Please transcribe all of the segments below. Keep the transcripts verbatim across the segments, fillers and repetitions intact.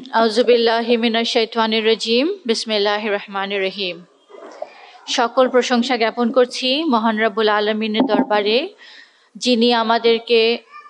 আউযুবিল্লাহি মিনাশ শাইতানির রাজিম বিসমিল্লাহির রহমানির রহিম। সকল প্রশংসা জ্ঞাপন করছি মহান রব্বুল আলামিনের দরবারে, যিনি আমাদেরকে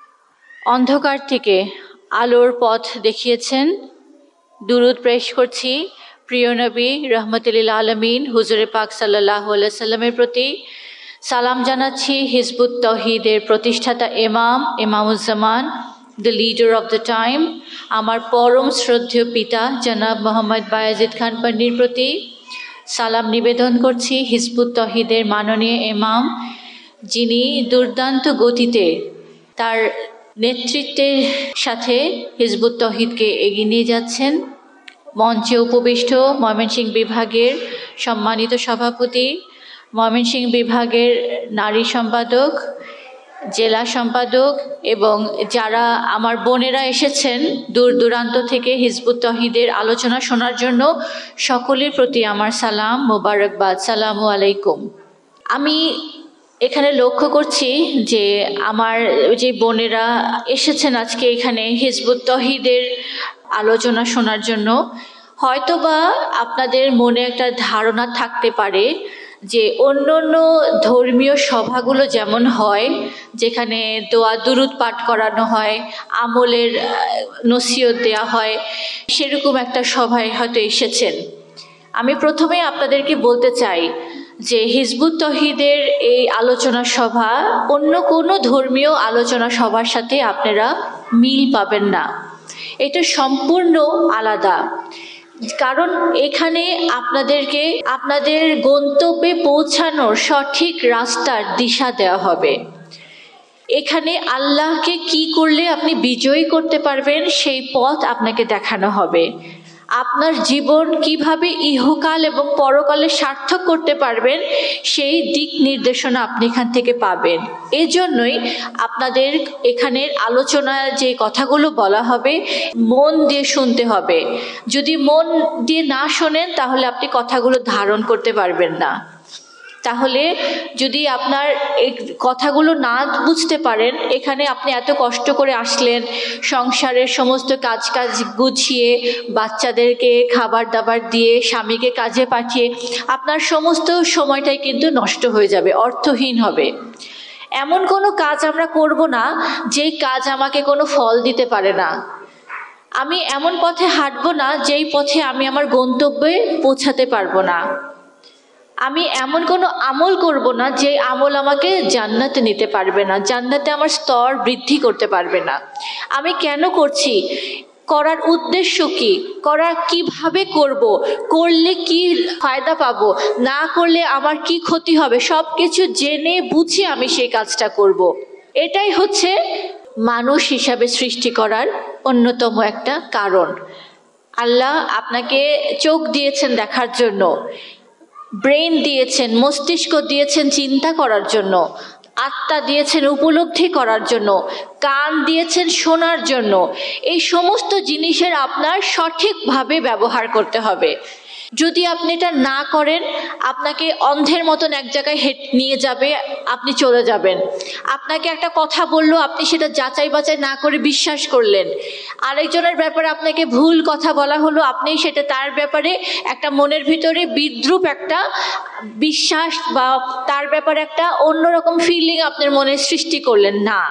অন্ধকার থেকে আলোর পথ দেখিয়েছেন। দুরুদ পেশ করছি প্রিয় নবী রহমতুল লিল আলামিন হুজুরে পাক সাল্লাল্লাহু আলাইহি সাল্লামের প্রতি। সালাম জানাচ্ছি হিজবুত তৌহিদের প্রতিষ্ঠাতা ইমাম Imamuzzaman, the leader of the time, আমার পরম শ্রদ্ধেয় পিতা জনাব মোহাম্মদ বায়েজিদ খান পান্নির প্রতি। সালাম নিবেদন করছি হিজবুত তৌহিদের মাননীয় ইমাম, যিনি দুর্দান্ত গতিতে তার নেতৃত্বের সাথে হিজবুত তৌহিদকে এগিয়ে নিয়ে যাচ্ছেন। মঞ্চে উপবিষ্ট ময়মনসিংহ বিভাগের সম্মানিত সভাপতি, ময়মনসিংহ বিভাগের নারী সম্পাদক, জেলা সম্পাদক এবং যারা আমার বোনেরা এসেছেন দূর দূরান্ত থেকে হিজবুত তৌহিদের আলোচনা শোনার জন্য, সকলের প্রতি আমার সালাম মোবারকবাদ। সালামু আলাইকুম। আমি এখানে লক্ষ্য করছি যে আমার যে বোনেরা এসেছেন আজকে এখানে হিজবুত তৌহিদের আলোচনা শোনার জন্য, হয়তোবা আপনাদের মনে একটা ধারণা থাকতে পারে যে অন্য অন্য ধর্মীয় সভাগুলো যেমন হয়, যেখানে দোয়া দুরুদ পাঠ করানো হয়, আমলের নসিহত দেয়া হয়, সেরকম একটা সভায় হয়তো এসেছেন। আমি প্রথমে আপনাদেরকে বলতে চাই যে হিজবুত তৌহিদের এই আলোচনা সভা অন্য কোনো ধর্মীয় আলোচনা সভার সাথে আপনারা মিল পাবেন না। এটা সম্পূর্ণ আলাদা, কারণ এখানে আপনাদেরকে আপনাদের গন্তব্যে পৌঁছানোর সঠিক রাস্তার দিশা দেওয়া হবে। এখানে আল্লাহকে কি করলে আপনি বিজয়ী করতে পারবেন সেই পথ আপনাকে দেখানো হবে। আপনার জীবন কিভাবে ইহকাল এবং পরকালে সার্থক করতে পারবেন সেই দিক নির্দেশনা আপনি এখান থেকে পাবেন। এজন্যই আপনাদের এখানের আলোচনায় যে কথাগুলো বলা হবে মন দিয়ে শুনতে হবে। যদি মন দিয়ে না শোনেন তাহলে আপনি কথাগুলো ধারণ করতে পারবেন না। তাহলে যদি আপনার এই কথাগুলো না বুঝতে পারেন, এখানে আপনি এত কষ্ট করে আসলেন, সংসারের সমস্ত কাজ কাজ গুছিয়ে, বাচ্চাদেরকে খাবার দাবার দিয়ে, স্বামীকে কাজে পাঠিয়ে আপনার সমস্ত সময়টাই কিন্তু নষ্ট হয়ে যাবে, অর্থহীন হবে। এমন কোনো কাজ আমরা করব না যেই কাজ আমাকে কোনো ফল দিতে পারে না। আমি এমন পথে হাঁটবো না যেই পথে আমি আমার গন্তব্যে পৌঁছাতে পারবো না। আমি এমন কোনো আমল করব না যে আমল আমাকে জান্নাতে নিতে পারবে না, জান্নাতে আমার স্তর বৃদ্ধি করতে পারবে না। আমি কেন করছি, করার উদ্দেশ্য কি, করা কিভাবে করব, করলে কি ফায়দা পাবো, না করলে আমার কি ক্ষতি হবে, সব কিছু জেনে বুঝে আমি সেই কাজটা করব। এটাই হচ্ছে মানুষ হিসাবে সৃষ্টি করার অন্যতম একটা কারণ। আল্লাহ আপনাকে চোখ দিয়েছেন দেখার জন্য, ব্রেন দিয়েছেন, মস্তিষ্ক দিয়েছেন চিন্তা করার জন্য, আত্মা দিয়েছেন উপলব্ধি করার জন্য, কান দিয়েছেন শোনার জন্য। এই সমস্ত জিনিসের আপনার সঠিকভাবে ব্যবহার করতে হবে। যদি আপনি এটা না করেন, আপনাকে অন্ধের মতন এক জায়গায় হেঁটে নিয়ে যাবে, আপনি চলে যাবেন। আপনাকে একটা কথা বললো, আপনি সেটা যাচাই বাছাই না করে বিশ্বাস করলেন। আরেকজনের ব্যাপারে আপনাকে ভুল কথা বলা হলো, আপনি সেটা তার ব্যাপারে একটা মনের ভিতরে বিদ্রূপ একটা বিশ্বাস বা তার ব্যাপারে একটা অন্যরকম ফিলিং আপনার মনে সৃষ্টি করলেন। না,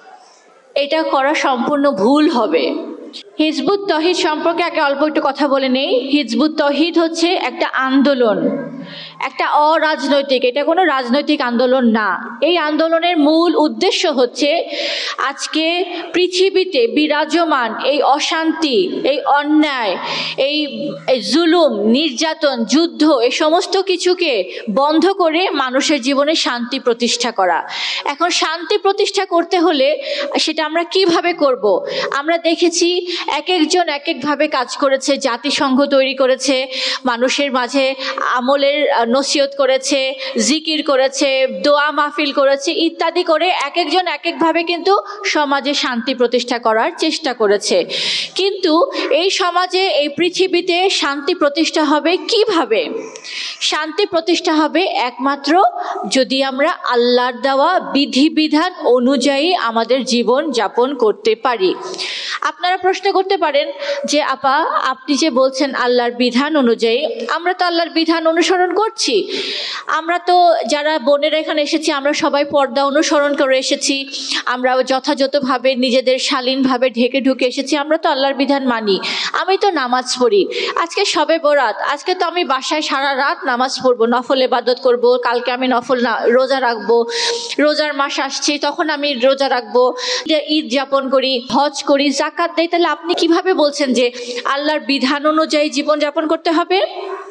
এটা করা সম্পূর্ণ ভুল হবে। হিজবুত তৌহিদ সম্পর্কে আগে অল্প একটু কথা বলে নেই। হিজবুত তৌহিদ হচ্ছে একটা আন্দোলন, একটা অরাজনৈতিক, এটা কোনো রাজনৈতিক আন্দোলন না। এই আন্দোলনের মূল উদ্দেশ্য হচ্ছে আজকে পৃথিবীতে বিরাজমান এই অশান্তি, এই অন্যায়, এই জুলুম, নির্যাতন, যুদ্ধ, এই সমস্ত কিছুকে বন্ধ করে মানুষের জীবনে শান্তি প্রতিষ্ঠা করা। এখন শান্তি প্রতিষ্ঠা করতে হলে সেটা আমরা কিভাবে করব? আমরা দেখেছি এক একজন এক একভাবে কাজ করেছে, জাতিসংঘ তৈরি করেছে, মানুষের মাঝে আমলের নসিহত করেছে, জিকির করেছে, দোয়া মাহফিল করেছে ইত্যাদি করে এক একজন এক একভাবে কিন্তু সমাজে শান্তি প্রতিষ্ঠা করার চেষ্টা করেছে। কিন্তু এই সমাজে এই পৃথিবীতে শান্তি প্রতিষ্ঠা হবে কিভাবে? শান্তি প্রতিষ্ঠা হবে একমাত্র যদি আমরা আল্লাহর দেওয়া বিধিবিধান অনুযায়ী আমাদের জীবন যাপন করতে পারি। আপনারা প্রশ্ন করতে পারেন যে আপা আপনি যে বলছেন আল্লাহর বিধান অনুযায়ী, আমরা তো আল্লাহর বিধান অনুসরণ করছি, আমরা তো যারা বোনেরা এখানে এসেছি আমরা সবাই পর্দা অনুসরণ করে এসেছি, আমরা যথাযথভাবে নিজেদের শালীনভাবে ঢেকে ঢুকে এসেছি, আমরা তো আল্লাহর বিধান মানি, আমি তো নামাজ পড়ি, আজকে শবে বরাত, আজকে তো আমি বাসায় সারা রাত নামাজ পড়বো, নফল ইবাদত করব, কালকে আমি নফল না রোজা রাখবো, রোজার মাস আসছে তখন আমি রোজা রাখবো, ঈদ যাপন করি, হজ করি, জাকাত দেই, তাহলে আপনি কিভাবে বলছেন যে আল্লাহর বিধান অনুযায়ী জীবন যাপন করতে হবে?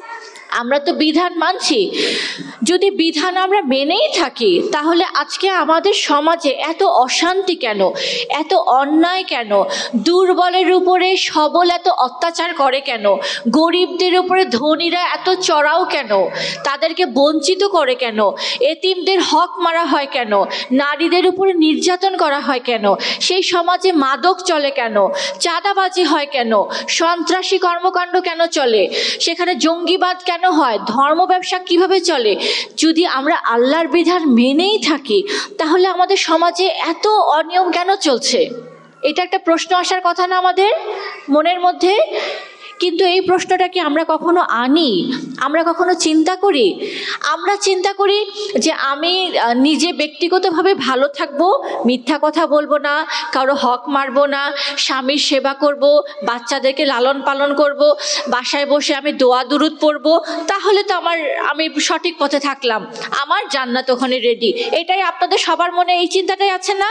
আমরা তো বিধান মানছি। যদি বিধান আমরা মেনেই থাকি তাহলে আজকে আমাদের সমাজে এত অশান্তি কেন, এত অন্যায় কেন, দুর্বলের উপরে সবল এত অত্যাচার করে কেন, গরিবদের উপরে ধনীরা এত চড়াও কেন, তাদেরকে বঞ্চিত করে কেন, এতিমদের হক মারা হয় কেন, নারীদের উপরে নির্যাতন করা হয় কেন, সেই সমাজে মাদক চলে কেন, চাঁদাবাজি হয় কেন, সন্ত্রাসী কর্মকাণ্ড কেন চলে, সেখানে জঙ্গিবাদ কেন হয়, ধর্ম ব্যবসা কিভাবে চলে? যদি আমরা আল্লাহর বিধান মেনেই থাকি তাহলে আমাদের সমাজে এত অনিয়ম কেন চলছে? এটা একটা প্রশ্ন আসার কথা না আমাদের মনের মধ্যে? কিন্তু এই প্রশ্নটা কি আমরা কখনো আনি? আমরা কখনো চিন্তা করি? আমরা চিন্তা করি যে আমি নিজে ব্যক্তিগতভাবে ভালো থাকবো, মিথ্যা কথা বলবো না, কারো হক মারবো না, স্বামীর সেবা করব, বাচ্চাদেরকে লালন পালন করব, বাসায় বসে আমি দোয়া দুরুদ পড়বো, তাহলে তো আমার আমি সঠিক পথে থাকলাম, আমার জান্নাত ওখানে রেডি। এটাই আপনাদের সবার মনে এই চিন্তাটাই আছে না?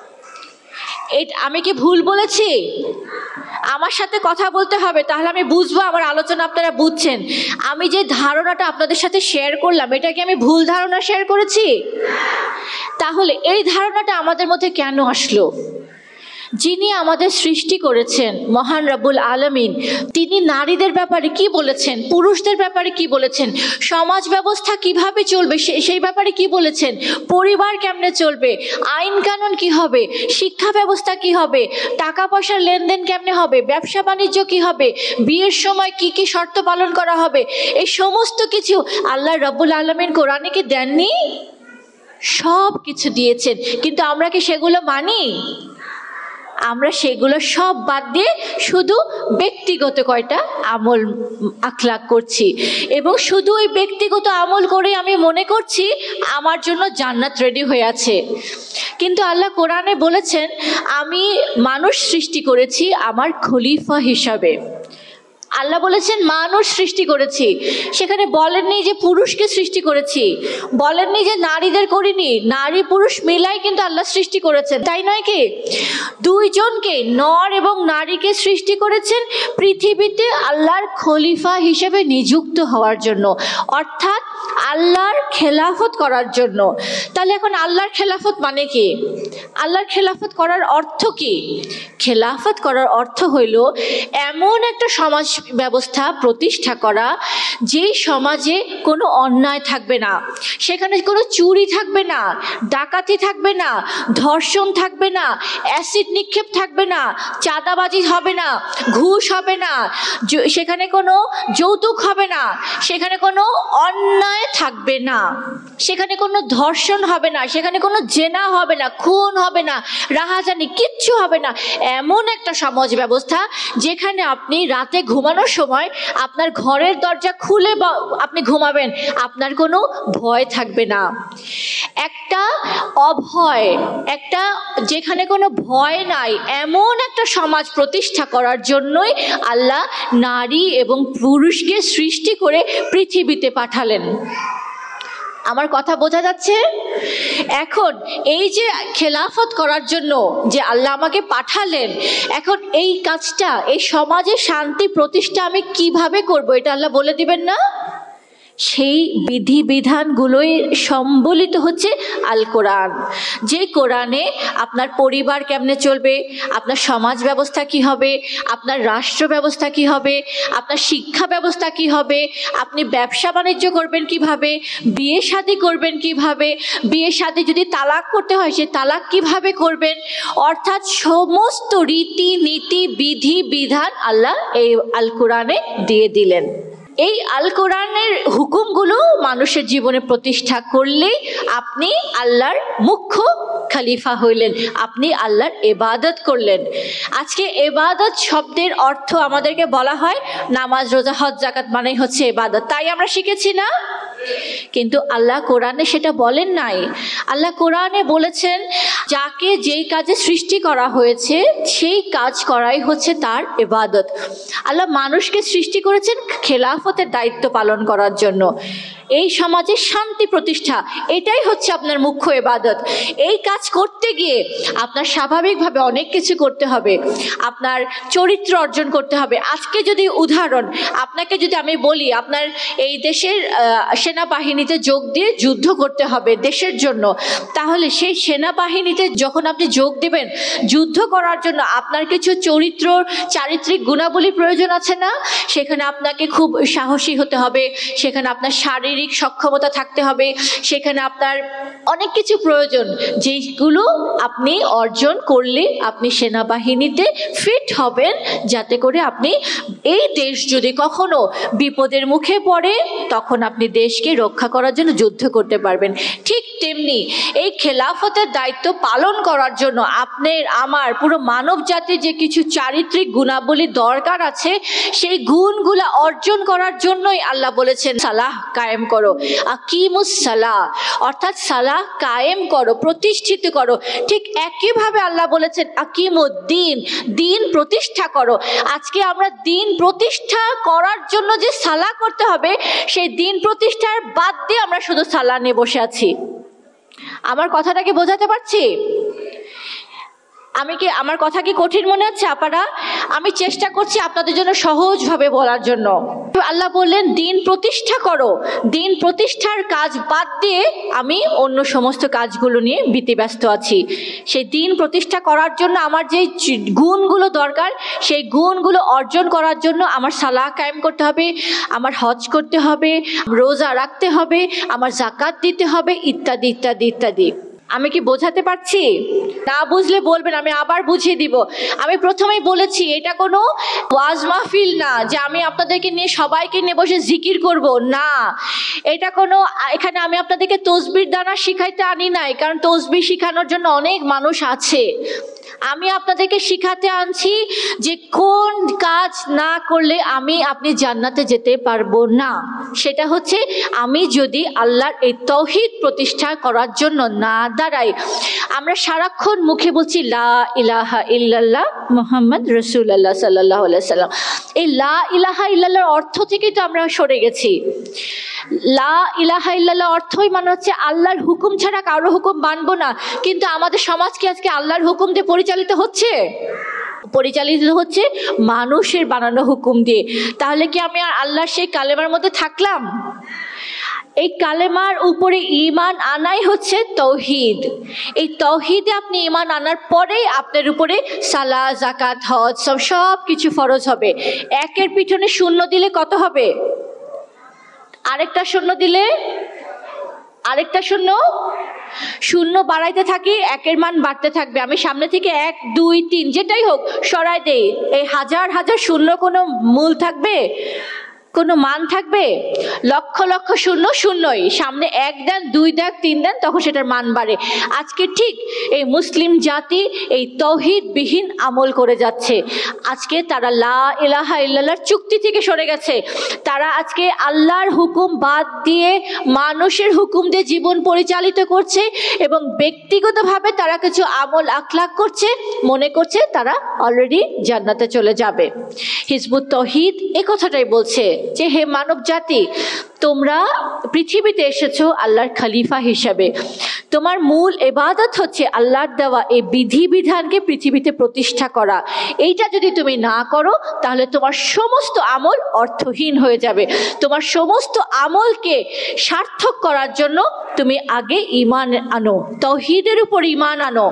এই আমি কি ভুল বলেছি? আমার সাথে কথা বলতে হবে, তাহলে আমি বুঝবো আমার আলোচনা আপনারা বুঝছেন। আমি যে ধারণাটা আপনাদের সাথে শেয়ার করলাম এটা কি আমি ভুল ধারণা শেয়ার করেছি? তাহলে এই ধারণাটা আমাদের মধ্যে কেন আসলো? যিনি আমাদের সৃষ্টি করেছেন মহান রব্বুল আলামিন, তিনি নারীদের ব্যাপারে কি বলেছেন, পুরুষদের ব্যাপারে কি বলেছেন, সমাজ ব্যবস্থা কিভাবে চলবে সেই ব্যাপারে কি বলেছেন, পরিবার কেমনে চলবে, আইন কানুন কি হবে, শিক্ষা ব্যবস্থা কি হবে, টাকা পয়সার লেনদেন কেমনে হবে, ব্যবসা বাণিজ্য কি হবে, বিয়ের সময় কি কি শর্ত পালন করা হবে, এই সমস্ত কিছু আল্লাহ রব্বুল আলামিন কোরআনে কি দেননি? সব কিছু দিয়েছেন, কিন্তু আমরা কি সেগুলো মানি? আমরা সেগুলো সব বাদ দিয়ে শুধু ব্যক্তিগত কয়টা আমল আখলাক করছি, এবং শুধু ওই ব্যক্তিগত আমল করে আমি মনে করছি আমার জন্য জান্নাত রেডি হয়ে আছে। কিন্তু আল্লাহ কোরআনে বলেছেন আমি মানুষ সৃষ্টি করেছি আমার খলিফা হিসাবে। আল্লাহ বলেছেন মানুষ সৃষ্টি করেছি, সেখানে বলেননি যে পুরুষকে সৃষ্টি করেছি, বলেননি যে নারীদের করিনি, নারী পুরুষ মিলাই কিন্তু আল্লাহ সৃষ্টি করেছেন, তাই নয় কি? দুইজনকে, নর এবং নারীকে সৃষ্টি করেছেন পৃথিবীতে আল্লাহর খলিফা হিসেবে নিযুক্ত হওয়ার জন্য, অর্থাৎ আল্লাহর খেলাফত করার জন্য। তাহলে এখন আল্লাহর খেলাফত মানে কি? আল্লাহর খেলাফত করার অর্থ কি? খেলাফত করার অর্থ হইল এমন একটা সমাজ ব্যবস্থা প্রতিষ্ঠা করা যেই সমাজে কোনো অন্যায় থাকবে না, সেখানে কোনো চুরি থাকবে না, ডাকাতি থাকবে না, ধর্ষণ থাকবে না, অ্যাসিড নিক্ষেপ থাকবে না, চাঁদাবাজি হবে না, ঘুষ হবে না, সেখানে কোনো যৌতুক হবে না, সেখানে কোনো অন্যায় থাকবে না, সেখানে কোনো ধর্ষণ হবে না, সেখানে কোনো জেনা হবে না, খুন হবে না, রাহাজানি কিচ্ছু হবে না। এমন একটা সমাজ ব্যবস্থা যেখানে আপনি রাতে ঘুমানোর সময় আপনার ঘরের দরজা খুলে আপনি ঘুমাবেন, আপনার কোনো ভয় থাকবে না। একটা অভয়, একটা যেখানে কোনো ভয় নাই, এমন একটা সমাজ প্রতিষ্ঠা করার জন্যই আল্লাহ নারী এবং পুরুষকে সৃষ্টি করে পৃথিবীতে পাঠালেন। আমার কথা বোঝা যাচ্ছে? এখন এই যে খেলাফত করার জন্য যে আল্লাহ আমাকে পাঠালেন, এখন এই কাজটা, এই সমাজে শান্তি প্রতিষ্ঠা আমি কিভাবে করব এটা আল্লাহ বলে দিবেন না? সেই বিধিবিধানগুলোই সম্বলিত হচ্ছে আল কোরআন। যে কোরআনে আপনার পরিবার কেমনে চলবে, আপনার সমাজ ব্যবস্থা কি হবে, আপনার রাষ্ট্র ব্যবস্থা কি হবে, আপনার শিক্ষা ব্যবস্থা কি হবে, আপনি ব্যবসা বাণিজ্য করবেন কিভাবে, বিয়ে শাদী করবেন কিভাবে, বিয়ে শাদী যদি তালাক করতে হয় সে তালাক কিভাবে করবেন, অর্থাৎ সমস্ত রীতি নীতি বিধি বিধান আল্লাহ এই আল কোরআনে দিয়ে দিলেন। এই আল কোরআনের হুকুমগুলো মানুষের জীবনে প্রতিষ্ঠা করলেই আপনি আল্লাহর মুখ্য খলিফা হইলেন, আপনি আল্লাহর ইবাদত করলেন। আজকে ইবাদত শব্দের অর্থ আমাদেরকে বলা হয় নামাজ রোজা হজ যাকাত মানেই হচ্ছে ইবাদত, তাই আমরা শিখেছি না? কিন্তু আল্লাহ কোরআনে সেটা বলেন নাই। আল্লাহ কোরআনে বলেছেন যাকে যেই কাজে সৃষ্টি করা হয়েছে সেই কাজ করাই হচ্ছে তার ইবাদত। আল্লাহ মানুষকে সৃষ্টি করেছেন খেলাফতের দায়িত্ব পালন করার জন্য, এই সমাজে শান্তি প্রতিষ্ঠা, এটাই হচ্ছে আপনার মুখ্য ইবাদত। এই কাজ করতে গিয়ে আপনার স্বাভাবিকভাবে অনেক কিছু করতে হবে, আপনার চরিত্র অর্জন করতে হবে। আজকে যদি উদাহরণ আপনাকে যদি আমি বলি আপনার এই দেশের সেনাবাহিনীতে যোগ দিয়ে যুদ্ধ করতে হবে দেশের জন্য, তাহলে সেই সেনাবাহিনীতে যখন আপনি যোগ দিবেন যুদ্ধ করার জন্য আপনার কিছু চরিত্র চারিত্রিক গুণাবলী প্রয়োজন আছে না? সেখানে আপনাকে খুব সাহসী হতে হবে, সেখানে আপনার শারীরিক সক্ষমতা থাকতে হবে, সেখানে আপনার অনেক কিছু প্রয়োজন, যেগুলো আপনি অর্জন করলে আপনি সেনাবাহিনীতে ফিট হবেন, যাতে করে আপনি এই দেশ যদি কখনো বিপদের মুখে পড়ে তখন আপনি দেশকে রক্ষা করার জন্য যুদ্ধ করতে পারবেন। ঠিক তেমনি এই খেলাফতের দায়িত্ব পালন করার জন্য আপনার আমার পুরো মানব জাতির যে কিছু চারিত্রিক গুণাবলী দরকার আছে সেই গুণগুলা অর্জন করার জন্যই আল্লাহ বলেছেন সালাহ কায়েম করো, আকিমুস সালাহ, অর্থাৎ সালাহ কায়েম করো, প্রতিষ্ঠিত করো। ঠিক একইভাবে আল্লাহ বলেছেন আকিমুদ্দিন, দিন প্রতিষ্ঠা করো। আজকে আমরা দিন প্রতিষ্ঠা করার জন্য যে সালাহ করতে হবে সেই দিন প্রতিষ্ঠার বাদ দিয়ে আমরা শুধু সালাহ নিয়ে বসে আছি। আমার কথাটাকে বোঝাতে পারছি? আমি কি আমার কথা কি কঠিন মনে হচ্ছে আপারা? আমি চেষ্টা করছি আপনাদের জন্য সহজভাবে বলার জন্য। আল্লাহ বললেন দিন প্রতিষ্ঠা করো, দিন প্রতিষ্ঠার কাজ বাদ দিয়ে আমি অন্য সমস্ত কাজগুলো নিয়ে ব্যতিব্যস্ত আছি। সেই দিন প্রতিষ্ঠা করার জন্য আমার যে গুণগুলো দরকার সেই গুণগুলো অর্জন করার জন্য আমার সালাহ কায়েম করতে হবে, আমার হজ করতে হবে, রোজা রাখতে হবে, আমার জাকাত দিতে হবে, ইত্যাদি ইত্যাদি ইত্যাদি। আমি কি বোঝাতে পারছি? না বুঝলে বলবেন, আমি আবার বুঝিয়ে দিব। আমি প্রথমেই বলেছি এটা কোনো ওয়াজ মাহফিল না যে আমি আপনাদেরকে নিয়ে সবাইকে নিয়ে বসে জিকির করব, না। এটা কোনো এখানে আমি আপনাদেরকে তসবির দানা শিখাইতে আনি নাই, কারণ তসবির শিখানোর জন্য অনেক মানুষ আছে। আমি আপনাদেরকে শিখাতে আনছি যে কোন কাজ না করলে আমি আপনি জান্নাতে যেতে পারবো না। সেটা হচ্ছে আমি যদি আল্লাহর এই তাওহীদ প্রতিষ্ঠা করার জন্য না দাঁড়াই। আমরা সারাক্ষণ মুখে বলছি লা ইলাহা ইল্লাল্লাহ মুহাম্মদ রাসূলুল্লাহ সাল্লাল্লাহু আলাইহি সাল্লাম। এই লা ইলাহা ইল্লাল্লাহর অর্থ থেকেই তো আমরা সরে গেছি। লা ইলাহা ইল্লাল্লাহ অর্থই মানে হচ্ছে আল্লাহর হুকুম ছাড়া কারো হুকুম মানবো না। কিন্তু আমাদের সমাজ কি আজকে আল্লাহর হুকুম দিয়ে পরিচালিত হচ্ছে? পরিচালিত হচ্ছে মানুষের বানানো হুকুম দিয়ে। তাহলে কি আমি আর আল্লাহর সেই কালেমার মধ্যে থাকলাম? এই কালেমার উপরে ঈমান আনাই হচ্ছে তাওহীদ। এই তাওহীদে আপনি ঈমান আনার পরেই আপনার উপরে সালাহ যাকাত হজ সব সব কিছু ফরজ হবে। একের পিছনে শূন্য দিলে কত হবে? আরেকটা শূন্য দিলে আরেকটা শূন্য, শূন্য বাড়াইতে থাকি একের মান বাড়তে থাকবে। আমি সামনে থেকে এক দুই তিন যেটাই হোক সরাই দেই, এই হাজার হাজার শূন্য কোনো মূল থাকবে? কোনো মান থাকবে? লক্ষ লক্ষ শূন্য শূন্যই, সামনে এক দেন দুই দেন তিন দেন তখন সেটার মান বাড়ে। আজকে ঠিক এই মুসলিম জাতি এই তাওহীদবিহীন আমল করে যাচ্ছে। আজকে তারা লা ইলাহা ইল্লাল্লাহর চুক্তি থেকে সরে গেছে। তারা আজকে আল্লাহর হুকুম বাদ দিয়ে মানুষের হুকুম দিয়ে জীবন পরিচালিত করছে এবং ব্যক্তিগতভাবে তারা কিছু আমল আখলাক করছে, মনে করছে তারা অলরেডি জান্নাতে চলে যাবে। হিজবুত তাওহীদ এই কথাটাই বলছে যে হে মানব জাতি, তোমরা পৃথিবীতে এসেছো আল্লাহর খলিফা হিসাবে, তোমার মূল ইবাদত হচ্ছে আল্লাহর দেওয়া এই বিধিবিধানকে পৃথিবীতে প্রতিষ্ঠা করা। এইটা যদি তুমি না করো তাহলে তোমার সমস্ত আমল অর্থহীন হয়ে যাবে। তোমার সমস্ত আমলকে সার্থক করার জন্য তুমি আগে ঈমান আনো, তাওহীদের উপর ঈমান আনো।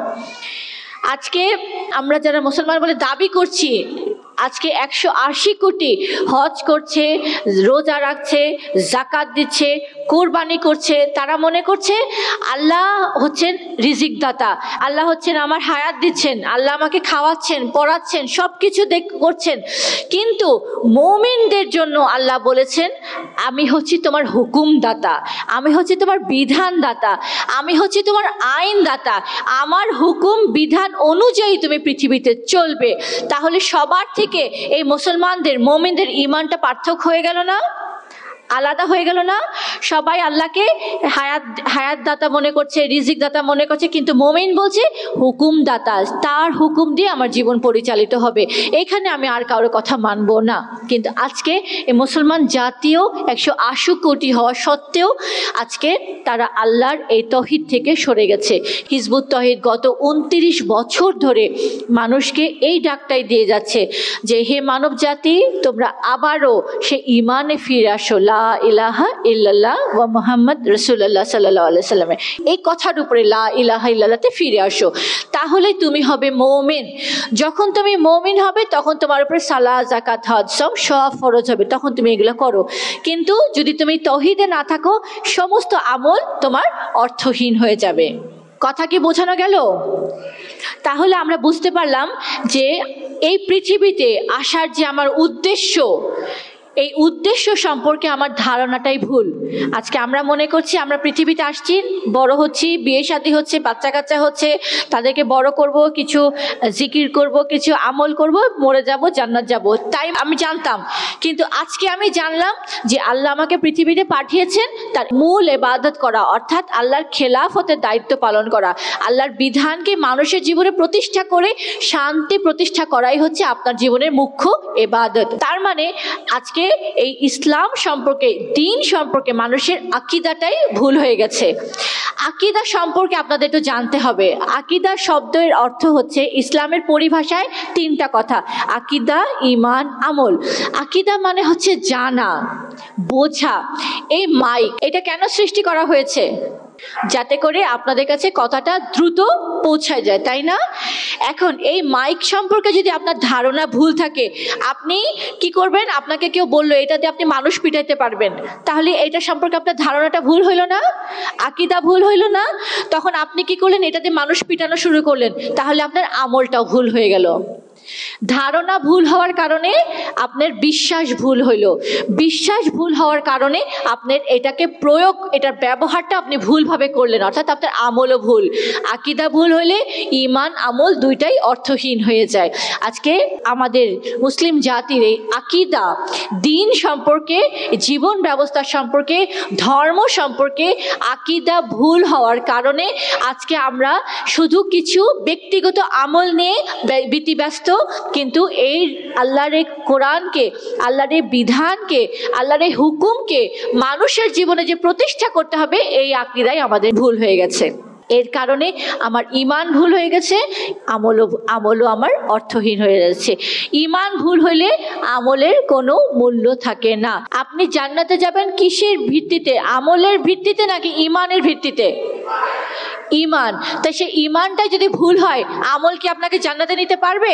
আজকে আমরা যারা মুসলমান বলে দাবি করছি, আজকে একশো আশি কোটি হজ করছে, রোজা রাখছে, জাকাত দিচ্ছে, কোরবানি করছে, তারা মনে করছে আল্লাহ হচ্ছেন রিজিক দাতা, আল্লাহ হচ্ছেন আমার হায়াত দিচ্ছেন, আল্লাহ আমাকে খাওয়াচ্ছেন, পড়াচ্ছেন, সব কিছু দেখ করছেন। কিন্তু মুমিনদের জন্য আল্লাহ বলেছেন আমি হচ্ছি তোমার হুকুম দাতা, আমি হচ্ছি তোমার বিধান দাতা, আমি হচ্ছি তোমার আইন দাতা, আমার হুকুম বিধান অনুযায়ী তুমি পৃথিবীতে চলবে। তাহলে সবার থেকে এই মুসলমানদের মুমিনদের ঈমানটা পার্থক্য হয়ে গেল না, আলাদা হয়ে গেল না? সবাই আল্লাহকে হায়াত হায়াত দাতা মনে করছে, রিজিক দাতা মনে করছে, কিন্তু মুমিন বলছে হুকুম দাতা, তার হুকুম দিয়ে আমার জীবন পরিচালিত হবে, এখানে আমি আর কারোর কথা মানবো না। কিন্তু আজকে এই মুসলমান জাতীয় একশো আশি কোটি হওয়া সত্ত্বেও আজকে তারা আল্লাহর এই তৌহিদ থেকে সরে গেছে। হিজবুত তৌহিদ গত উনত্রিশ বছর ধরে মানুষকে এই ডাকটাই দিয়ে যাচ্ছে যে হে মানব জাতি, তোমরা আবারও সে ঈমানে ফিরে আসো, লা ইলাহা ইল্লাল্লাহ ওয়া মুহাম্মদ রাসূলুল্লাহ সাল্লাল্লাহু আলাইহি সাল্লাম, এই কথার উপরে লা ইলাহা ইল্লাল্লাহতে ফিরে আসো, তাহলে তুমি হবে মুমিন। যখন তুমি মুমিন হবে তখন তোমার উপরে সালাত, যাকাত, হজ সব সব ফরজ হবে, তখন তুমি এগুলো করো। কিন্তু যদি তুমি তৌহিদে না থাকো সমস্ত আমল তোমার অর্থহীন হয়ে যাবে। কথা কি বোঝানো গেল? তাহলে আমরা বুঝতে পারলাম যে এই পৃথিবীতে আসার যে আমার উদ্দেশ্য, এই উদ্দেশ্য সম্পর্কে আমার ধারণাটাই ভুল। আজকে আমরা মনে করছি আমরা পৃথিবীতে আসছি, বড় হচ্ছি, বিয়ে শাদী হচ্ছে, বাচ্চা কাচ্চা হচ্ছে, তাদেরকে বড় করব, কিছু জিকির করব, কিছু আমল করব, মরে যাব, জান্নাত যাব, তাই আমি জানতাম। কিন্তু আজকে আমি জানলাম যে আল্লাহ আমাকে পৃথিবীতে পাঠিয়েছেন তার মূল ইবাদত করা, অর্থাৎ আল্লাহর খেলাফতের দায়িত্ব পালন করা, আল্লাহর বিধানকে মানুষের জীবনে প্রতিষ্ঠা করে শান্তি প্রতিষ্ঠা করাই হচ্ছে আপনার জীবনের মুখ্য ইবাদত। তার মানে আজকে এই ইসলাম সম্পর্কে, দ্বীন সম্পর্কে মানুষের আকীদাটাই ভুল হয়ে গেছে। আকীদা সম্পর্কে আপনাদের একটু জানতে হবে। আকীদা শব্দের অর্থ হচ্ছে ইসলামের পরিভাষায় তিনটা কথা: আকীদা, ঈমান, আমল। আকীদা মানে হচ্ছে জানা, বোঝা। এই মাইক এটা কেন সৃষ্টি করা হয়েছে? যাতে করে আপনাদের কাছে কথাটা দ্রুত পৌঁছায় যায়, তাই না? এখন এই মাইক সম্পর্কে যদি আপনার ধারণা ভুল থাকে, আপনি কি করবেন? আপনাকে কেউ বললো এটা দিয়ে আপনি মানুষ পিটাইতে পারবেন, তাহলে এটা সম্পর্কে আপনার ধারণাটা ভুল হইল না? আকীদা ভুল হইল না? তখন আপনি কি করলেন? এটা দিয়ে মানুষ পিটানো শুরু করলেন, তাহলে আপনার আমলটাও ভুল হয়ে গেল। ধারণা ভুল হওয়ার কারণে আপনার বিশ্বাস ভুল হইল, বিশ্বাস ভুল হওয়ার কারণে আপনার এটাকে প্রয়োগ, এটার ব্যবহারটা আপনি ভুলভাবে করলেন, অর্থাৎ আপনার আমলও ভুল। আকীদা ভুল হইলে ঈমান আমল দুইটাই অর্থহীন হয়ে যায়। আজকে আমাদের মুসলিম জাতির এই আকীদা, দ্বীন সম্পর্কে, জীবন ব্যবস্থা সম্পর্কে, ধর্ম সম্পর্কে আকীদা ভুল হওয়ার কারণে আজকে আমরা শুধু কিছু ব্যক্তিগত আমল নিয়ে ব্যতিব্যস্ত, কিন্তু এই আল্লাহর এই কোরআনকে, আল্লাহর এই বিধানকে, আল্লাহর এই হুকুমকে মানুষের জীবনে যে প্রতিষ্ঠা করতে হবে, এই আকীদাই আমাদের ভুল হয়ে গেছে। এর কারণে আমার ঈমান ভুল হয়ে গেছে, আমলও আমলও আমার অর্থহীন হয়ে যাচ্ছে। ঈমান ভুল হইলে আমলের কোনো মূল্য থাকে না। আপনি জান্নাতে যাবেন কিসের ভিত্তিতে? আমলের ভিত্তিতে নাকি ঈমানের ভিত্তিতে? ঈমান। তাই সে ঈমানটাই যদি ভুল হয়, আমল কি আপনাকে জান্নাতে নিতে পারবে?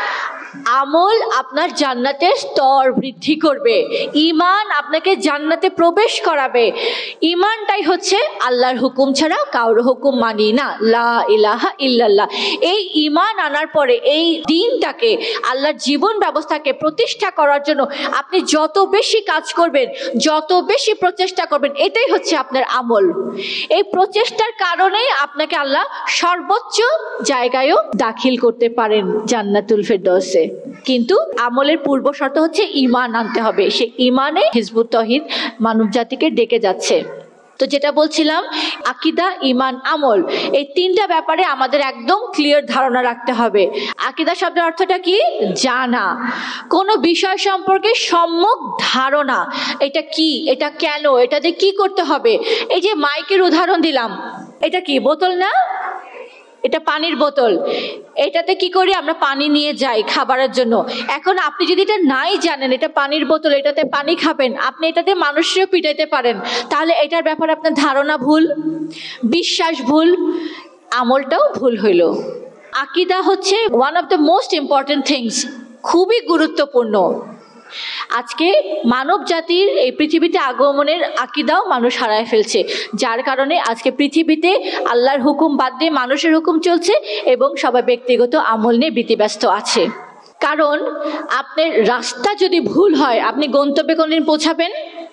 আমল আপনার জান্নাতের স্তর বৃদ্ধি করবে, ঈমান আপনাকে জান্নাতে প্রবেশ করাবে। ঈমানটাই হচ্ছে আল্লাহর হুকুম ছাড়া কারোর হুকুম মানি না, লা ইলাহা ইল্লাল্লাহ। এই ঈমান আনার পরে এই দ্বীনটাকে, আল্লাহর জীবন ব্যবস্থাকে প্রতিষ্ঠা করার জন্য আপনি যত বেশি কাজ করবেন, যত বেশি প্রচেষ্টা করবেন, এটাই হচ্ছে আপনার আমল। এই প্রচেষ্টার কারণেই আপনাকে আল্লাহ সর্বোচ্চ জায়গায়ও দাখিল করতে পারেন, জান্নাতুল ফেরদৌসে। কিন্তু আমলের পূর্ব শর্ত হচ্ছে ঈমান আনতে হবে। সে ঈমানে হিজবুত তৌহিদ মানব জাতিকে ডেকে যাচ্ছে। তো যেটা বলছিলাম, আকীদা, ঈমান, আমল, এই তিনটা ব্যাপারে আমাদের একদম ক্লিয়ার ধারণা রাখতে হবে। আকীদা শব্দের অর্থটা কি? জানা, কোনো বিষয় সম্পর্কে সম্যক ধারণা। এটা কি, এটা কেন, এটা দিয়ে কি করতে হবে। এই যে মাইকের উদাহরণ দিলাম, এটা কি বোতল না? এটা পানির বোতল। এটাতে কি করি আমরা? পানি নিয়ে যাই খাবারের জন্য। এখন আপনি যদি এটা নাই জানেন এটা পানির বোতল, এটাতে পানি খাবেন, আপনি এটাতে মানুষকেও পিটাইতে পারেন, তাহলে এটার ব্যাপারে আপনার ধারণা ভুল, বিশ্বাস ভুল, আমলটাও ভুল হইল। আকীদা হচ্ছে one of the most important things, খুবই গুরুত্বপূর্ণ। আজকে মানব জাতির এই পৃথিবীতে আগমনের আকীদাও মানুষ হারায় ফেলছে, যার কারণে আজকে পৃথিবীতে আল্লাহর হুকুম বাদ দিয়ে মানুষের হুকুম চলছে এবং সবাই ব্যক্তিগত আমল নিয়ে ব্যতিব্যস্ত আছে। কারণ আপনার রাস্তা যদি ভুল হয় আপনি গন্তব্যে কোনদিন পৌঁছাবেন?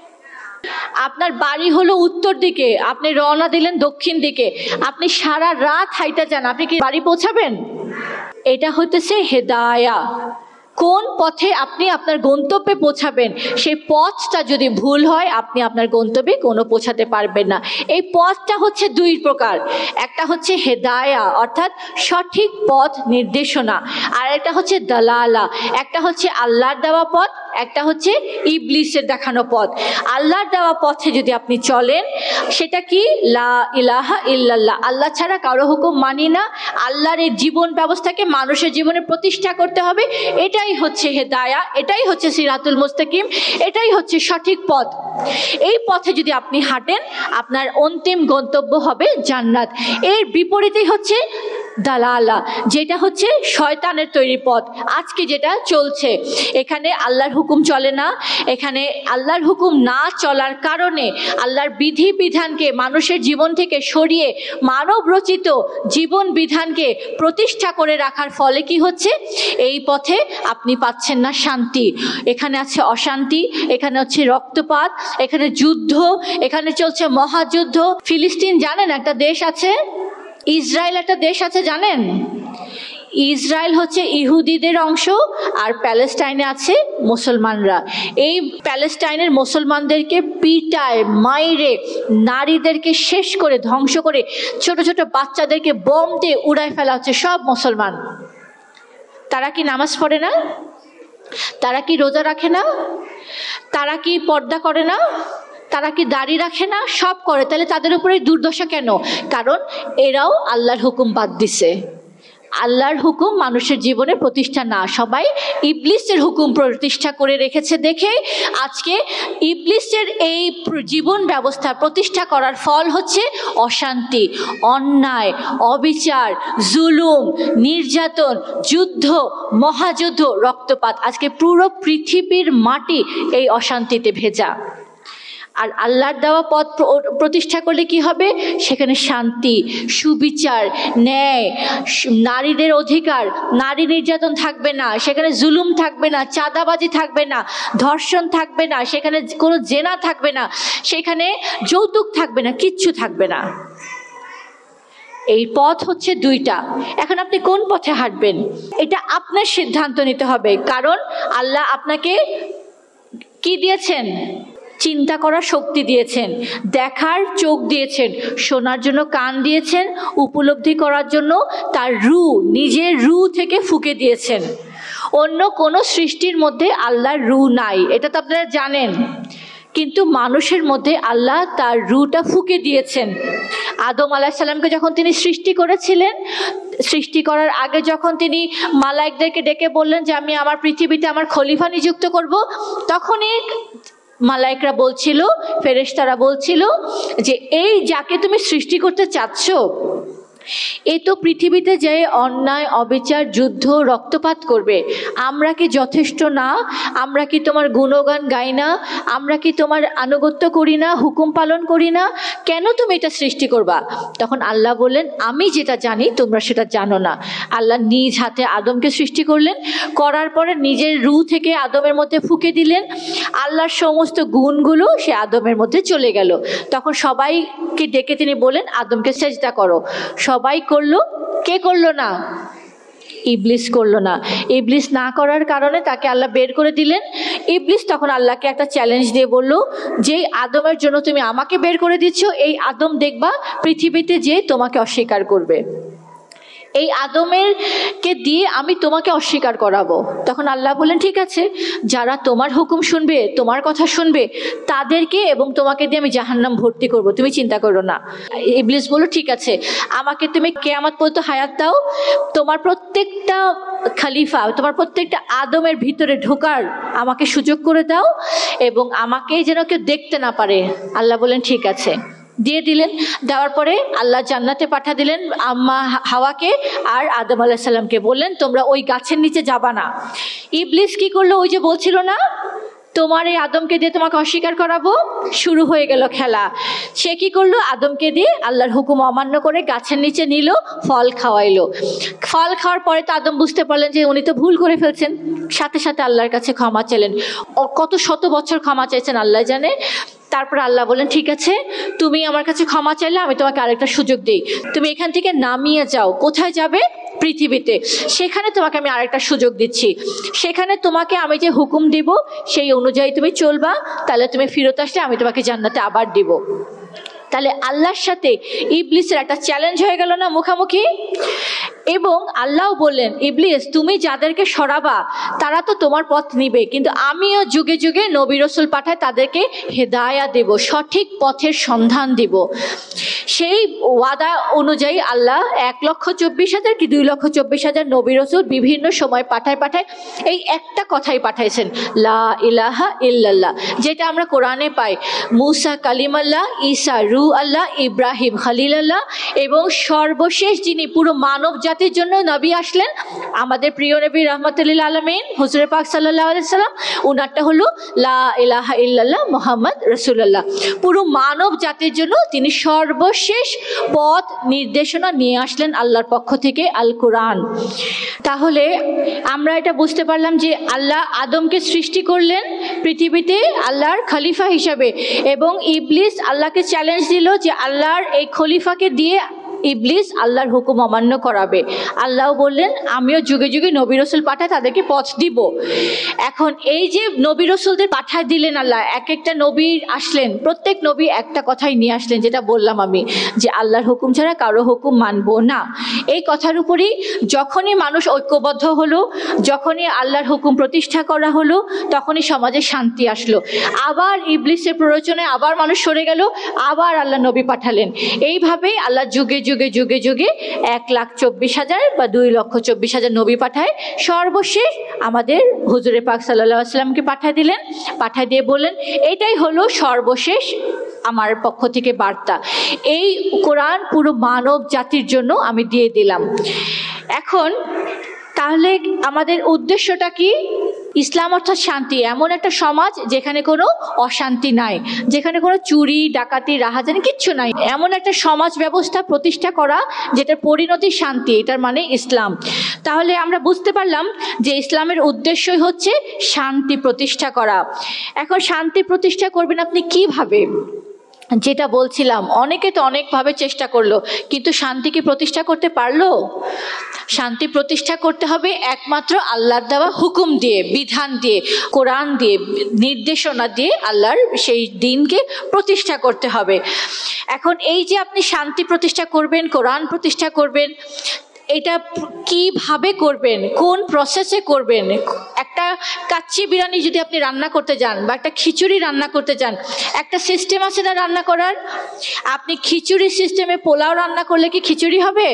আপনার বাড়ি হলো উত্তর দিকে, আপনি রওনা দিলেন দক্ষিণ দিকে, আপনি সারা রাত হাইটা যান, আপনি কি বাড়ি পৌঁছাবেন? এটা হইতেছে হেদায়া। কোন পথে আপনি আপনার গন্তব্যে পৌঁছাবেন সেই পথটা যদি ভুল হয় আপনি আপনার গন্তব্যে কোনো পৌঁছাতে পারবেন না। এই পথটা হচ্ছে দুই প্রকার, একটা হচ্ছে হেদায়া অর্থাৎ সঠিক পথ নির্দেশনা, আর একটা হচ্ছে দালালা। একটা হচ্ছে আল্লাহর দেওয়া পথ, একটা হচ্ছে ইবলিসের দেখানো পথ। আল্লাহর দেওয়া পথে যদি আপনি চলেন সেটা কি? লা ইলাহা ইল্লাল্লাহ, আল্লাহ ছাড়া কারো হুকুম মানি না, আল্লাহর এই জীবন ব্যবস্থাকে মানুষের জীবনে প্রতিষ্ঠা করতে হবে, এটাই হচ্ছে হেদায়া, এটাই হচ্ছে সিরাতুল মুস্তাকিম, এটাই হচ্ছে সঠিক পথ। এই পথে যদি আপনি হাঁটেন আপনার অন্তিম গন্তব্য হবে জান্নাত। এর বিপরীতেই হচ্ছে দালালা, যেটা হচ্ছে শয়তানের তৈরি পথ। আজকে যেটা চলছে এখানে আল্লাহর হুকুম চলে না, এখানে আল্লাহর হুকুম না চলার কারণে আল্লাহর বিধি বিধানকে মানুষের জীবন থেকে সরিয়ে মানব রচিত জীবন বিধানকে প্রতিষ্ঠা করে রাখার ফলে কি হচ্ছে? এই পথে আপনি পাচ্ছেন না শান্তি, এখানে আছে অশান্তি, এখানে হচ্ছে রক্তপাত, এখানে যুদ্ধ, এখানে চলছে মহাযুদ্ধ। ফিলিস্তিন জানেন একটা দেশ আছে, ইসরায়েল একটা দেশ আছে জানেন? ইসরায়েল হচ্ছে ইহুদিদের অংশ আর প্যালেস্টাইনে আছে মুসলমানরা। এই প্যালেস্টাইনের মুসলমানদেরকে পিটায় মাইরে নারীদেরকে শেষ করে ধ্বংস করে ছোট ছোট বাচ্চাদেরকে বোম দিয়ে উড়ায় ফেলা হচ্ছে সব মুসলমান। তারা কি নামাজ পড়ে না? তারা কি রোজা রাখে না? তারা কি পর্দা করে না? তারা কি দাড়ি রাখে না? সব করে। তাহলে তাদের উপরে দুর্দশা কেন? কারণ এরাও আল্লাহর হুকুম বাদ দিছে। আল্লাহর হুকুম মানুষের জীবনে প্রতিষ্ঠা না, সবাই ইবলিসের হুকুম প্রতিষ্ঠা করে রেখেছে দেখে আজকে ইবলিসের এই জীবন ব্যবস্থা প্রতিষ্ঠা করার ফল হচ্ছে অশান্তি, অন্যায়, অবিচার, জুলুম, নির্যাতন, যুদ্ধ, মহাযুদ্ধ, রক্তপাত। আজকে পুরো পৃথিবীর মাটি এই অশান্তিতে ভেজা। আর আল্লাহর দেওয়া পথ প্রতিষ্ঠা করলে কি হবে? সেখানে শান্তি, সুবিচার, ন্যায়, নারীদের অধিকার, নারী নির্যাতন থাকবে না, সেখানে জুলুম থাকবে না, চাঁদাবাজি থাকবে না, ধর্ষণ থাকবে না, সেখানে কোনো জেনা থাকবে না, সেখানে যৌতুক থাকবে না, কিচ্ছু থাকবে না। এই পথ হচ্ছে দুইটা। এখন আপনি কোন পথে হাঁটবেন এটা আপনার সিদ্ধান্ত নিতে হবে, কারণ আল্লাহ আপনাকে কি দিয়েছেন? চিন্তা করার শক্তি দিয়েছেন, দেখার চোখ দিয়েছেন, শোনার জন্য কান দিয়েছেন, উপলব্ধি করার জন্য তার রু, নিজের রু থেকে ফুঁকে দিয়েছেন। অন্য কোনো সৃষ্টির মধ্যে আল্লাহর রু নাই, এটা তো আপনারা জানেন, কিন্তু মানুষের মধ্যে আল্লাহ তার রুটা ফুঁকে দিয়েছেন। আদম আলাইহিস সালামকে যখন তিনি সৃষ্টি করেছিলেন, সৃষ্টি করার আগে যখন তিনি মালায়েকদেরকে ডেকে বললেন যে আমি আমার পৃথিবীতে আমার খলিফা নিযুক্ত করব, তখনই মালায়েকরা বলছিল, ফেরেশতারা বলছিল যে এই যাকে তুমি সৃষ্টি করতে চাচ্ছ এ তো পৃথিবীতে যে অন্যায়, অবিচার, যুদ্ধ, রক্তপাত করবে, আমরা কি যথেষ্ট না? আমরা কি তোমার গুণগান গাই না? আমরা কি তোমার আনুগত্য করি না, হুকুম পালন করি না? কেন তুমি এটা সৃষ্টি করবা? তখন আল্লাহ বললেন আমি যেটা জানি তোমরা সেটা জানো না। আল্লাহ নিজ হাতে আদমকে সৃষ্টি করলেন, করার পরে নিজের রূহ থেকে আদমের মধ্যে ফুঁকে দিলেন, আল্লাহর সমস্ত গুণগুলো সে আদমের মধ্যে চলে গেল। তখন সবাইকে ডেকে তিনি বললেন আদমকে সেজদা করো, সবাই করলো। কে করলো না? ইবলিস করলো না। ইবলিস না করার কারণে তাকে আল্লাহ বের করে দিলেন। ইবলিস তখন আল্লাহকে একটা চ্যালেঞ্জ দিয়ে বলল যে আদমের জন্য তুমি আমাকে বের করে দিচ্ছ, এই আদম দেখবা পৃথিবীতে যে তোমাকে অস্বীকার করবে। এই আদমের কে দিয়ে আমি তোমাকে অস্বীকার করাবো। তখন আল্লাহ বললেন ঠিক আছে, যারা তোমার হুকুম শুনবে, তোমার কথা শুনবে, তাদেরকে এবং তোমাকে দিয়ে আমি জাহান্নাম ভর্তি করব, তুমি চিন্তা করো না। ইবলিস বলল ঠিক আছে, আমাকে তুমি কিয়ামত পর্যন্ত হায়াত দাও, তোমার প্রত্যেকটা খলিফা, তোমার প্রত্যেকটা আদমের ভিতরে ঢোকার আমাকে সুযোগ করে দাও, এবং আমাকে যেন কেউ দেখতে না পারে। আল্লাহ বললেন ঠিক আছে, দিয়ে দিলেন। দেওয়ার পরে আল্লাহ জান্নাতে পাঠা দিলেন আম্মা হাওয়াকে আর আদম আলাইহিস সালামকে, বললেন তোমরা ওই গাছের নিচে যাবা না। ইবলিস কি করলো, ওই যে বলছিল না তোমার এই আদমকে দিয়ে তোমাকে অস্বীকার করাবো, শুরু হয়ে গেল খেলা। সে কি করলো, আদমকে দিয়ে আল্লাহর হুকুম অমান্য করে গাছের নিচে নিল, ফল খাওয়াইলো। ফল খাওয়ার পরে তো আদম বুঝতে পারলেন যে উনি তো ভুল করে ফেলছেন, সাথে সাথে আল্লাহর কাছে ক্ষমা চাইলেন। কত শত বছর ক্ষমা চাইছেন আল্লাহ জানে। তারপর আল্লাহ বলেন ঠিক আছে, তুমি আমার কাছে ক্ষমা চাইলে আমি তোমাকে আরেকটা সুযোগ দিই, তুমি এখান থেকে নামিয়ে যাও। কোথায় যাবে? পৃথিবীতে। সেখানে তোমাকে আমি আরেকটা সুযোগ দিচ্ছি, সেখানে তোমাকে আমি যে হুকুম দিব সেই অনুযায়ী তুমি চলবা, তাহলে তুমি ফিরত আসলে আমি তোমাকে জান্নাতে আবার দিব। তাহলে আল্লাহর সাথে ইবলিসের একটা চ্যালেঞ্জ হয়ে গেল না মুখামুখি। এবং আল্লাহ বললেন ইবলিস তুমি যাদেরকে সরাবা তারা তো তোমার পথ নিবে, কিন্তু আমিও যুগে যুগে নবী রসুল পাঠাই, তাদেরকে হেদায়া দেব, সঠিক পথের সন্ধান দিব। সেই ওয়াদা অনুযায়ী আল্লাহ এক লক্ষ চব্বিশ হাজার কি দুই লক্ষ চব্বিশ হাজার নবী রসুল বিভিন্ন সময় পাঠায় পাঠায় এই একটা কথাই পাঠাইছেন, লা ইলাহা ইল্লাল্লাহ, যেটা আমরা কোরআনে পাই। মুসা কালিমাল্লাহ, ঈসা রু আল্লাহ, ইব্রাহিম খালিল আল্লাহ, এবং সর্বশেষ যিনি পুরো মানব জাতির জন্য নবী আসলেন, আমাদের প্রিয় নবী রহমতুল্লিল আলমিন হুজুর পাক সাল্লাল্লাহু আলাইহি সাল্লাম, উনারটা হলো লা ইলাহা ইল্লাল্লাহ মুহাম্মদ রাসূলুল্লাহ। পুরো মানব জাতির জন্য তিনি সর্বশেষ পথ নির্দেশনা নিয়ে আসলেন আল্লাহর পক্ষ থেকে, আল কোরআন। তাহলে আমরা এটা বুঝতে পারলাম যে আল্লাহ আদমকে সৃষ্টি করলেন পৃথিবীতে আল্লাহর খলিফা হিসাবে, এবং ইবলিস আল্লাহকে চ্যালেঞ্জ দিল যে আল্লাহর এই খলিফাকে দিয়ে ইবলিস আল্লাহর হুকুম অমান্য করাবে। আল্লাহ বললেন আমিও যুগে যুগে নবী রসুল পাঠায় তাদেরকে পথ দিব। এখন এই যে নবী রসুলদের পাঠায় দিলেন আল্লাহ, এক একটা নবী আসলেন, প্রত্যেক নবী একটা কথাই নিয়ে আসলেন, যেটা বললাম আমি, যে আল্লাহর হুকুম ছাড়া কারো হুকুম মানবো না। এই কথার উপরই যখনই মানুষ ঐক্যবদ্ধ হলো, যখনই আল্লাহর হুকুম প্রতিষ্ঠা করা হলো, তখনই সমাজে শান্তি আসলো। আবার ইবলিসের প্ররোচনে আবার মানুষ সরে গেল, আবার আল্লাহ নবী পাঠালেন। এইভাবেই আল্লাহ যুগে যুগে যুগে যুগে এক লাখ চব্বিশ হাজার বা দুই লক্ষ চব্বিশ হাজার নবী পাঠায়। সর্বশেষ আমাদের হুজুরে পাক সাল্লাল্লাহু আলাইহি ওয়াসাল্লামকে পাঠায় দিলেন, পাঠায় দিয়ে বললেন এটাই হলো সর্বশেষ আমার পক্ষ থেকে বার্তা, এই কোরআন পুরো মানব জাতির জন্য আমি দিয়ে দিলাম। এখন তাহলে আমাদের উদ্দেশ্যটা কি? ইসলাম অর্থাৎ শান্তি, এমন একটা সমাজ যেখানে কোনো অশান্তি নাই, যেখানে কোনো চুরি ডাকাতি রাহাজানি কিচ্ছু নাই, এমন একটা সমাজ ব্যবস্থা প্রতিষ্ঠা করা যেটার পরিণতি শান্তি, এটার মানে ইসলাম। তাহলে আমরা বুঝতে পারলাম যে ইসলামের উদ্দেশ্যই হচ্ছে শান্তি প্রতিষ্ঠা করা। এখন শান্তি প্রতিষ্ঠা করবেন আপনি কিভাবে? যেটা বলছিলাম, অনেকে তো অনেকভাবে চেষ্টা করলো, কিন্তু শান্তি কি প্রতিষ্ঠা করতে পারলো? শান্তি প্রতিষ্ঠা করতে হবে একমাত্র আল্লাহর দেওয়া হুকুম দিয়ে, বিধান দিয়ে, কোরআন দিয়ে, নির্দেশনা দিয়ে আল্লাহর সেই দিনকে প্রতিষ্ঠা করতে হবে। এখন এই যে আপনি শান্তি প্রতিষ্ঠা করবেন, কোরআন প্রতিষ্ঠা করবেন, এটা কিভাবে করবেন, কোন প্রসেসে করবেন? একটা কাচ্চি বিরিয়ানি যদি আপনি রান্না করতে যান বা একটা খিচুড়ি রান্না করতে যান, একটা সিস্টেম আছে না রান্না করার? আপনি খিচুড়ি সিস্টেমে পোলাও রান্না করলে কি খিচুড়ি হবে?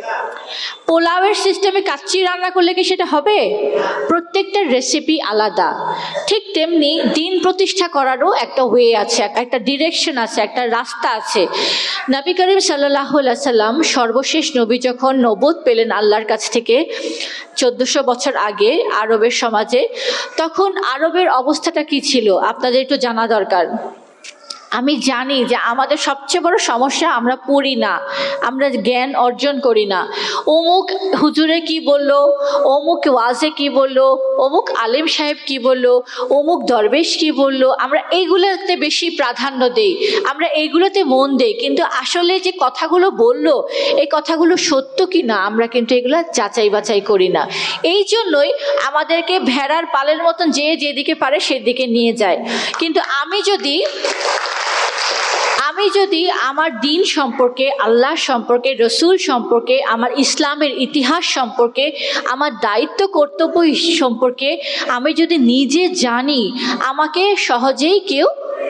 পোলাওয়ের সিস্টেমে কাচ্চি রান্না করলে কি সেটা হবে? প্রত্যেকটা রেসিপি আলাদা। ঠিক তেমনি দিন প্রতিষ্ঠা করারও একটা ওয়ে আছে, একটা ডিরেকশন আছে, একটা রাস্তা আছে। নবী করিম সাল্লাল্লাহু আলাইহি সাল্লাম সর্বশেষ নবী যখন নবুয়ত পেলেন আল্লাহর কাছ থেকে চোদ্দশো বছর আগে আরবের সমাজে, তখন আরবের অবস্থাটা কি ছিল আপনাদের একটু জানা দরকার। আমি জানি যে আমাদের সবচেয়ে বড় সমস্যা, আমরা পড়ি না, আমরা জ্ঞান অর্জন করি না। অমুক হুজুরে কি বলল, অমুক ওয়াজে কি বলল, অমুক আলেম সাহেব কি বলল, অমুক দরবেশ কি বলল, আমরা এইগুলোতে বেশি প্রাধান্য দেই, আমরা এইগুলোতে মন দেই, কিন্তু আসলে যে কথাগুলো বলল এই কথাগুলো সত্য কি না আমরা কিন্তু এগুলো যাচাই বাছাই করি না। এই জন্যই আমাদেরকে ভেড়ার পালের মতন যে যেদিকে পারে সেদিকে নিয়ে যায়। কিন্তু আমি যদি আমি যদি আমার দিন সম্পর্কে, আল্লাহ সম্পর্কে, রসুল সম্পর্কে, আমার ইসলামের ইতিহাস সম্পর্কে, আমার দায়িত্ব কর্তব্য সম্পর্কে আমি যদি নিজে জানি, আমাকে সহজেই কেউ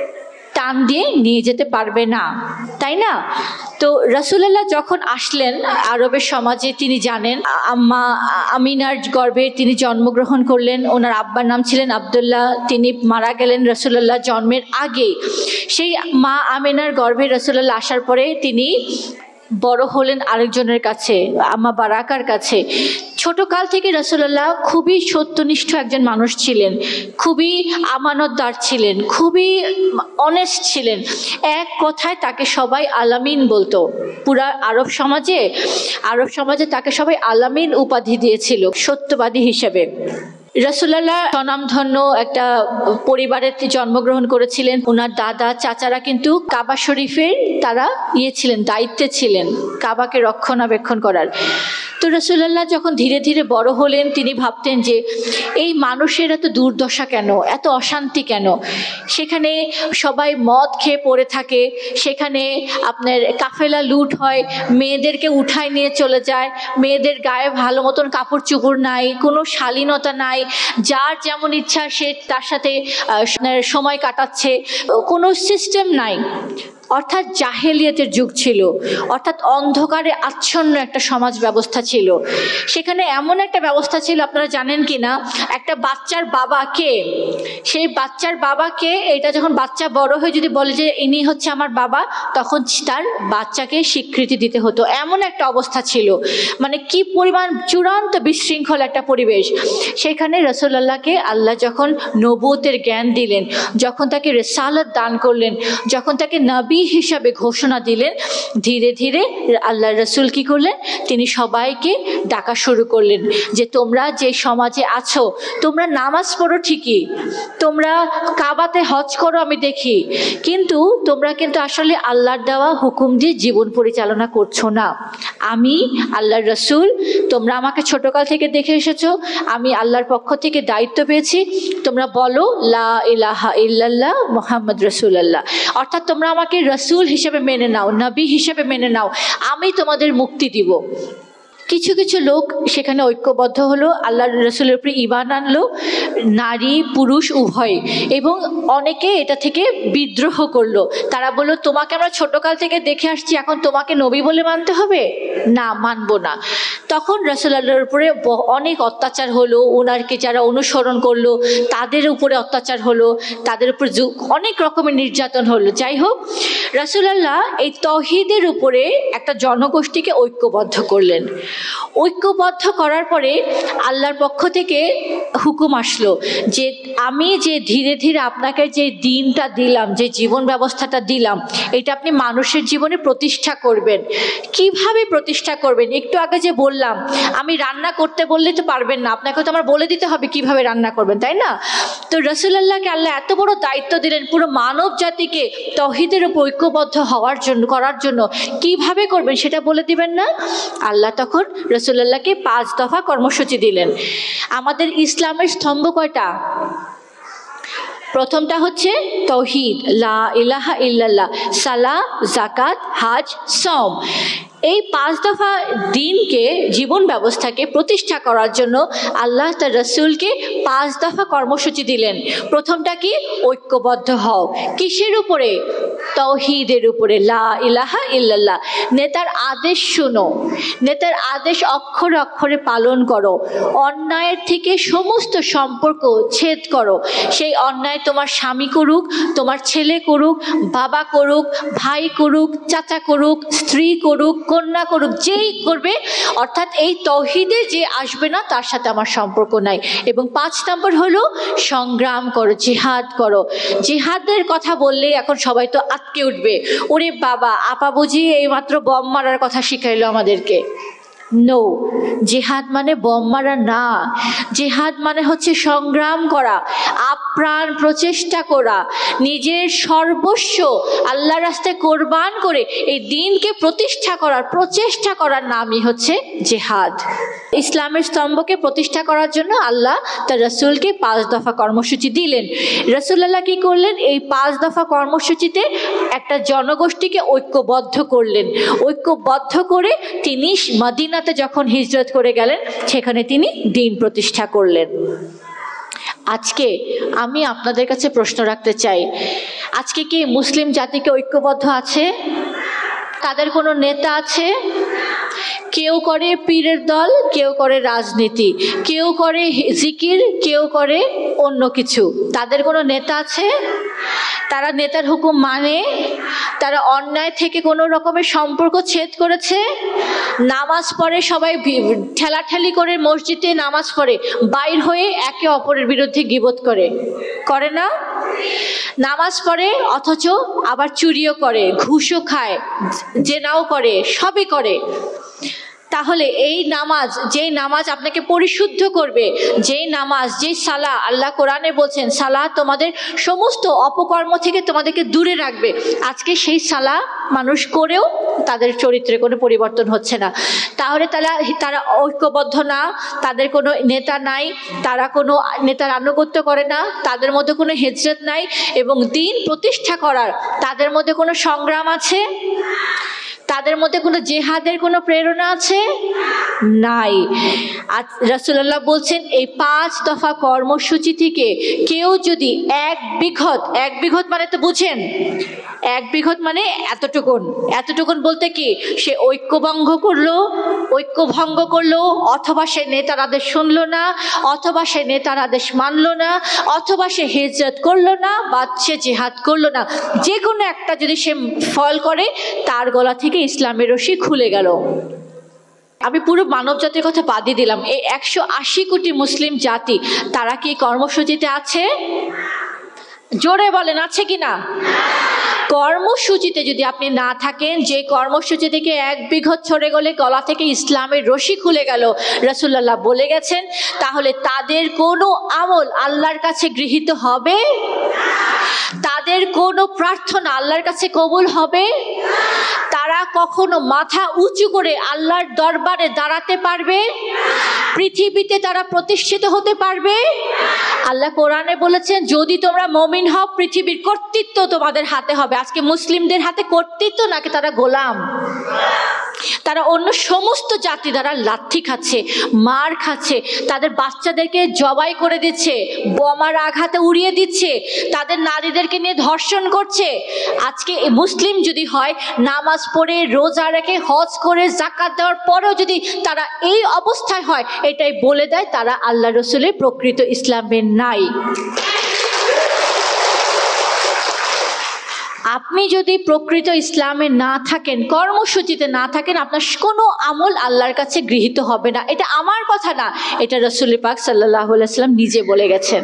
টান দিয়ে নিয়ে যেতে পারবে না, তাই না? তো রাসূলুল্লাহ যখন আসলেন আরবের সমাজে, তিনি জানেন আম্মা আমিনার গর্ভে তিনি জন্মগ্রহণ করলেন। ওনার আব্বার নাম ছিলেন আব্দুল্লাহ, তিনি মারা গেলেন রাসূলুল্লাহ জন্মের আগে। সেই মা আমিনার গর্ভে রাসূলুল্লাহ আসার পরে তিনি বড় হলেন আরেকজনের কাছে, আম্মা বারাকার কাছে। ছোটকাল থেকে রাসূলুল্লাহ খুবই সত্যনিষ্ঠ একজন মানুষ ছিলেন, খুবই আমানতদার ছিলেন, খুবই অনেস্ট ছিলেন। এক কথায় তাকে সবাই আলামিন বলতো। পুরা আরব সমাজে আরব সমাজে তাকে সবাই আলামিন উপাধি দিয়েছিল, সত্যবাদী হিসেবে। রাসূলুল্লাহ স্বনামধন্য একটা পরিবারে জন্মগ্রহণ করেছিলেন। ওনার দাদা চাচারা কিন্তু কাবা শরীফের তারা ইয়ে ছিলেন, দায়িত্বে ছিলেন কাবাকে রক্ষণাবেক্ষণ করার। তো রাসূলুল্লাহ যখন ধীরে ধীরে বড় হলেন, তিনি ভাবতেন যে এই মানুষের এত দুর্দশা কেন, এত অশান্তি কেন? সেখানে সবাই মদ খেয়ে পড়ে থাকে, সেখানে আপনার কাফেলা লুট হয়, মেয়েদেরকে উঠায় নিয়ে চলে যায়, মেয়েদের গায়ে ভালো মতন কাপড় চোপড় নাই, কোনো শালীনতা নাই, যার যেমন ইচ্ছা সে তার সাথে সময় কাটাচ্ছে, কোনো সিস্টেম নাই। অর্থাৎ জাহেলিয়াতের যুগ ছিল, অর্থাৎ অন্ধকারে আচ্ছন্ন একটা সমাজ ব্যবস্থা ছিল। সেখানে এমন একটা ব্যবস্থা ছিল, আপনারা জানেন কি না, একটা বাচ্চার বাবাকে, সেই বাচ্চার বাবাকে এটা যখন বাচ্চা বড় হয়ে যদি বলে যে ইনি হচ্ছে আমার বাবা, তখন তার বাচ্চাকে স্বীকৃতি দিতে হতো। এমন একটা অবস্থা ছিল, মানে কি পরিমাণ চূড়ান্ত বিশৃঙ্খল একটা পরিবেশ। সেখানে রাসূলুল্লাহকে আল্লাহ যখন নবুয়তের জ্ঞান দিলেন, যখন তাকে রিসালাত দান করলেন, যখন তাকে নবী হিসাবে ঘোষণা দিলেন, ধীরে ধীরে আল্লাহ রসুল কি করলেন, তিনি সবাইকে ডাকা শুরু করলেন যে তোমরা যে সমাজে আছো, তোমরা নামাজ পড়ো ঠিকই, তোমরা কাবাতে হজ করো আমি দেখি, কিন্তু তোমরা কিন্তু আসলে আল্লাহর দেওয়া হুকুম দিয়ে জীবন পরিচালনা করছো না। আমি আল্লাহর রসুল, তোমরা আমাকে ছোটকাল থেকে দেখে এসেছো, আমি আল্লাহর পক্ষ থেকে দায়িত্ব পেয়েছি, তোমরা বলো লা ইলাহা ইল্লাল্লাহ মুহাম্মদ রাসূলুল্লাহ। অর্থাৎ তোমরা আমাকে রসুল হিসেবে মেনে নাও, নবী হিসেবে মেনে নাও, আমি তোমাদের মুক্তি দিব। কিছু কিছু লোক সেখানে ঐক্যবদ্ধ হলো, আল্লাহ রসুলের উপরে ঈমান আনলো, নারী পুরুষ উভয়, এবং অনেকে এটা থেকে বিদ্রোহ করলো। তারা বললো তোমাকে আমরা ছোটকাল থেকে দেখে আসছি, এখন তোমাকে নবী বলে মানতে হবে না, মানবো না। তখন রাসূলুল্লাহর উপরে অনেক অত্যাচার হলো, ওনারকে যারা অনুসরণ করলো তাদের উপরে অত্যাচার হলো, তাদের উপর অনেক রকমের নির্যাতন হলো। যাই হোক, রাসূলুল্লাহ এই তাওহীদের উপরে একটা জনগোষ্ঠীকে ঐক্যবদ্ধ করলেন। ঐক্যবদ্ধ করার পরে আল্লাহর পক্ষ থেকে হুকুম আসলো যে আমি যে ধীরে ধীরে আপনাকে যে দিনটা দিলাম, যে জীবন ব্যবস্থাটা দিলাম, এটা আপনি মানুষের জীবনে প্রতিষ্ঠা করবেন। কিভাবে প্রতিষ্ঠা করবেন? একটু আগে যে বললাম, আমি রান্না করতে বললে তো পারবেন না, আপনাকে তো আমার বলে দিতে হবে কিভাবে রান্না করবেন, তাই না? তো রাসূলুল্লাহকে আল্লাহ এত বড় দায়িত্ব দিলেন, পুরো মানব জাতিকে তাওহীদের উপর ঐক্যবদ্ধ হওয়ার জন্য, করার জন্য কিভাবে করবেন সেটা বলে দিবেন না? আল্লাহ তখন রাসূলুল্লাহকে পাঁচ দফা কর্মসূচি দিলেন। আমাদের ইসলামের স্তম্ভ কয়টা? প্রথমটা হচ্ছে তাওহীদ, লা ইলাহা ইল্লাল্লাহ, সালাহ, যাকাত, হজ, সওম। এই পাঁচ দফা দিনকে, জীবন ব্যবস্থাকে প্রতিষ্ঠা করার জন্য আল্লাহ তার রসুলকে পাঁচ দফা কর্মসূচি দিলেন। প্রথমটা কি? ঐক্যবদ্ধ হও। কিসের উপরে? তাওহীদের উপরে, লা ইলাহা ইল্লাল্লাহ। নেতার আদেশ শুনো, নেতার আদেশ অক্ষরে অক্ষরে পালন করো, অন্যায়ের থেকে সমস্ত সম্পর্ক ছেদ করো। সেই অন্যায় তোমার স্বামী করুক, তোমার ছেলে করুক, বাবা করুক, ভাই করুক, চাচা করুক, স্ত্রী করুক, কন্যা করুক, যেই করবে, অর্থাৎ এই তাওহীদে যে আসবে না তার সাথে আমার সম্পর্ক নাই। এবং পাঁচ নম্বর হলো সংগ্রাম করো, জিহাদ করো। জিহাদের কথা বললেই এখন সবাই তো আটকে উঠবে, ওরে বাবা আপা বুঝি এই মাত্র বম মারার কথা শিখাইলো আমাদেরকে। নো, জিহাদ মানে বোম মারা না। জিহাদ মানে হচ্ছে সংগ্রাম করা, আপ্রাণ প্রচেষ্টা করা, নিজের সর্বস্ব আল্লাহর রাস্তায় কোরবান করে এই দ্বীনকে প্রতিষ্ঠা করার প্রচেষ্টা করার নামই হচ্ছে জিহাদ। ইসলামের স্তম্ভকে প্রতিষ্ঠা করার জন্য আল্লাহ তার রাসূলকে পাঁচ দফা কর্মসূচি দিলেন। রাসূলুল্লাহ কি করলেন? এই পাঁচ দফা কর্মসূচিতে একটা জনগোষ্ঠীকে ঐক্যবদ্ধ করলেন। ঐক্যবদ্ধ করে তিনি মদিনাতে যখন হিজরত করে গেলেন, সেখানে তিনি দ্বীন প্রতিষ্ঠা করলেন। আজকে আমি আপনাদের কাছে প্রশ্ন রাখতে চাই, আজকে কি মুসলিম জাতিকে ঐক্যবদ্ধ আছে? তাদের কোনো নেতা আছে? কেউ করে পীরের দল, কেউ করে রাজনীতি, কেউ করে জিকির, কেউ করে অন্য কিছু। তাদের কোনো নেতা আছে? তারা নেতার হুকুম মানে? তারা অন্যায় থেকে কোনো রকমের সম্পর্ক ছেদ করেছে? নামাজ পড়ে, সবাই ঠেলাঠেলি করে মসজিদে নামাজ পড়ে, বাইর হয়ে একে অপরের বিরুদ্ধে গীবত করে, করে না? নামাজ পড়ে অথচ আবার চুরিও করে, ঘুষও খায়, জেনাও করে, সবই করে। তাহলে এই নামাজ, যেই নামাজ আপনাকে পরিশুদ্ধ করবে, যেই নামাজ, যেই সালাহ, আল্লাহ কোরআনে বলছেন সালাহ তোমাদের সমস্ত অপকর্ম থেকে তোমাদেরকে দূরে রাখবে, আজকে সেই সালাহ মানুষ করেও তাদের চরিত্রে কোনো পরিবর্তন হচ্ছে না। তাহলে তারা তারা ঐক্যবদ্ধ না, তাদের কোনো নেতা নাই, তারা কোনো নেতার আনুগত্য করে না, তাদের মধ্যে কোনো হিজরত নাই, এবং দ্বীন প্রতিষ্ঠা করার তাদের মধ্যে কোনো সংগ্রাম আছে? তাদের মধ্যে কোনো জেহাদের কোনো প্রেরণা আছে? নাই। আজ রাসূলুল্লাহ বলছেন এই পাঁচ দফা কর্মসূচি থেকে কেউ যদি এক বিঘত, এক বিঘত মানে তো বুঝেন, এক বিঘত মানে এতটুকুন, এতটুকুন বলতে কি, সে ঐক্যভঙ্গ করলো, ঐক্য ভঙ্গ করলো, অথবা সে নেতার আদেশ শুনলো না, অথবা সে নেতার আদেশ মানলো না, অথবা সে হিজরত করলো না, বা সে জিহাদ করলো না, যে কোনো একটা যদি সে ফল করে, তার গলা থেকে ইসলামের রশি খুলে গেল। আমি পুরো মানব জাতির কথা বাদই দিলাম, এই একশো আশি কোটি মুসলিম জাতি তারা কি কর্মসূচিতে আছে? জোরে বলেন, আছে কিনা? কর্মসূচিতে যদি আপনি না থাকেন, যে কর্মসূচি থেকে এক বিঘত ছড়ে গেলে গলা থেকে ইসলামের রশি খুলে গেল, রাসূলুল্লাহ বলে গেছেন, তাহলে তাদের কোনো আমল আল্লাহর কাছে গৃহীত হবে? তাদের কোনো প্রার্থনা আল্লাহর কাছে কবুল হবে? তারা কখনো মাথা উঁচু করে আল্লাহর দরবারে দাঁড়াতে পারবে? পৃথিবীতে তারা প্রতিষ্ঠিত হতে পারবে? আল্লাহ কোরআনে বলেছেন, যদি তোমরা মুমিন হও, পৃথিবীর কর্তৃত্ব তোমাদের হাতে হবে। আজকে মুসলিমদের হাতে কর্তৃত্ব নাকি তারা গোলাম? তারা অন্য সমস্ত জাতি দ্বারা লাথি খাচ্ছে, মার খাচ্ছে, তাদের বাচ্চাদেরকে জবাই করে দিচ্ছে, বোমার আঘাতে উড়িয়ে দিচ্ছে, তাদের নারীদেরকে নিয়ে ধর্ষণ করছে। আজকে মুসলিম যদি হয়, নামাজ পড়ে, রোজা রেখে, হজ করে, যাকাত দেওয়ার পরেও যদি তারা এই অবস্থায় হয়, এটাই বলে দেয় তারা আল্লাহ রসুলের প্রকৃত ইসলামে নাই। আপনি যদি প্রকৃত ইসলামে না থাকেন, কর্মসূচিতে না থাকেন, আপনার কোনো আমল আল্লাহর কাছে গৃহীত হবে না। এটা আমার কথা না, এটা রাসূল পাক সাল্লাল্লাহু আলাইহি ওয়াসাল্লাম নিজে বলে গেছেন।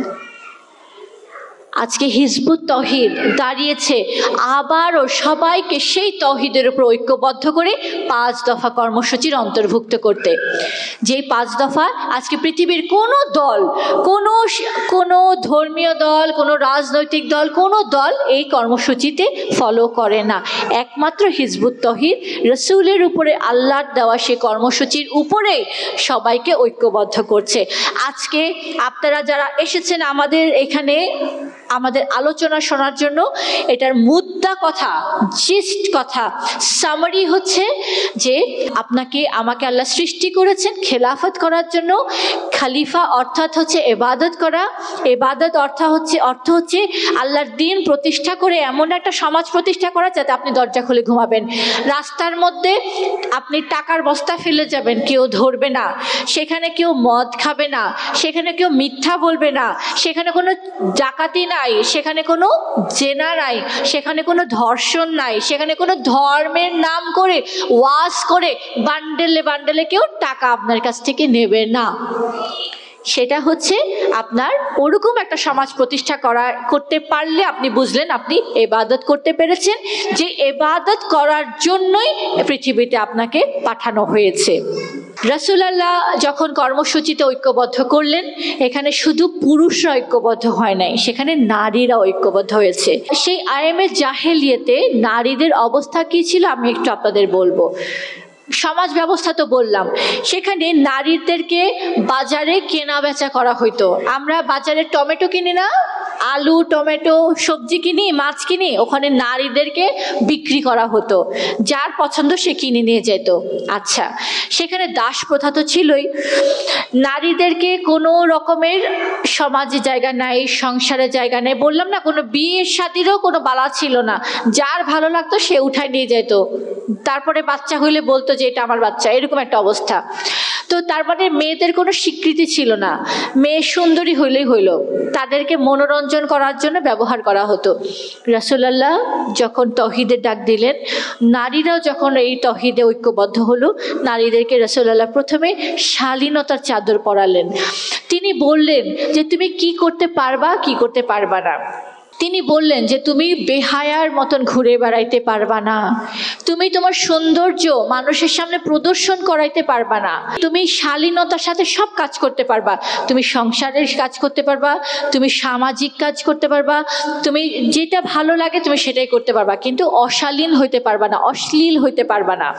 আজকে হিজবুত তৌহিদ দাঁড়িয়েছে আবারও সবাইকে সেই তৌহিদের উপর ঐক্যবদ্ধ করে পাঁচ দফা কর্মসূচির অন্তর্ভুক্ত করতে। যেই পাঁচ দফা আজকে পৃথিবীর কোনো দল, কোনো কোনো ধর্মীয় দল, কোনো রাজনৈতিক দল, কোনো দল এই কর্মসূচিতে ফলো করে না। একমাত্র হিজবুত তৌহিদ রাসূলের উপরে আল্লাহর দেওয়া সেই কর্মসূচির উপরে সবাইকে ঐক্যবদ্ধ করছে। আজকে আপনারা যারা এসেছেন আমাদের এখানে আমাদের আলোচনা শোনার জন্য, এটার মুদ্রা কথা, জিস্ট কথা, সামারি হচ্ছে যে আপনাকে আমাকে আল্লাহ সৃষ্টি করেছেন খেলাফত করার জন্য। খালিফা অর্থাৎ হচ্ছে ইবাদত করা, ইবাদত অর্থ হচ্ছে অর্থ হচ্ছে আল্লাহর দ্বীন প্রতিষ্ঠা করে এমন একটা সমাজ প্রতিষ্ঠা করা যাতে আপনি দরজা খুলে ঘুমাবেন। রাস্তার মধ্যে আপনি টাকার বস্তা ফেলে যাবেন, কেউ ধরবে না, সেখানে কেউ মদ খাবে না, সেখানে কেউ মিথ্যা বলবে না, সেখানে কোনো ডাকাতি নাই, সেখানে কোনো জেনা নাই, সেখানে কোনো ধর্ষণ নাই, সেখানে কোনো ধর্মের নাম করে ওয়াজ করে বান্ডেলে বান্ডেলে কেউ টাকা আপনার কাছ থেকে নেবে না। সেটা হচ্ছে আপনার ওরকম একটা সমাজ প্রতিষ্ঠা করা করতে পারলে আপনি বুঝলেন আপনি ইবাদত করতে পেরেছেন, যে ইবাদত করার জন্যই পৃথিবীতে আপনাকে পাঠানো হয়েছে। রাসূলুল্লাহ যখন কর্মসূচিতে ঐক্যবদ্ধ করলেন, এখানে শুধু পুরুষরা ঐক্যবদ্ধ হয় নাই, সেখানে নারীরা ঐক্যবদ্ধ হয়েছে। সেই আইএমএ জাহেলিয়াতে নারীদের অবস্থা কি ছিল আমি একটু আপনাদের বলবো। সমাজ ব্যবস্থা তো বললাম, সেখানে নারীদেরকে বাজারে কেনা বেচা করা হইতো। আমরা বাজারে টমেটো কিনি না, আলু টমেটো সবজি কিনি, মাছ কিনি, ওখানে নারীদেরকে বিক্রি করা হতো, যার পছন্দ সে কিনে নিয়ে যেত। আচ্ছা, সেখানে দাস প্রথা তো ছিলই। নারীদেরকে কোনো রকমের সমাজে জায়গা নাই, সংসারে জায়গা নেই। বললাম না, কোনো বিয়ের শাদীরও কোনো বালা ছিল না, যার ভালো লাগতো সে উঠায় নিয়ে যেত। তারপরে বাচ্চা হইলে বলতো যে এটা আমার বাচ্চা, এরকম একটা অবস্থা। তো তার মানে মেয়েদের কোনো স্বীকৃতি ছিল না, মেয়ে সুন্দরী হইলেই হইল, তাদেরকে মনোরঞ্জন করার জন্য ব্যবহার করা হতো। রাসূলুল্লাহ যখন তৌহিদের ডাক দিলেন, নারীরাও যখন এই তৌহিদে ঐক্যবদ্ধ হলো, নারীদেরকে রাসূলুল্লাহ প্রথমে শালীনতার চাদর পরালেন। তিনি বললেন যে তুমি কি করতে পারবা, কি করতে পারবা না। তিনি বললেন যে তুমি বেহায়ার মতন ঘুরে বেড়াইতে পারবা না, তুমি তোমার সৌন্দর্য মানুষের সামনে প্রদর্শন করাইতে পারবা না, তুমি শালীনতার সাথে সব কাজ করতে পারবা, তুমি সংসারের কাজ করতে পারবা, তুমি সামাজিক কাজ করতে পারবা, তুমি যেটা ভালো লাগে তুমি সেটাই করতে পারবা, কিন্তু অশালীন হইতে পারবা না, অশ্লীল হইতে পারবা না।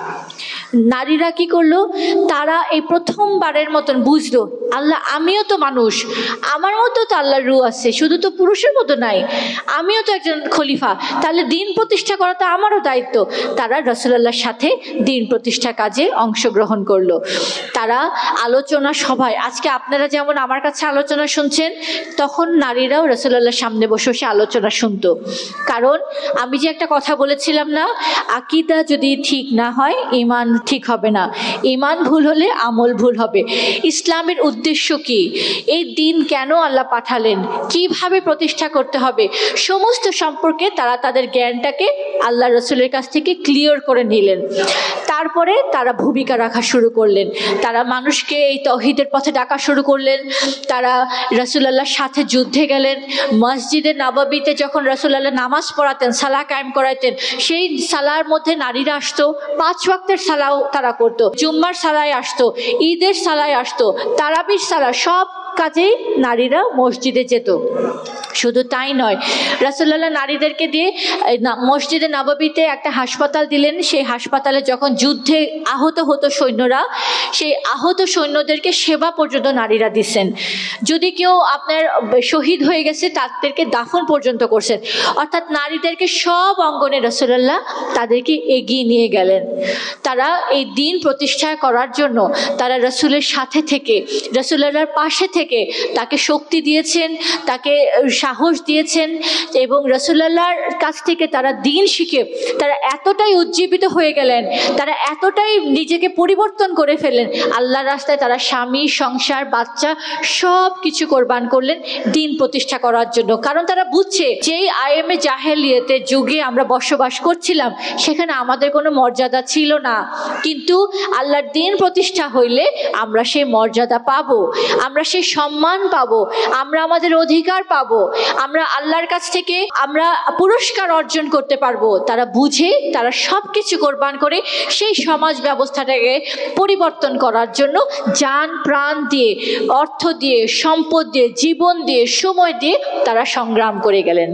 নারীরা কি করলো, তারা এই প্রথমবারের মতন বুঝলো আল্লাহ আমিও তো মানুষ, আমার মতো তো আল্লাহর রূহ আছে, শুধু তো পুরুষের মতো নাই, আমিও তো একজন খলিফা, তাহলে দিন প্রতিষ্ঠা করা তো আমারও দায়িত্ব। তারা রাসূলুল্লাহর সাথে দিন প্রতিষ্ঠা কাজে অংশগ্রহণ করলো। তারা আলোচনা সভায়, আজকে আপনারা যেমন আমার কাছে আলোচনা শুনছেন, তখন নারীরাও রাসূলুল্লাহর সামনে বসে বসে আলোচনা শুনতো। কারণ আমি যে একটা কথা বলেছিলাম না, আকীদা যদি ঠিক না হয় ঈমান ঠিক হবে না, ঈমান ভুল হলে আমল ভুল হবে। ইসলামের উদ্দেশ্য কি, এই দিন কেন আল্লাহ পাঠালেন, কিভাবে প্রতিষ্ঠা করতে হবে, সমস্ত সম্পর্কে তারা তাদের জ্ঞানটাকে আল্লাহ রসুলের কাছ থেকে ক্লিয়ার করে নিলেন। তারপরে তারা ভূমিকা রাখা শুরু করলেন, তারা মানুষকে এই তৌহিদের পথে ডাকা শুরু করলেন। তারা রাসূলুল্লাহর সাথে যুদ্ধে গেলেন। মসজিদে নববীতে যখন রাসূলুল্লাহ নামাজ পড়াতেন, সালাহ কায়েম করাতেন, সেই সালার মধ্যে নারীরা আসতো, পাঁচ ওয়াক্তের সালাও তারা করতো, জুম্মার সালায় আসতো, ঈদের সালায় আসতো, তারাবির সালা, সব কাজেই নারীরা মসজিদে যেত। শুধু তাই নয়, রাসূলুল্লাহ নারীদেরকে দিয়ে মসজিদে নববীতে একটা হাসপাতাল দিলেন। সেই হাসপাতালে যখন যুদ্ধে আহত হতো সৈন্যরা, সেই আহত সৈন্যদেরকে সেবা পর্যন্ত নারীরা দিচ্ছেন। যদি কেউ আপনার শহীদ হয়ে গেছে, তাদেরকে দাফন পর্যন্ত করছেন। অর্থাৎ নারীদেরকে সব অঙ্গনে রাসূলুল্লাহ তাদেরকে এগিয়ে নিয়ে গেলেন। তারা এই দিন প্রতিষ্ঠা করার জন্য তারা রাসূলের সাথে থেকে, রাসূলুল্লাহর পাশে থেকে তাকে শক্তি দিয়েছেন, তাকে সাহস দিয়েছেন, এবং রাসূলুল্লাহর কাছ থেকে তারা দিন শিখে তারা এতটাই উজ্জীবিত হয়ে গেলেন, তারা এতটাই নিজেকে পরিবর্তন করে ফেললেন, আল্লাহর রাস্তায় তারা স্বামী, সংসার, বাচ্চা সব কিছু কোরবান করলেন দিন প্রতিষ্ঠা করার জন্য। কারণ তারা বুঝছে যেই আইএমএ জাহেলিয়াতের যুগে আমরা বসবাস করছিলাম, সেখানে আমাদের কোনো মর্যাদা ছিল না, কিন্তু আল্লাহর দিন প্রতিষ্ঠা হইলে আমরা সেই মর্যাদা পাবো, আমরা সেই সম্মান পাবো, আমরা আমাদের অধিকার পাবো, আমরা আল্লাহর কাছ থেকে আমরা পুরস্কার অর্জন করতে পারবো। তারা বুঝে, তারা সব কিছু কোরবান করে সেই সমাজ ব্যবস্থাটাকে পরিবর্তন করার জন্য জান প্রাণ দিয়ে, অর্থ দিয়ে, সম্পদ দিয়ে, জীবন দিয়ে, সময় দিয়ে তারা সংগ্রাম করে গেলেন।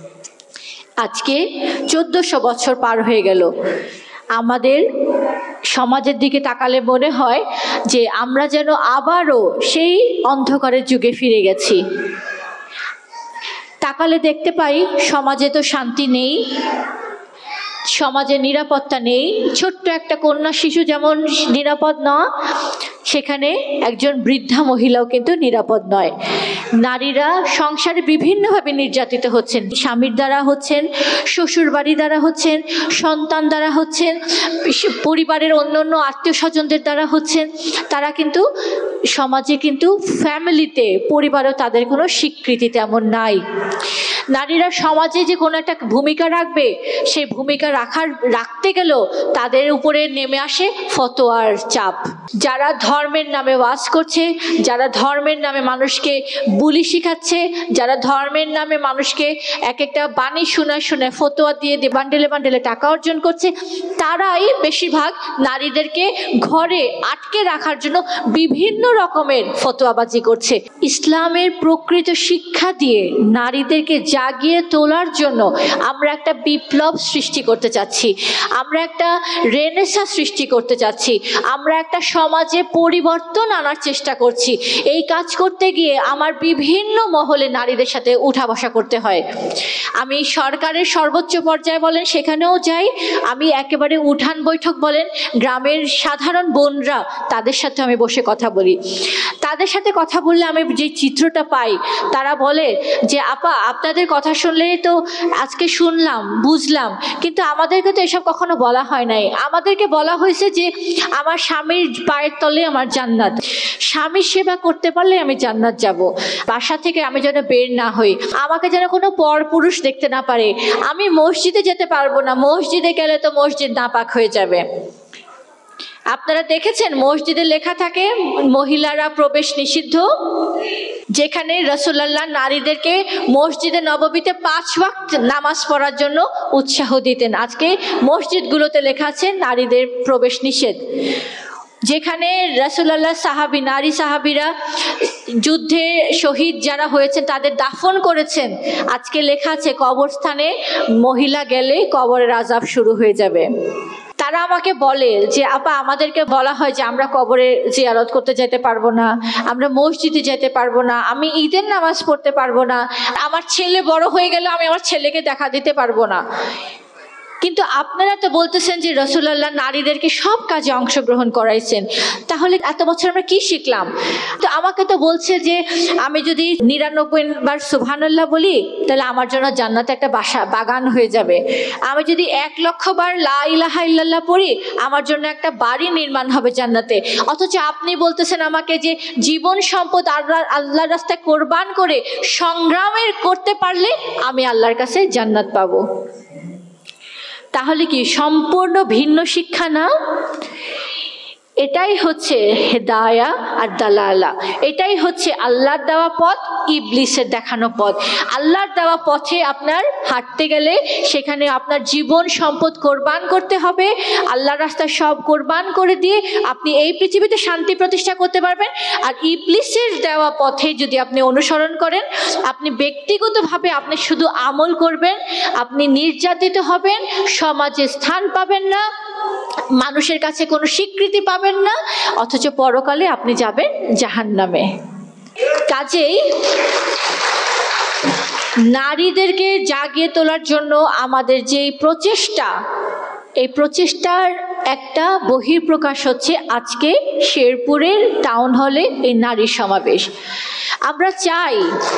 আজকে চোদ্দশো বছর পার হয়ে গেল। আমাদের সমাজের দিকে তাকালে মনে হয় যে আমরা যেন আবারও সেই অন্ধকারের যুগে ফিরে গেছি। তাকালে দেখতে পাই সমাজে তো শান্তি নেই, সমাজে নিরাপত্তা নেই। ছোট্ট একটা কন্যা শিশু যেমন নিরাপদ না, সেখানে একজন বৃদ্ধা মহিলাও কিন্তু নিরাপদ নয়। নারীরা সংসারে বিভিন্নভাবে নির্যাতিত হচ্ছেন, স্বামীর দ্বারা হচ্ছেন, শ্বশুর বাড়ি দ্বারা হচ্ছেন, সন্তান দ্বারা হচ্ছেন, পরিবারের অন্য অন্য আত্মীয় স্বজনদের দ্বারা হচ্ছেন। তারা কিন্তু সমাজে কিন্তু ফ্যামিলিতে, পরিবারেও তাদের কোনো স্বীকৃতি তেমন নাই। নারীরা সমাজে যে কোনো একটা ভূমিকা রাখবে, সেই ভূমিকা রাখার রাখতে গেলেও তাদের উপরে নেমে আসে ফতোয়ার চাপ। যারা ধর্মের নামে ওয়াজ করছে, যারা ধর্মের নামে মানুষকে বুলি শিখাচ্ছে, যারা ধর্মের নামে মানুষকে এক একটা বাণী শোনায় শোনায় ফতোয়া দিয়ে দিয়ে বান্ডেলে বান্ডেলে টাকা অর্জন করছে, তারাই বেশিরভাগ নারীদেরকে ঘরে আটকে রাখার জন্য বিভিন্ন রকমের ফতোয়াবাজি করছে। ইসলামের প্রকৃত শিক্ষা দিয়ে নারীদেরকে জাগিয়ে তোলার জন্য আমরা একটা বিপ্লব সৃষ্টি করতে চাচ্ছি, আমরা একটা রেনেসাঁ সৃষ্টি করতে চাচ্ছি, আমরা একটা সমাজে পরিবর্তন আনার চেষ্টা করছি। এই কাজ করতে গিয়ে আমার বিভিন্ন মহলে নারীদের সাথে উঠা বসা করতে হয়। আমি সরকারের সর্বোচ্চ পর্যায়ে বলেন সেখানেও যাই, আমি একেবারে উঠান বৈঠক বলেন গ্রামের সাধারণ বোনরা তাদের সাথে আমি বসে কথা বলি। তাদের সাথে কথা বললে আমি যে চিত্রটা পাই, তারা বলে যে আপা আপনাদের কথা শুনলেই তো আজকে শুনলাম বুঝলাম, কিন্তু আমাদেরকে তো এসব কখনো বলা হয় নাই। আমাদেরকে বলা হয়েছে যে আমার স্বামীর পায়ের তলে আমার জান্নাত, স্বামীর সেবা করতে পারলে আমি জান্নাত যাব, বাসা থেকে আমি যেন বের না হই, আমাকে যেন কোনো পরপুরুষ দেখতে না পারে, আমি মসজিদে যেতে পারবো না, মসজিদে গেলে তো মসজিদ নাপাক হয়ে যাবে। আপনারা দেখেছেন মসজিদে লেখা থাকে মহিলারা প্রবেশ নিষিদ্ধ, যেখানে রাসূলুল্লাহ নারীদেরকে মসজিদে নববীতে পাঁচ ওয়াক্ত নামাজ পড়ার জন্য উৎসাহ দিতেন। আজকে মসজিদগুলোতে লেখা আছে নারীদের প্রবেশ নিষেধ। যেখানে রাসূলুল্লাহ সাহাবী নারী সাহাবীরা যুদ্ধে শহীদ যারা হয়েছেন তাদের দাফন করেছেন, আজকে লেখা আছে কবরস্থানে মহিলা গেলে কবরের আযাব শুরু হয়ে যাবে। তারা আমাকে বলে যে আপা আমাদেরকে বলা হয় যে আমরা কবরে জিয়ারত করতে যেতে পারবো না, আমরা মসজিদে যেতে পারবো না, আমি ঈদের নামাজ পড়তে পারবো না, আমার ছেলে বড় হয়ে গেল আমি আমার ছেলেকে দেখা দিতে পারবো না। কিন্তু আপনারা তো বলতেছেন যে রাসূলুল্লাহ নারীদেরকে সব কাজে অংশগ্রহণ করাইছেন, তাহলে এত বছর আমরা কি শিখলাম? তো আমাকে তো বলছে যে আমি যদি নিরানব্বই বার সুবহানাল্লাহ বলি তাহলে আমার জন্য জান্নাতে একটা বাসা বাগান হয়ে যাবে, আমি যদি এক লক্ষ বার লা ইলাহা ইল্লাল্লাহ পড়ি আমার জন্য একটা বাড়ি নির্মাণ হবে জান্নাতে। অথচ আপনি বলতেছেন আমাকে যে জীবন সম্পদ আল্লাহ আল্লাহর রাস্তায় কোরবান করে সংগ্রামের করতে পারলে আমি আল্লাহর কাছে জান্নাত পাবো। তাহলে কি সম্পূর্ণ ভিন্ন শিক্ষা না? এটাই হচ্ছে হেদায়া আর দালালা, এটাই হচ্ছে আল্লাহর দেওয়া পথ, ইবলিসের দেখানো পথ। আল্লাহর দেওয়া পথে আপনার হাঁটতে গেলে সেখানে আপনার জীবন সম্পদ কোরবান করতে হবে, আল্লাহর রাস্তায় সব কোরবান করে দিয়ে আপনি এই পৃথিবীতে শান্তি প্রতিষ্ঠা করতে পারবেন। আর ইবলিসের দেওয়া পথে যদি আপনি অনুসরণ করেন, আপনি ব্যক্তিগতভাবে আপনি শুধু আমল করবেন, আপনি নির্যাতিত হবেন, সমাজে স্থান পাবেন না, মানুষের কাছে কোনো স্বীকৃতি পাবেন না, অথচ পরকালে আপনি যাবেন জাহান্নামে। কাজেই নারীদেরকে জাগিয়ে তোলার জন্য আমাদের যে প্রচেষ্টা, এই প্রচেষ্টার একটা বহিঃপ্রকাশ হচ্ছে আজকে শেরপুরের টাউন হলে এই নারী সমাবেশ। আমরা চাই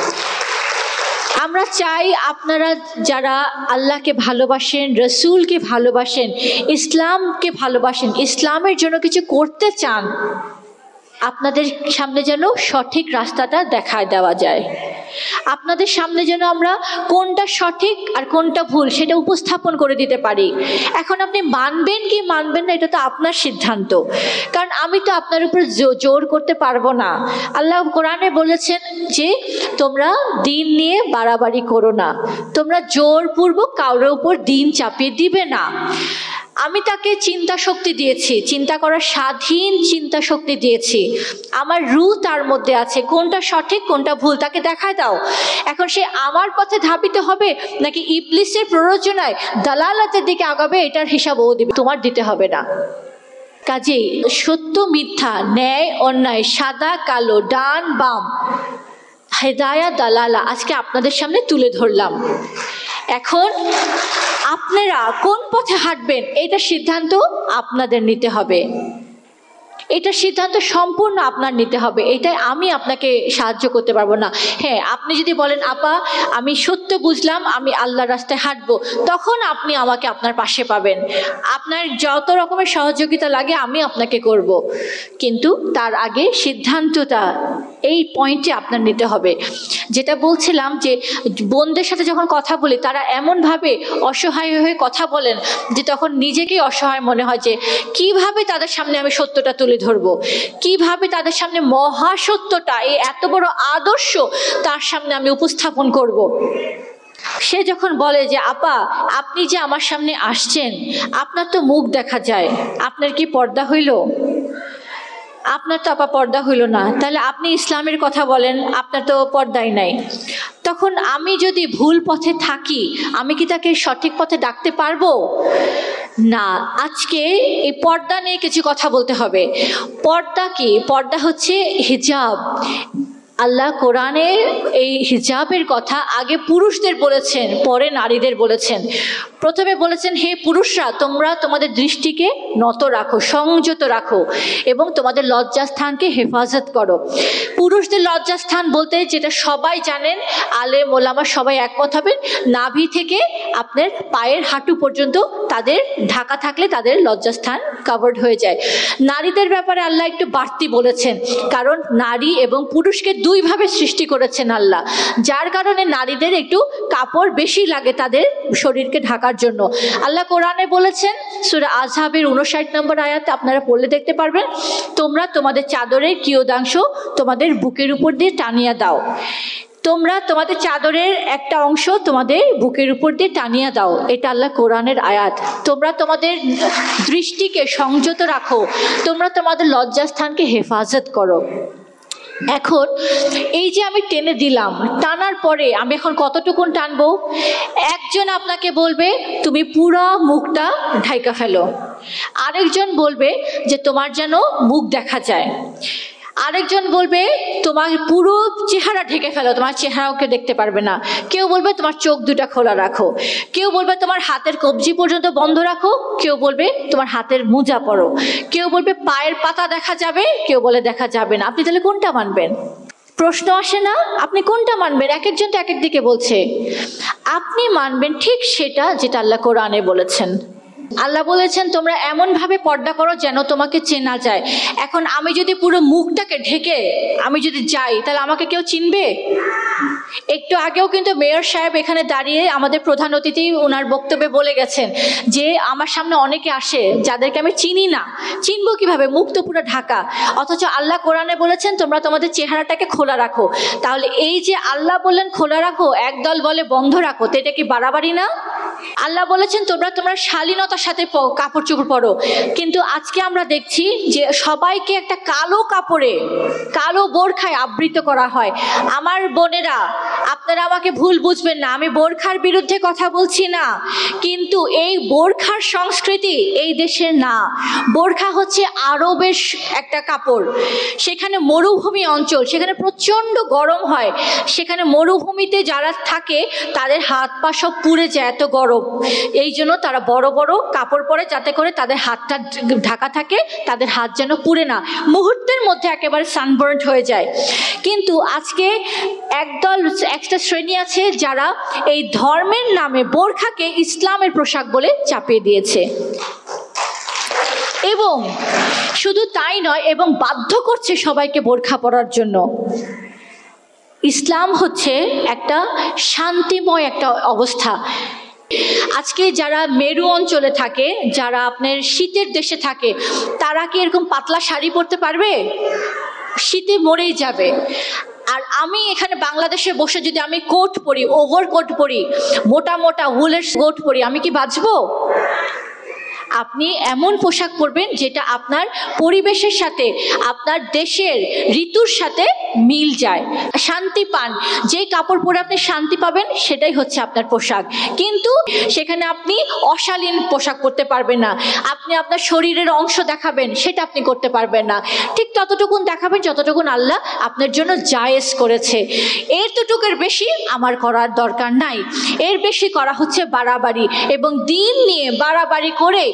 আমরা চাই আপনারা যারা আল্লাহকে ভালোবাসেন, রসুলকে ভালোবাসেন, ইসলামকে ভালোবাসেন, ইসলামের জন্য কিছু করতে চান, আপনাদের সামনে যেন সঠিক রাস্তাটা দেখায় দেওয়া যায়, আপনাদের সামনে যেন আমরা কোনটা সঠিক আর কোনটা ভুল সেটা উপস্থাপন করে দিতে পারি। এখন আপনি মানবেন কি মানবেন না এটা তো আপনার সিদ্ধান্ত, কারণ আমি তো আপনার উপর জোর করতে পারবো না। আল্লাহ কোরআনে বলেছেন যে তোমরা দিন নিয়ে বাড়াবাড়ি করো না, তোমরা জোরপূর্বক কারোর উপর দিন চাপিয়ে দিবে না। আমি তাকে চিন্তা শক্তি দিয়েছি, চিন্তা করার স্বাধীন চিন্তা শক্তি দিয়েছি, আমার রু তার মধ্যে আছে, কোনটা সঠিক কোনটা ভুল তাকে দেখায় দাও। এখন সে আমার পথে ধাবিত হবে নাকি ইবলিসের প্ররোচনায় দালালাতের দিকে আগাবে, এটার হিসাব ও দিবে, তোমার দিতে হবে না। কাজেই সত্য মিথ্যা, ন্যায় অন্যায়, সাদা কালো, ডান বাম, হেদায়া দালালা আজকে আপনাদের সামনে তুলে ধরলাম। এখন আপনারা কোন পথে হাঁটবেন এটা সিদ্ধান্ত আপনাদের নিতে হবে, এটা সিদ্ধান্ত সম্পূর্ণ আপনার নিতে হবে, এটাই আমি আপনাকে সাহায্য করতে পারবো না। হ্যাঁ, আপনি যদি বলেন আপা আমি সত্য বুঝলাম, আমি আল্লাহর রাস্তায় হাঁটবো, তখন আপনি আমাকে আপনার পাশে পাবেন, আপনার যত রকমের সহযোগিতা লাগে আমি আপনাকে করব, কিন্তু তার আগে সিদ্ধান্তটা এই পয়েন্টে আপনার নিতে হবে। যেটা বলছিলাম যে বোনদের সাথে যখন কথা বলি তারা এমনভাবে অসহায় হয়ে কথা বলেন যে তখন নিজেকেই অসহায় মনে হয় যে কিভাবে তাদের সামনে আমি সত্যটা তুলে ধরবো, কিভাবে তাদের সামনে মহাসত্যটা, এই এত বড় আদর্শ তার সামনে আমি উপস্থাপন করব। সে যখন বলে যে আপা আপনি যে আমার সামনে আসছেন, আপনার তো মুখ দেখা যায়, আপনার কি পর্দা হইল? আপনার তো আপা পর্দা হইল না, তাহলে আপনি ইসলামের কথা বলেন, আপনার তো পর্দাই নাই। তখন আমি যদি ভুল পথে থাকি আমি কি তাকে সঠিক পথে ডাকতে পারবো না? আজকে এই পর্দা নিয়ে কিছু কথা বলতে হবে। পর্দা কি? পর্দা হচ্ছে হিজাব। আল্লাহ কোরআনে এই হিজাবের কথা আগে পুরুষদের বলেছেন, পরে নারীদের বলেছেন। প্রথমে বলেছেন হে পুরুষরা তোমরা তোমাদের দৃষ্টিকে নত রাখো, সংযত রাখো এবং তোমাদের লজ্জাস্থানকে হেফাজত করো। পুরুষদের লজ্জাস্থান বলতে যেটা সবাই জানেন, আলেম ওলামা সবাই একমত হবেন, নাভি থেকে আপনার পায়ের হাঁটু পর্যন্ত তাদের ঢাকা থাকলে তাদের লজ্জাস্থান কভার্ড হয়ে যায়। নারীদের ব্যাপারে আল্লাহ একটু বাড়তি বলেছেন, কারণ নারী এবং পুরুষকে দুইভাবে সৃষ্টি করেছেন আল্লাহ, যার কারণে নারীদের একটু কাপড় বেশি লাগে তাদের শরীরকে ঢাকার জন্য। আল্লাহ কোরআনে বলেছেন সূরা আযহাবের উনষাট নম্বর আয়াতে, আপনারা পড়লে দেখতে পারবেন, তোমরা তোমাদের চাদরের কিয়দাংশ তোমাদের বুকের উপর দিয়ে টানিয়ে দাও। তোমরা তোমাদের চাদরের একটা অংশ তোমাদের বুকের উপর দিয়ে টানিয়ে দাও, এটা আল্লাহ কোরআনের আয়াত। তোমরা তোমাদের দৃষ্টিকে সংযত রাখো, তোমরা তোমাদের লজ্জাস্থানকে হেফাজত করো। এখন এই যে আমি টেনে দিলাম, টানার পরে আমি এখন কতটুকুন টানবো? একজন আপনাকে বলবে তুমি পুরো মুখটা ঢাইকা ফেলো, আরেকজন বলবে যে তোমার যেন মুখ দেখা যায়, আরেকজন বলবে তোমার পুরো চেহারা ঢেকে ফেলো, তোমার চেহারাও কেউ দেখতে পারবে না। কেউ বলবে তোমার চোখ দুটা খোলা রাখো, কেউ বলবে তোমার হাতের কবজি পর্যন্ত বন্ধ রাখো, কেউ বলবে তোমার হাতের মোজা পরো, কেউ বলবে পায়ের পাতা দেখা যাবে, কেউ বলে দেখা যাবে না। আপনি তাহলে কোনটা মানবেন? প্রশ্ন আসে না? আপনি কোনটা মানবেন? এক একজন তো এক এক দিকে বলছে। আপনি মানবেন ঠিক সেটা যেটা আল্লাহ কোরআনে বলেছেন। আল্লাহ বলেছেন তোমরা এমন ভাবে পর্দা করো যেন তোমাকে চেনা যায়। এখন আমি যদি পুরো মুখটাকে ঢেকে আমি যদি যাই তাহলে আমাকে কেউ চিনবে? একটু আগেও কিন্তু মেয়র সাহেব এখানে দাঁড়িয়ে আমাদের প্রধান অতিথি ওনার বক্তব্যে বলে গেছেন যে আমার সামনে অনেকে আসে যাদেরকে আমি চিনি না, চিনবো কিভাবে? মুখ তো পুরো ঢাকা। অথচ আল্লাহ কোরআনে বলেছেন তোমরা তোমাদের চেহারাটাকে খোলা রাখো। তাহলে এই যে আল্লাহ বললেন খোলা রাখো, একদল বলে বন্ধ রাখো, তো এটা কি বাড়াবাড়ি না? আল্লাহ বলেছেন তোমরা তোমরা শালীনতার সাথে কাপড় চোপড় পরো, কিন্তু আজকে আমরা দেখছি যে সবাইকে একটা কালো কাপড়ে, কালো বোরখায় আবৃত করা হয়। আমার বোনেরা, আপনারা আমাকে ভুল বুঝবেন না, আমি বোরখার বিরুদ্ধে কথা বলছি না, কিন্তু এই বোরখার সংস্কৃতি এই দেশের না। বোরখা হচ্ছে আরবের একটা কাপড়, সেখানে মরুভূমি অঞ্চল, সেখানে প্রচণ্ড গরম হয়, সেখানে মরুভূমিতে যারা থাকে তাদের হাত পা সব পুড়ে যায়, এত গরম। এই জন্য তারা বড় বড় কাপড় পরে যাতে করে তাদের হাতটা ঢাকা থাকে, তাদের হাত যেন পুড়ে না, মুহূর্তের মধ্যে একেবারে সানবার্ন হয়ে যায়। কিন্তু আজকে একদল একটা শ্রেণী আছে যারা এই ধর্মের নামে বোরখাকে ইসলামের পোশাক বলে চাপিয়ে দিয়েছে, এবং শুধু তাই নয়, এবং বাধ্য করছে সবাইকে বোরখা পরার জন্য। ইসলাম হচ্ছে একটা শান্তিময় একটা অবস্থা। আজকে যারা মেরু অঞ্চলে থাকে, যারা আপনার শীতের দেশে থাকে, তারা কি এরকম পাতলা শাড়ি পরতে পারবে? শীতে মরেই যাবে। আর আমি এখানে বাংলাদেশে বসে যদি আমি কোট পরি, ওভার কোট পরি, মোটা মোটা উলের কোট পরি, আমি কি বাঁচবো? আপনি এমন পোশাক পরবেন যেটা আপনার পরিবেশের সাথে, আপনার দেশের ঋতুর সাথে মিল যায়, শান্তি পান। যে কাপড় পরে আপনি শান্তি পাবেন সেটাই হচ্ছে আপনার পোশাক। কিন্তু সেখানে আপনি অশালীন পোশাক পরতে পারবেন না, আপনি আপনার শরীরের অংশ দেখাবেন সেটা আপনি করতে পারবেন না। ঠিক ততটুকুন দেখাবেন যতটুকুন আল্লাহ আপনার জন্য জায়েজ করেছে। এর তোটুকের বেশি আমার করার দরকার নাই। এর বেশি করা হচ্ছে বাড়াবাড়ি, এবং দিন নিয়ে বাড়াবাড়ি করে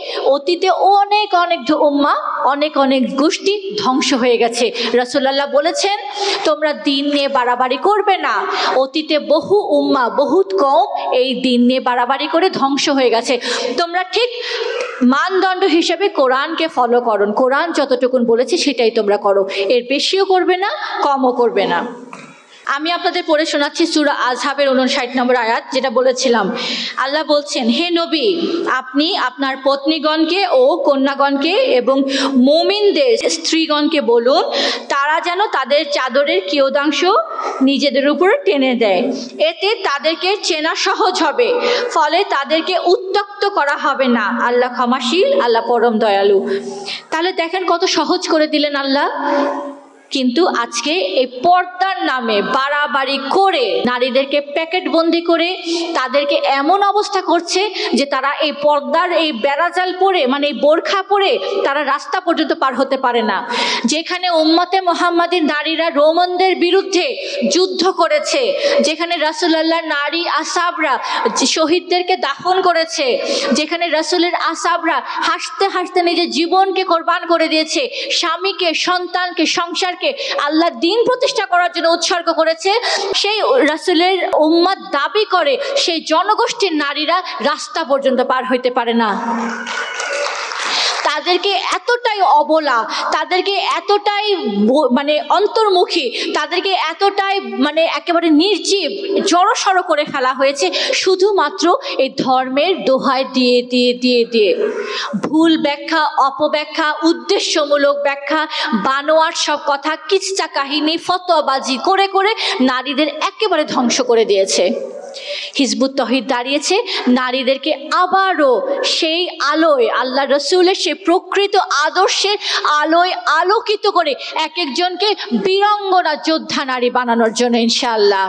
অতীতে অনেক অনেক উম্মাহ অনেক অনেক গোষ্ঠী ধ্বংস হয়ে গেছে। রাসূলুল্লাহ বলেছেন তোমরা দিন নিয়ে বাড়াবাড়ি করবে না। অতীতে বহু উম্মাহ বহুত কওম এই দিন নিয়ে বাড়াবাড়ি করে ধ্বংস হয়ে গেছে। তোমরা ঠিক মানদণ্ড হিসেবে কোরআনকে ফলো করো, কোরআন যতটুকুন বলেছে সেটাই তোমরা করো, এর বেশিও করবে না কমও করবে না। আমি আপনাদের পড়ে শোনাচ্ছি সূরা আযহাবের উনষাট নম্বর আয়াত, যেটা বলেছিলাম। আল্লাহ বলছেন, হে নবী, আপনি আপনার পত্নীগণকে ও কন্যাগণকে এবং মুমিনদের স্ত্রীগণকে বলুন তারা যেন তাদের চাদরের কিয়দাংশ নিজেদের উপর টেনে দেয়, এতে তাদেরকে চেনা সহজ হবে, ফলে তাদেরকে উত্ত্যক্ত করা হবে না। আল্লাহ ক্ষমাশীল, আল্লাহ পরম দয়ালু। তাহলে দেখেন কত সহজ করে দিলেন আল্লাহ। কিন্তু আজকে এই পর্দার নামে বাড়াবাড়ি করে নারীদেরকে প্যাকেট বন্দি করে তাদেরকে এমন অবস্থা করছে যে তারা এই পর্দার এই বেড়াজাল পরে, মানে এই বোরখা পরে তারা রাস্তা পর্যন্ত পার হতে পারে না। যেখানে উম্মতে মুহাম্মাদীর নারীরা রোমানদের বিরুদ্ধে যুদ্ধ করেছে, যেখানে রাসূলুল্লাহ নারী আসাবরা শহীদদেরকে দাফন করেছে, যেখানে রাসূলের আসাবরা হাসতে হাসতে নিজের জীবনকে কোরবান করে দিয়েছে, স্বামীকে, সন্তানকে, সংসার আল্লাহ দিন প্রতিষ্ঠা করার জন্য উৎসর্গ করেছে, সেই রাসূলের উম্মত দাবি করে সেই জনগোষ্ঠীর নারীরা রাস্তা পর্যন্ত পার হইতে পারে না। তাদেরকে এতটাই অবলা, তাদেরকে এতটাই মানে অন্তর্মুখী, তাদেরকে এতটাই মানে একেবারে নির্জীব জড়সড় করে ফেলা হয়েছে শুধুমাত্র এই ধর্মের দোহাই দিয়ে দিয়ে দিয়ে দিয়ে ভুল ব্যাখ্যা, অপব্যাখ্যা, উদ্দেশ্যমূলক ব্যাখ্যা, বানোয়ার সব কথা, কিচ্ছা কাহিনী, ফতোয়াবাজি করে করে নারীদের একেবারে ধ্বংস করে দিয়েছে। হিজবুত তৌহিদ দাঁড়িয়েছে নারীদেরকে আবারও সেই আলোয়, আল্লাহ রসুলের সেই প্রকৃত আদর্শের আলোয় আলোকিত করে এক একজনকে বীরাঙ্গনা যোদ্ধা নারী বানানোর জন্য ইনশাআল্লাহ।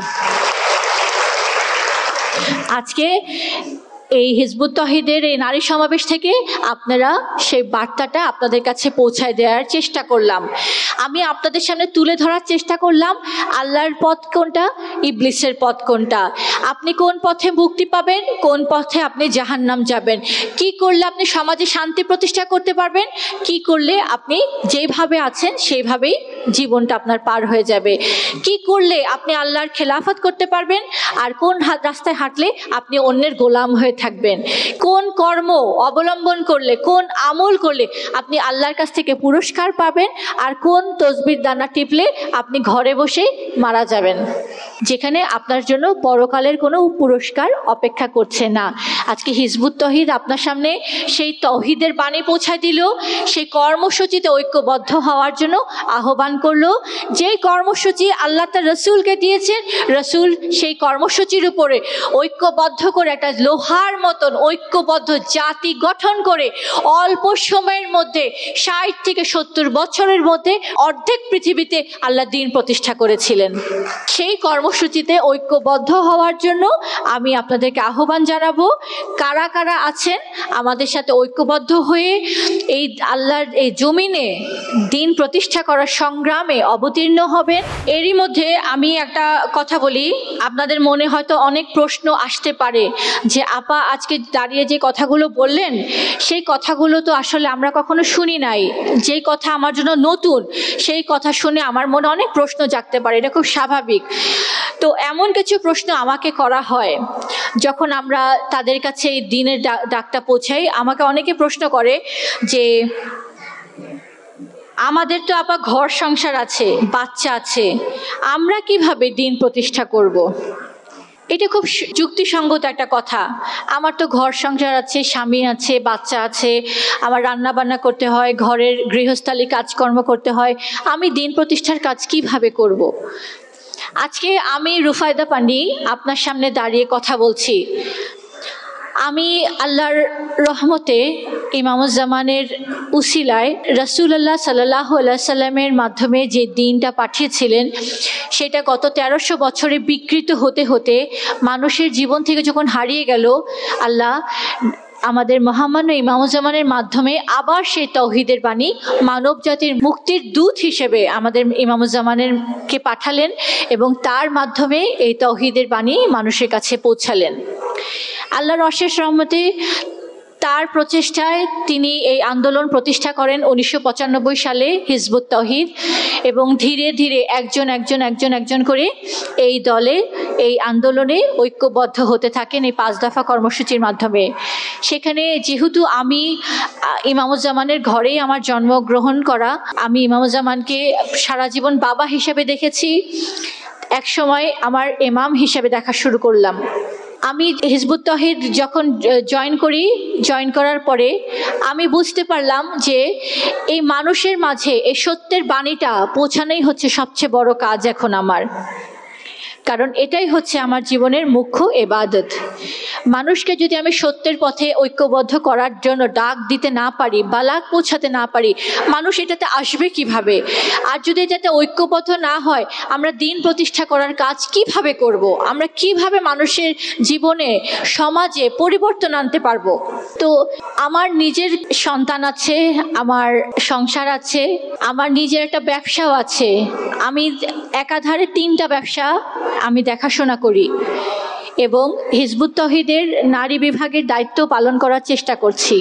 আজকে এই হিজবুত তৌহিদের এই নারী সমাবেশ থেকে আপনারা সেই বার্তাটা আপনাদের কাছে পৌঁছায় দেওয়ার চেষ্টা করলাম। আমি আপনাদের সামনে তুলে ধরার চেষ্টা করলাম আল্লাহর পথ কোনটা, ইবলিসের পথ কোনটা, আপনি কোন পথে মুক্তি পাবেন, কোন পথে আপনি জাহান্নাম যাবেন, কি করলে আপনি সমাজে শান্তি প্রতিষ্ঠা করতে পারবেন, কি করলে আপনি যেভাবে আছেন সেইভাবেই জীবনটা আপনার পার হয়ে যাবে, কি করলে আপনি আল্লাহর খেলাফত করতে পারবেন, আর কোন রাস্তায় হাঁটলে আপনি অন্যের গোলাম হয়ে থাকবেন, কোন কর্ম অবলম্বন করলে, কোন আমল করলে আপনি আল্লাহর কাছ থেকে পুরস্কার পাবেন, আর কোন তসবির দানা টিপলে আপনি ঘরে বসেই মারা যাবেন, যেখানে আপনার জন্য পরকালের কোনো পুরস্কার অপেক্ষা করছে না। আজকে হিজবুত তৌহিদ আপনার সামনে সেই তৌহিদের বাণী পৌঁছায় দিল, সেই কর্মসূচিতে ঐক্যবদ্ধ হওয়ার জন্য আহ্বান করলো। যেই কর্মসূচি আল্লাহ তার রসুলকে দিয়েছেন, রসুল সেই কর্মসূচির উপরে ঐক্যবদ্ধ করে একটা লোহার মতন ঐক্যবদ্ধ জাতি গঠন করে অল্প সময়ের মধ্যে ষাট থেকে সত্তর বছরের মধ্যে অর্ধেক পৃথিবীতে আল্লাহ দ্বীন প্রতিষ্ঠা করেছিলেন। সেই কর্মসূচিতে ঐক্যবদ্ধ হওয়ার জন্য আমি আপনাদেরকে আহ্বান জানাবো, কারা কারা আছেন আমাদের সাথে ঐক্যবদ্ধ হয়ে এই আল্লাহর এই জমিনে দ্বীন প্রতিষ্ঠা করার সংগ্রামে অবতীর্ণ হবেন। এরই মধ্যে আমি একটা কথা বলি, আপনাদের মনে হয়তো অনেক প্রশ্ন আসতে পারে যে আপা আজকে দাঁড়িয়ে যে কথাগুলো বললেন সেই কথাগুলো তো আসলে আমরা কখনো শুনি নাই, যেই কথা আমার জন্য নতুন সেই কথা শুনে আমার মনে অনেক প্রশ্ন জাগতে পারে, এটা খুব স্বাভাবিক। তো এমন কিছু প্রশ্ন আমাকে করা হয় যখন আমরা তাদের কাছে এই দ্বীনের ডাকটা পৌঁছাই। আমাকে অনেকে প্রশ্ন করে যে আমাদের তো আপা ঘর সংসার আছে, বাচ্চা আছে, আমরা কিভাবে দ্বীন প্রতিষ্ঠা করব? এটা খুব যুক্তিসঙ্গত একটা কথা। আমার তো ঘর সংসার আছে, স্বামী আছে, বাচ্চা আছে, আমার রান্না বান্না করতে হয়, ঘরের গৃহস্থালী কাজকর্ম করতে হয়, আমি দ্বীন প্রতিষ্ঠার কাজ কিভাবে করব? আজকে আমি রুফায়দা পান্ডি আপনার সামনে দাঁড়িয়ে কথা বলছি। আমি আল্লাহর রহমতে ইমামুজ্জামানের উসিলায় রাসূলুল্লাহ সাল্লাল্লাহু আলাইহি সাল্লামের মাধ্যমে যে দ্বীনটা পাঠিয়েছিলেন সেটা গত তেরোশো বছরে বিকৃত হতে হতে মানুষের জীবন থেকে যখন হারিয়ে গেল, আল্লাহ আমাদের মহামান্য ইমামুজ্জামানের মাধ্যমে আবার সেই তৌহিদের বাণী মানব জাতির মুক্তির দূত হিসেবে আমাদের ইমামুজ্জামানেরকে পাঠালেন এবং তার মাধ্যমে এই তৌহিদের বাণী মানুষের কাছে পৌঁছালেন। আল্লাহর অশেষ রহমতে তার প্রচেষ্টায় তিনি এই আন্দোলন প্রতিষ্ঠা করেন উনিশশো পঁচানব্বই সালে হিজবুত তৌহিদ, এবং ধীরে ধীরে একজন একজন একজন একজন করে এই দলে এই আন্দোলনে ঐক্যবদ্ধ হতে থাকেন এই পাঁচ দফা কর্মসূচির মাধ্যমে। সেখানে যেহেতু আমি ইমামুজ্জামানের ঘরেই আমার জন্মগ্রহণ করা, আমি ইমামুজ্জামানকে সারা জীবন বাবা হিসেবে দেখেছি, এক সময় আমার ইমাম হিসেবে দেখা শুরু করলাম। আমি হিজবুত তৌহিদ যখন জয়েন করি, জয়েন করার পরে আমি বুঝতে পারলাম যে এই মানুষের মাঝে এই সত্যের বাণীটা পৌঁছানোই হচ্ছে সবচেয়ে বড় কাজ এখন আমার, কারণ এটাই হচ্ছে আমার জীবনের মুখ্য ইবাদত। মানুষকে যদি আমি সত্যের পথে ঐক্যবদ্ধ করার জন্য ডাক দিতে না পারি, বালাগ পৌঁছাতে না পারি, মানুষ এটাতে আসবে কিভাবে? আর যদি এটাতে ঐক্যবদ্ধ না হয়, আমরা দিন প্রতিষ্ঠা করার কাজ কিভাবে করব? আমরা কিভাবে মানুষের জীবনে, সমাজে পরিবর্তন আনতে পারবো? তো আমার নিজের সন্তান আছে, আমার সংসার আছে, আমার নিজের একটা ব্যবসাও আছে। আমি একাধারে তিনটা ব্যবসা আমি দেখাশোনা করি এবং হিজবুত তৌহিদের নারী বিভাগের দায়িত্ব পালন করার চেষ্টা করছি।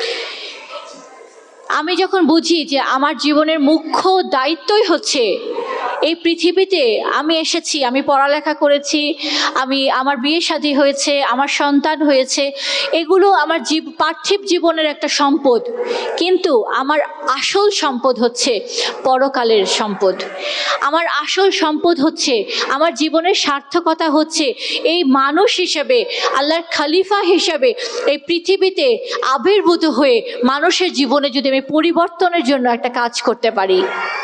আমি যখন বুঝি যে আমার জীবনের মুখ্য দায়িত্বই হচ্ছে এই পৃথিবীতে আমি এসেছি, আমি পড়ালেখা করেছি, আমি আমার বিয়ে শাদী হয়েছে, আমার সন্তান হয়েছে, এগুলো আমার জীব পার্থিব জীবনের একটা সম্পদ, কিন্তু আমার আসল সম্পদ হচ্ছে পরকালের সম্পদ। আমার আসল সম্পদ হচ্ছে, আমার জীবনের সার্থকতা হচ্ছে এই মানুষ হিসেবে, আল্লাহর খলিফা হিসেবে এই পৃথিবীতে আবির্ভূত হয়ে মানুষের জীবনে যদি আমি পরিবর্তনের জন্য একটা কাজ করতে পারি।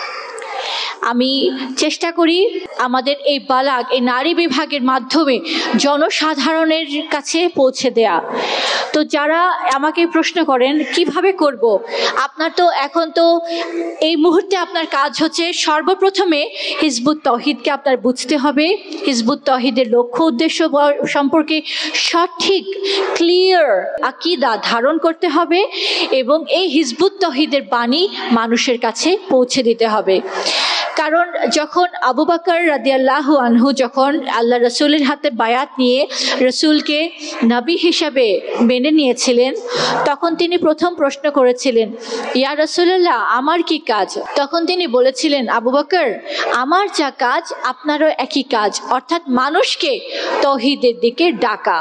আমি চেষ্টা করি আমাদের এই বালাগ, এই নারী বিভাগের মাধ্যমে জনসাধারণের কাছে পৌঁছে দেয়া। তো যারা আমাকে প্রশ্ন করেন কিভাবে করব, আপনার তো এখন তো এই মুহূর্তে আপনার কাজ হচ্ছে সর্বপ্রথমে হিজবুত তৌহিদকে আপনার বুঝতে হবে, হিজবুত তৌহিদের লক্ষ্য উদ্দেশ্য সম্পর্কে সঠিক ক্লিয়ার আকীদা ধারণ করতে হবে এবং এই হিজবুত তৌহিদের বাণী মানুষের কাছে পৌঁছে দিতে হবে। কারণ যখন আবু বকর রাদিয়াল্লাহু আনহু যখন আল্লাহ রসুলের হাতে বায়াত নিয়ে রসুলকে নবী হিসাবে মেনে নিয়েছিলেন, তখন তিনি প্রথম প্রশ্ন করেছিলেন, ইয়া রাসূলুল্লাহ, আমার কি কাজ? তখন তিনি বলেছিলেন, আবু বকর, আমার যা কাজ আপনারও একই কাজ, অর্থাৎ মানুষকে তৌহিদের দিকে ডাকা।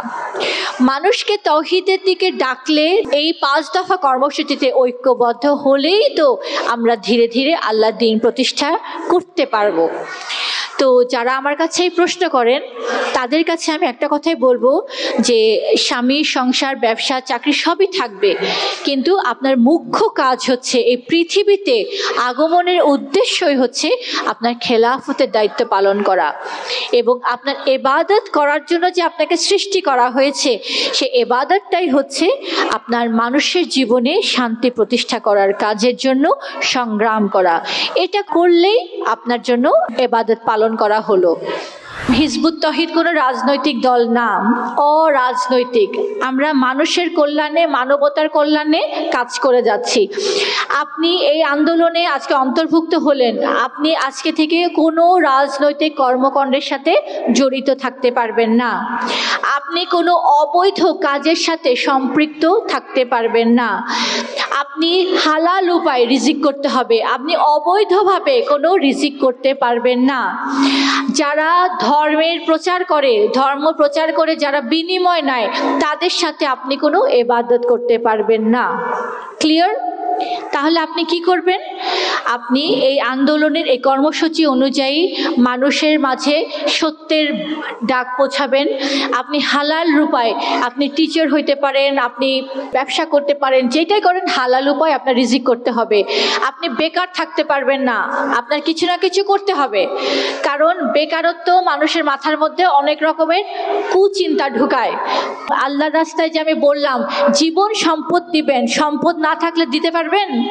মানুষকে তৌহিদের দিকে ডাকলে এই পাঁচ দফা কর্মসূচিতে ঐক্যবদ্ধ হলেই তো আমরা ধীরে ধীরে আল্লাহর দ্বীন প্রতিষ্ঠা করতে পারবো। তো যারা আমার কাছে এই প্রশ্ন করেন তাদের কাছে আমি একটা কথাই বলবো যে স্বামী, সংসার, ব্যবসা, চাকরি সবই থাকবে, কিন্তু আপনার মুখ্য কাজ হচ্ছে এই পৃথিবীতে আগমনের উদ্দেশ্যই হচ্ছে আপনার খেলাফতের দায়িত্ব পালন করা এবং আপনার ইবাদত করার জন্য যে আপনাকে সৃষ্টি করা হয়েছে সে ইবাদতটাই হচ্ছে আপনার মানুষের জীবনে শান্তি প্রতিষ্ঠা করার কাজের জন্য সংগ্রাম করা। এটা করলেই আপনার জন্য ইবাদত পালন করা হলো। হিজবুত তৌহিদ কোনো রাজনৈতিক দল না, অরাজনৈতিক। আমরা মানুষের কল্যাণে, মানবতার কল্যাণে কাজ করে যাচ্ছি। আপনি এই আন্দোলনে আজকে অন্তর্ভুক্ত হলেন, আপনি আজকে থেকে কোনো রাজনৈতিক কর্মকাণ্ডের সাথে জড়িত থাকতে পারবেন না, আপনি কোনো অবৈধ কাজের সাথে সম্পৃক্ত থাকতে পারবেন না। আপনি হালাল উপায় রিজিক করতে হবে, আপনি অবৈধভাবে কোনো রিজিক করতে পারবেন না। যারা ধর্মের প্রচার করে, ধর্ম প্রচার করে যারা বিনিময় নেয়, তাদের সাথে আপনি কোনো ইবাদত করতে পারবেন না। ক্লিয়ার? তাহলে আপনি কি করবেন? আপনি এই আন্দোলনের এই কর্মসূচি অনুযায়ী মানুষের মাঝে সত্যের ডাক পৌঁছাবেন। আপনি হালাল উপায়, আপনি টিচার হইতে পারেন, আপনি ব্যবসা করতে পারেন, যেটাই করেন হালাল উপায় আপনার রিজিক করতে হবে। আপনি বেকার থাকতে পারবেন না, আপনার কিছু না কিছু করতে হবে। কারণ বেকারত্ব মানুষের মাথার মধ্যে অনেক রকমের কুচিন্তা ঢুকায়। আল্লাহর রাস্তায় যে আমি বললাম জীবন সম্পদ দিবেন, সম্পদ না থাকলে দিতে পারবেন?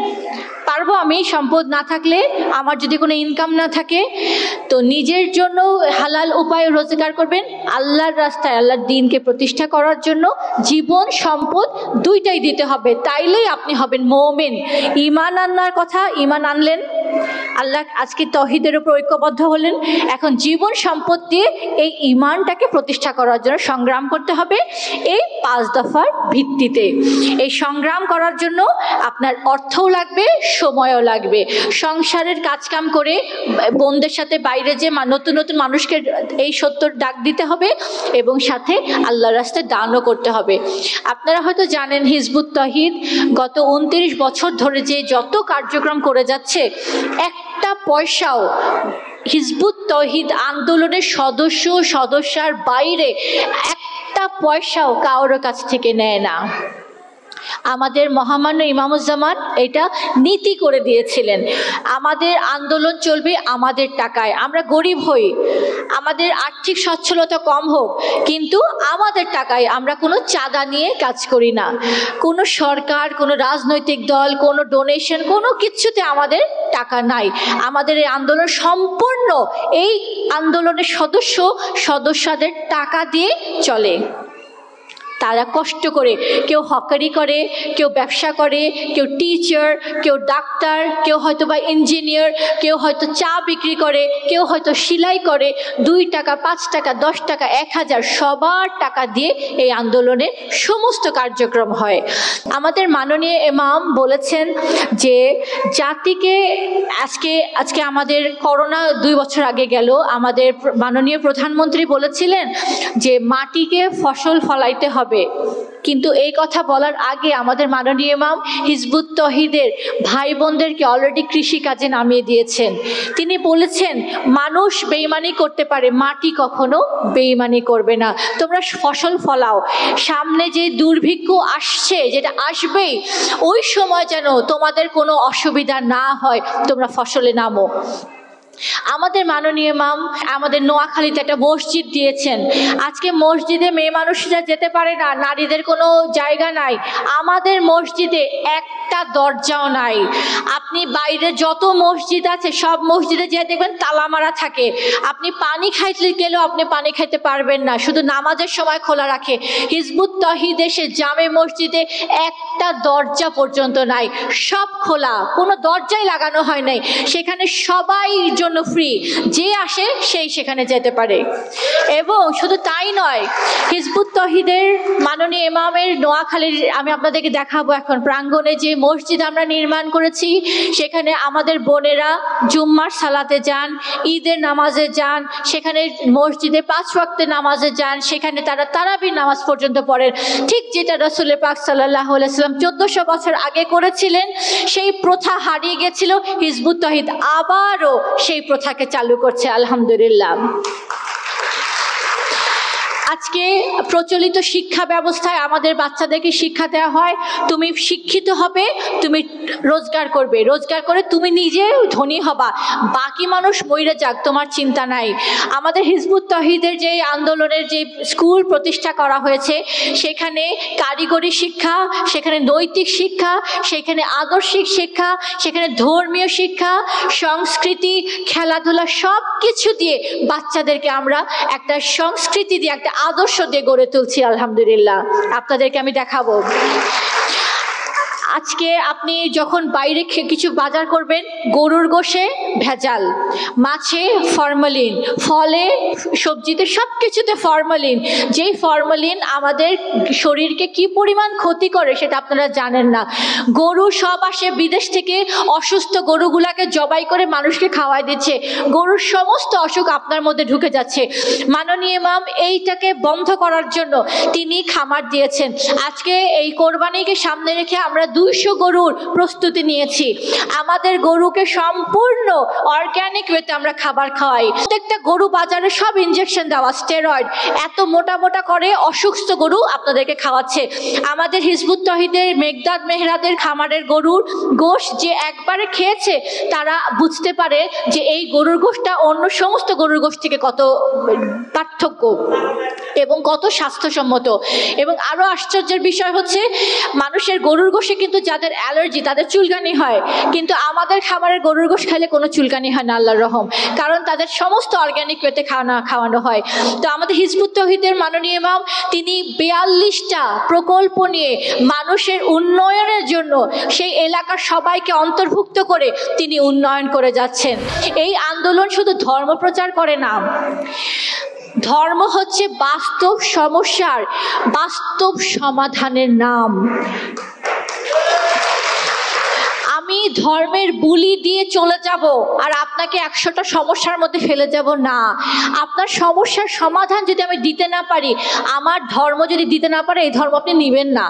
পারবো আমি? সম্পদ না থাকলে, আমার যদি কোনো ইনকাম না থাকে, তো নিজের জন্য হালাল উপায় রোজগার করবেন, আল্লাহর রাস্তায় আল্লাহর দ্বীনকে প্রতিষ্ঠা করার জন্য জীবন সম্পদ দুইটাই দিতে হবে, তাইলেই আপনি হবেন মুমিন। ঈমান আনার কথা, ঈমান আনলেন, আল্লাহ আজকে তৌহিদের উপর ঐক্যবদ্ধ হলেন। এখন জীবন সম্পদ দিয়ে এই ইমানটাকে প্রতিষ্ঠা করার জন্য সংগ্রাম করতে হবে এই পাঁচ দফার ভিত্তিতে। এই সংগ্রাম করার জন্য আপনার অর্থও লাগবে, সময়ও লাগবে। সংসারের কাজকাম করে বোনদের সাথে বাইরে যে নতুন নতুন মানুষকে এই সত্যর ডাক দিতে হবে এবং সাথে আল্লাহর রাস্তায় দানও করতে হবে। আপনারা হয়তো জানেন হিজবুত তৌহিদ গত উনত্রিশ বছর ধরে যে যত কার্যক্রম করে যাচ্ছে, একটা পয়সাও হিজবুত তৌহিদ আন্দোলনের সদস্য সদস্যার বাইরে একটা পয়সাও কারোর কাছ থেকে নেয় না। আমাদের মহামান্য ইমামুজ্জামান এটা নীতি করে দিয়েছিলেন, আমাদের আন্দোলন চলবে আমাদের টাকায়। আমরা গরিব হই, আমাদের আর্থিক সচ্ছলতা কম হোক, কিন্তু আমাদের টাকায় আমরা কোনো চাঁদা নিয়ে কাজ করি না। কোনো সরকার, কোনো রাজনৈতিক দল, কোনো ডোনেশন, কোনো কিছুতে আমাদের টাকা নাই। আমাদের এই আন্দোলন সম্পূর্ণ এই আন্দোলনের সদস্য সদস্যদের টাকা দিয়ে চলে। তারা কষ্ট করে, কেউ হকারি করে, কেউ ব্যবসা করে, কেউ টিচার, কেউ ডাক্তার, কেউ হয়তো বা ইঞ্জিনিয়ার, কেউ হয়তো চা বিক্রি করে, কেউ হয়তো সেলাই করে। দুই টাকা, পাঁচ টাকা, দশ টাকা, এক হাজার, সবার টাকা দিয়ে এই আন্দোলনের সমস্ত কার্যক্রম হয়। আমাদের মাননীয় ইমাম বলেছেন যে জাতিকে আজকে আজকে আমাদের করোনা দুই বছর আগে গেল, আমাদের মাননীয় প্রধানমন্ত্রী বলেছিলেন যে মাটিকে ফসল ফলাইতে হবে। কিন্তু এই কথা বলার আগে আমাদের মাননীয় ইমাম হিজবুত তৌহিদের ভাই বোনদেরকে অলরেডি কৃষি কাজে নামিয়ে দিয়েছেন। তিনি বলেছেন মানুষ বেঈমানি করতে পারে, মাটি কখনো বেঈমানি করবে না। তোমরা ফসল ফলাও, সামনে যে দুর্ভিক্ষ আসছে, যেটা আসবেই, ওই সময় যেন তোমাদের কোনো অসুবিধা না হয়, তোমরা ফসলে নামো। আমাদের মাননীয় ইমাম আমাদের নোয়াখালীতে একটা মসজিদ দিয়েছেন। আজকে মসজিদে মেয়ে মানুষরা যেতে পারে না, নারীদের কোনো জায়গা নাই। আমাদের মসজিদে একটা দরজাও নাই। আপনি বাইরে যত মসজিদ আছে সব মসজিদে যেয়ে দেখবেন তালা মারা থাকে। আপনি পানি খাইতে গেলেও আপনি পানি খাইতে পারবেন না, শুধু নামাজের সময় খোলা রাখে। হিজবুত তৌহিদ এসে জামে মসজিদে একটা দরজা পর্যন্ত নাই, সব খোলা, কোনো দরজাই লাগানো হয় নাই। সেখানে সবাই জন্য ফ্রি, যে আসে সেই সেখানে যেতে পারে। এবং শুধু তাই নয়, হিজবুত তৌহিদের মাননীয় ইমামের নোয়াখালীর আমি আপনাদেরকে দেখাবো এখন প্রাঙ্গণে যে মসজিদ আমরা নির্মাণ করেছি, সেখানে আমাদের বোনেরা জুম্মার সালাতে যান, ঈদের নামাজে যান, সেখানে মসজিদে পাঁচ ওয়াক্তে নামাজে যান, সেখানে তারা তারাবির নামাজ পর্যন্ত পড়েন। ঠিক যেটা রাসূল পাক সাল্লাল্লাহু আলাইহি ওয়াসাল্লাম চোদ্দশো বছর আগে করেছিলেন, সেই প্রথা হারিয়ে গেছিল। হিজবুত তৌহিদ আবারও সেই প্রথাকে চালু করছে, আলহামদুলিল্লাহ। আজকে প্রচলিত শিক্ষা ব্যবস্থায় আমাদের বাচ্চাদেরকে শিক্ষা দেওয়া হয় তুমি শিক্ষিত হবে, তুমি রোজগার করবে, রোজগার করে তুমি নিজে ধনী হবা, বাকি মানুষ মইরে যাক, তোমার চিন্তা নাই। আমাদের হিজবুত তৌহিদের যে আন্দোলনের যে স্কুল প্রতিষ্ঠা করা হয়েছে, সেখানে কারিগরি শিক্ষা, সেখানে নৈতিক শিক্ষা, সেখানে আদর্শিক শিক্ষা, সেখানে ধর্মীয় শিক্ষা, সংস্কৃতি, খেলাধুলা, সব কিছু দিয়ে বাচ্চাদেরকে আমরা একটা সংস্কৃতি দিয়ে, একটা আদর্শ দিয়ে গড়ে তুলছি, আলহামদুলিল্লাহ। আপনাদেরকে আমি দেখাবো। আজকে আপনি যখন বাইরে কিছু বাজার করবেন, গরুর গোশে ভেজাল, মাছে ফরমালিন, ফলে সবজিতে সব কিছুতে ফরমালিন। যেই ফরমালিন আমাদের শরীরকে কি পরিমাণ ক্ষতি করে সেটা আপনারা জানেন না। গরু সব আসে বিদেশ থেকে, অসুস্থ গরুগুলাকে জবাই করে মানুষকে খাওয়াই দিচ্ছে, গরুর সমস্ত অসুখ আপনার মধ্যে ঢুকে যাচ্ছে। মাননীয় ইমাম এইটাকে বন্ধ করার জন্য তিনি খামার দিয়েছেন। আজকে এই কোরবানিকে সামনে রেখে আমরা দুইশো গরুর প্রস্তুতি নিয়েছি। আমাদের গরুকে সম্পূর্ণ অর্গানিক ওয়েতে আমরা খাবার খাওয়াই। প্রত্যেকটা গরু বাজারে সব ইনজেকশন দেওয়া, স্টেরয়েড, এত মোটা মোটা করে অসুস্থ গরু আপনাদেরকে খাওয়াচ্ছে। আমাদের হিজবুত তৌহিদের মেঘদাদ মেহরাদের খামারের গরুর গোশ যে একবারে খেয়েছে, তারা বুঝতে পারে যে এই গরুর গোশটা অন্য সমস্ত গরুর গোশ থেকে কত পার্থক্য এবং কত স্বাস্থ্যসম্মত। এবং আরো আশ্চর্যের বিষয় হচ্ছে, মানুষের গরুর গোশে কিন্তু যাদের অ্যালার্জি, তাদের চুলকানি হয়, কিন্তু আমাদের খামারের গরুর গোশ খাইলে কোনো চুলকানি হয় না, আল্লাহর রহম, কারণ তাদের সমস্ত অর্গ্যানিক ওয়েতে খাওয়ানো খাওয়ানো হয়। তো আমাদের হিজবুত তৌহিদের মাননীয় ইমাম তিনি বিয়াল্লিশটা প্রকল্প নিয়ে মানুষের উন্নয়নের জন্য সেই এলাকার সবাইকে অন্তর্ভুক্ত করে তিনি উন্নয়ন করে যাচ্ছেন। এই আন্দোলন শুধু ধর্ম প্রচার করে না, ধর্ম হচ্ছে বাস্তব সমস্যার বাস্তব সমাধানের নাম। আমি ধর্মের বুলি দিয়ে চলে যাব আর আপনাকে একশোটা সমস্যার মধ্যে ফেলে যাব না। আপনার সমস্যার সমাধান যদি আমি দিতে না পারি, আমার ধর্ম যদি দিতে না পারে, এই ধর্ম আপনি নেবেন না।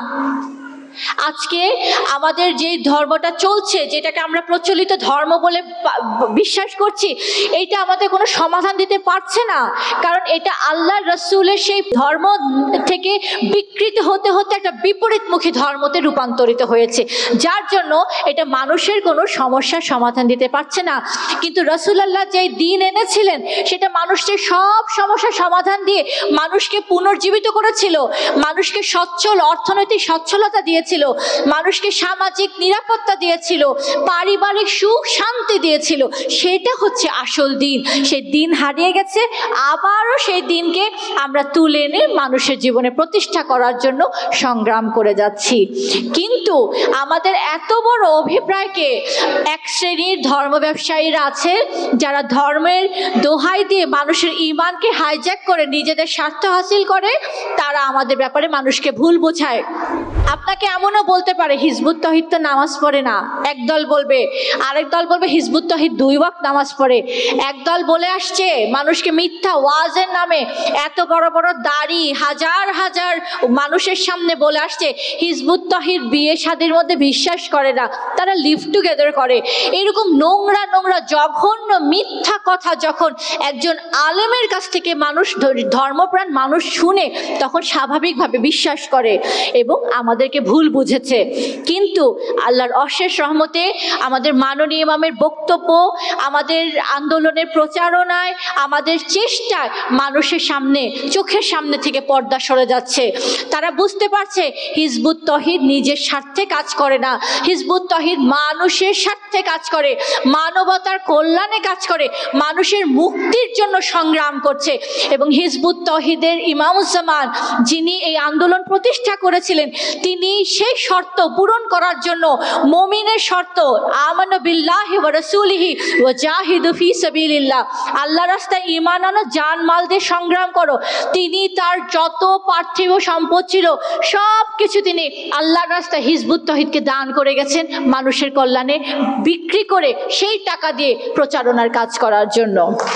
আজকে আমাদের যে ধর্মটা চলছে, যেটাকে আমরা প্রচলিত ধর্ম বলে বিশ্বাস করছি, এইটা আমাদের কোনো সমাধান দিতে পারছে না, কারণ এটা আল্লাহ রসুলের সেই ধর্ম থেকে বিকৃত হতে হতে একটা বিপরীতমুখী ধর্মতে রূপান্তরিত হয়েছে, যার জন্য এটা মানুষের কোনো সমস্যার সমাধান দিতে পারছে না। কিন্তু রসুলাল্লাহ যেই দিন এনেছিলেন, সেটা মানুষের সব সমস্যার সমাধান দিয়ে মানুষকে পুনর্জীবিত করেছিল, মানুষকে সচ্ছল অর্থনৈতিক সচ্ছলতা দিয়ে ছিল, মানুষকে সামাজিক নিরাপত্তা দিয়েছিল, পারিবারিক সুখ শান্তি দিয়েছিল। সেটা হচ্ছে আসল দিন। সেই দিন হারিয়ে গেছে, আবারও সেই দিনকে আমরা তুলে এনে মানুষের জীবনে প্রতিষ্ঠা করার জন্য সংগ্রাম করে যাচ্ছি। কিন্তু আমাদের এত বড় অভিপ্রায়কে এক শ্রেণীর ধর্ম ব্যবসায়ীরা আছে, যারা ধর্মের দোহাই দিয়ে মানুষের ঈমানকে হাইজ্যাক করে নিজেদের স্বার্থ হাসিল করে, তারা আমাদের ব্যাপারে মানুষকে ভুল বোঝায়। আপনাকে এমনও বলতে পারে হিজবুত তৌহিদ তো নামাজ পড়ে না, একদল বলবে, আরেক দল বলবে হিজবুত তৌহিদ দুই ওয়াক্ত নামাজ পড়ে। একদল বলে আসছে মানুষকে মিথ্যা ওয়াজের নামে এত বড় বড় দাড়ি হাজার হাজার মানুষের সামনে বলে আসছে হিজবুত তৌহিদ বিয়ে শাদীর মধ্যে বিশ্বাস করে না, তারা লিভ টুগেদার করে। এরকম নোংরা নোংরা জঘন্য মিথ্যা কথা যখন একজন আলেমের কাছ থেকে মানুষ, ধর্মপ্রাণ মানুষ শুনে, তখন স্বাভাবিকভাবে বিশ্বাস করে এবং আমাদেরকে ভুল বুঝেছে। কিন্তু আল্লাহর অশেষ রহমতে আমাদের মাননীয় ইমামের বক্তব্য, আমাদের আন্দোলনের প্রচারণায়, আমাদের চেষ্টায় মানুষের সামনে, চোখের সামনে থেকে পর্দা সরে যাচ্ছে। তারা বুঝতে পারছে হিজবুত তৌহিদ নিজের স্বার্থে কাজ করে না, হিজবুত তৌহিদ মানুষের স্বার্থে কাজ করে, মানবতার কল্যাণে কাজ করে, মানুষের মুক্তির জন্য সংগ্রাম করছে। এবং হিজবুত তৌহিদের ইমামুজ্জামান যিনি এই আন্দোলন প্রতিষ্ঠা করেছিলেন, তিনি সেই শর্ত পূরণ করার জন্য, মুমিনের শর্ত, আমানু বিল্লাহি ওয়া রাসূলিহি ওয়া জাহিদু ফি সাবিলিল্লাহ, আল্লাহর রাস্তায় ঈমান আনো, জান মাল দিয়ে সংগ্রাম করো, তিনি তার যত পার্থিব সম্পদ ছিল সব কিছু তিনি আল্লাহর রাস্তায় হিজবুত তৌহিদকে দান করে গেছেন, মানুষের কল্যাণে বিক্রি করে সেই টাকা দিয়ে প্রচারণার কাজ করার জন্য।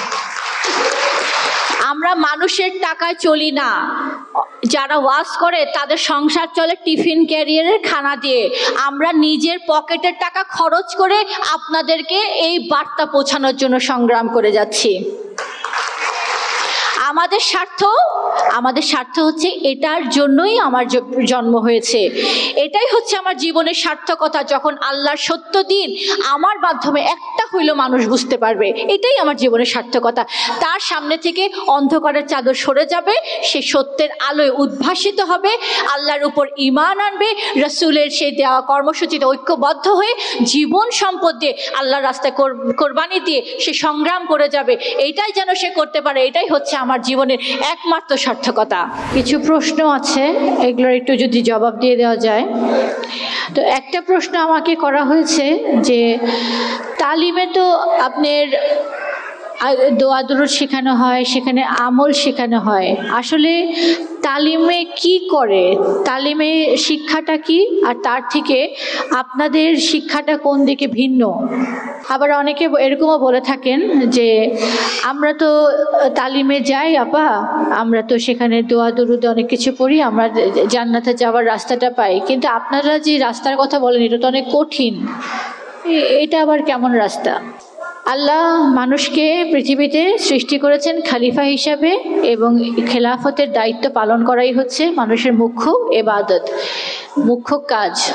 আমরা মানুষের টাকায় চলি না। যারা ওয়াজ করে তাদের সংসার চলে টিফিন ক্যারিয়ারের খানা দিয়ে। আমরা নিজের পকেটের টাকা খরচ করে আপনাদেরকে এই বার্তা পৌঁছানোর জন্য সংগ্রাম করে যাচ্ছি। আমাদের স্বার্থ আমাদের স্বার্থ হচ্ছে এটার জন্যই আমার জন্ম হয়েছে, এটাই হচ্ছে আমার জীবনের সার্থকতা। যখন আল্লাহর সত্য দিন আমার মাধ্যমে একটা হইল মানুষ বুঝতে পারবে, এটাই আমার জীবনের সার্থকতা। তার সামনে থেকে অন্ধকারের চাদর সরে যাবে, সে সত্যের আলোয় উদ্ভাসিত হবে, আল্লাহর উপর ঈমান আনবে, রসুলের সেই দেওয়া কর্মসূচিতে ঐক্যবদ্ধ হয়ে জীবন সম্পদ দিয়ে আল্লাহর রাস্তায় কোরবানি দিয়ে সে সংগ্রাম করে যাবে। এইটাই যেন সে করতে পারে, এটাই হচ্ছে আমার জীবনের একমাত্র সার্থকতা। কিছু প্রশ্ন আছে, এগুলোর একটু যদি জবাব দিয়ে দেওয়া যায়। তো একটা প্রশ্ন আমাকে করা হয়েছে যে তালিমে তো আপনার দোয়া দুরূদ শেখানো হয়, সেখানে আমল শেখানো হয়, আসলে তালিমে কি করে, তালিমে শিক্ষাটা কি, আর তার থেকে আপনাদের শিক্ষাটা কোন দিকে ভিন্ন? আবার অনেকে এরকমও বলে থাকেন যে আমরা তো তালিমে যাই আপা, আমরা তো সেখানে দোয়া দুরূদ অনেক কিছু পড়ি, আমরা জান্নাতে যাওয়ার রাস্তাটা পাই, কিন্তু আপনারা যে রাস্তার কথা বলেন এটা তো অনেক কঠিন, এটা আবার কেমন রাস্তা? আল্লাহ মানুষকে পৃথিবীতে সৃষ্টি করেছেন খলিফা হিসাবে, এবং খেলাফতের দায়িত্ব পালন করাই হচ্ছে মানুষের মুখ্য ইবাদত, মুখ্য কাজ।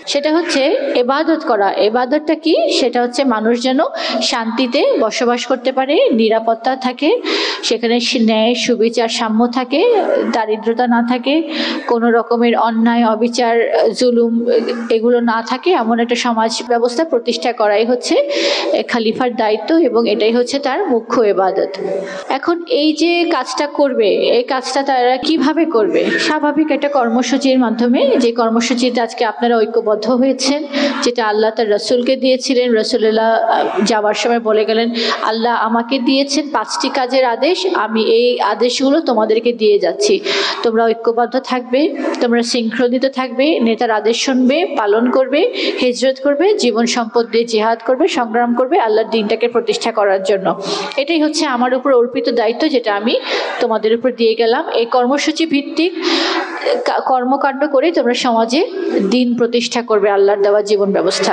সেটা হচ্ছে ইবাদত করা। ইবাদতটা কি? সেটা হচ্ছে মানুষ যেন শান্তিতে বসবাস করতে পারে, নিরাপত্তা থাকে, সেখানে ন্যায় সুবিচার সাম্য থাকে, দারিদ্রতা না থাকে, কোনো রকমের অন্যায় অবিচার জুলুম এগুলো না থাকে, এমন একটা সমাজ ব্যবস্থা প্রতিষ্ঠা করাই হচ্ছে খলিফার দায়িত্ব এবং এটাই হচ্ছে তার মুখ্য ইবাদত। এখন এই যে কাজটা করবে, এই কাজটা তারা কিভাবে করবে? স্বাভাবিক একটা কর্মসূচির মাধ্যমে, যে কর্মসূচিতে আজকে আপনারা ঐক্যবদ্ধ হয়েছেন, যেটা আল্লাহ তার রসুলকে দিয়েছিলেন। রসুল্লাহ যাওয়ার সময় বলে গেলেন, আল্লাহ আমাকে দিয়েছেন পাঁচটি কাজের আদেশ, আমি এই আদেশগুলো তোমাদেরকে দিয়ে যাচ্ছি, তোমরা ঐক্যবদ্ধ থাকবে, তোমরা শৃঙ্খলিত থাকবে, নেতার আদেশ শুনবে, পালন করবে, হিজরত করবে, জীবন সম্পদ দিয়ে জিহাদ করবে, সংগ্রাম করবে আল্লাহর দিনটাকে প্রতিষ্ঠা করার জন্য। এটাই হচ্ছে আমার উপর অর্পিত দায়িত্ব, যেটা আমি তোমাদের উপর দিয়ে গেলাম। এই কর্মসূচি ভিত্তিক কর্মকাণ্ড করে তোমরা সমাজে দিন প্রতিষ্ঠা করবে, আল্লাহর দেওয়া জীবন ব্যবস্থা।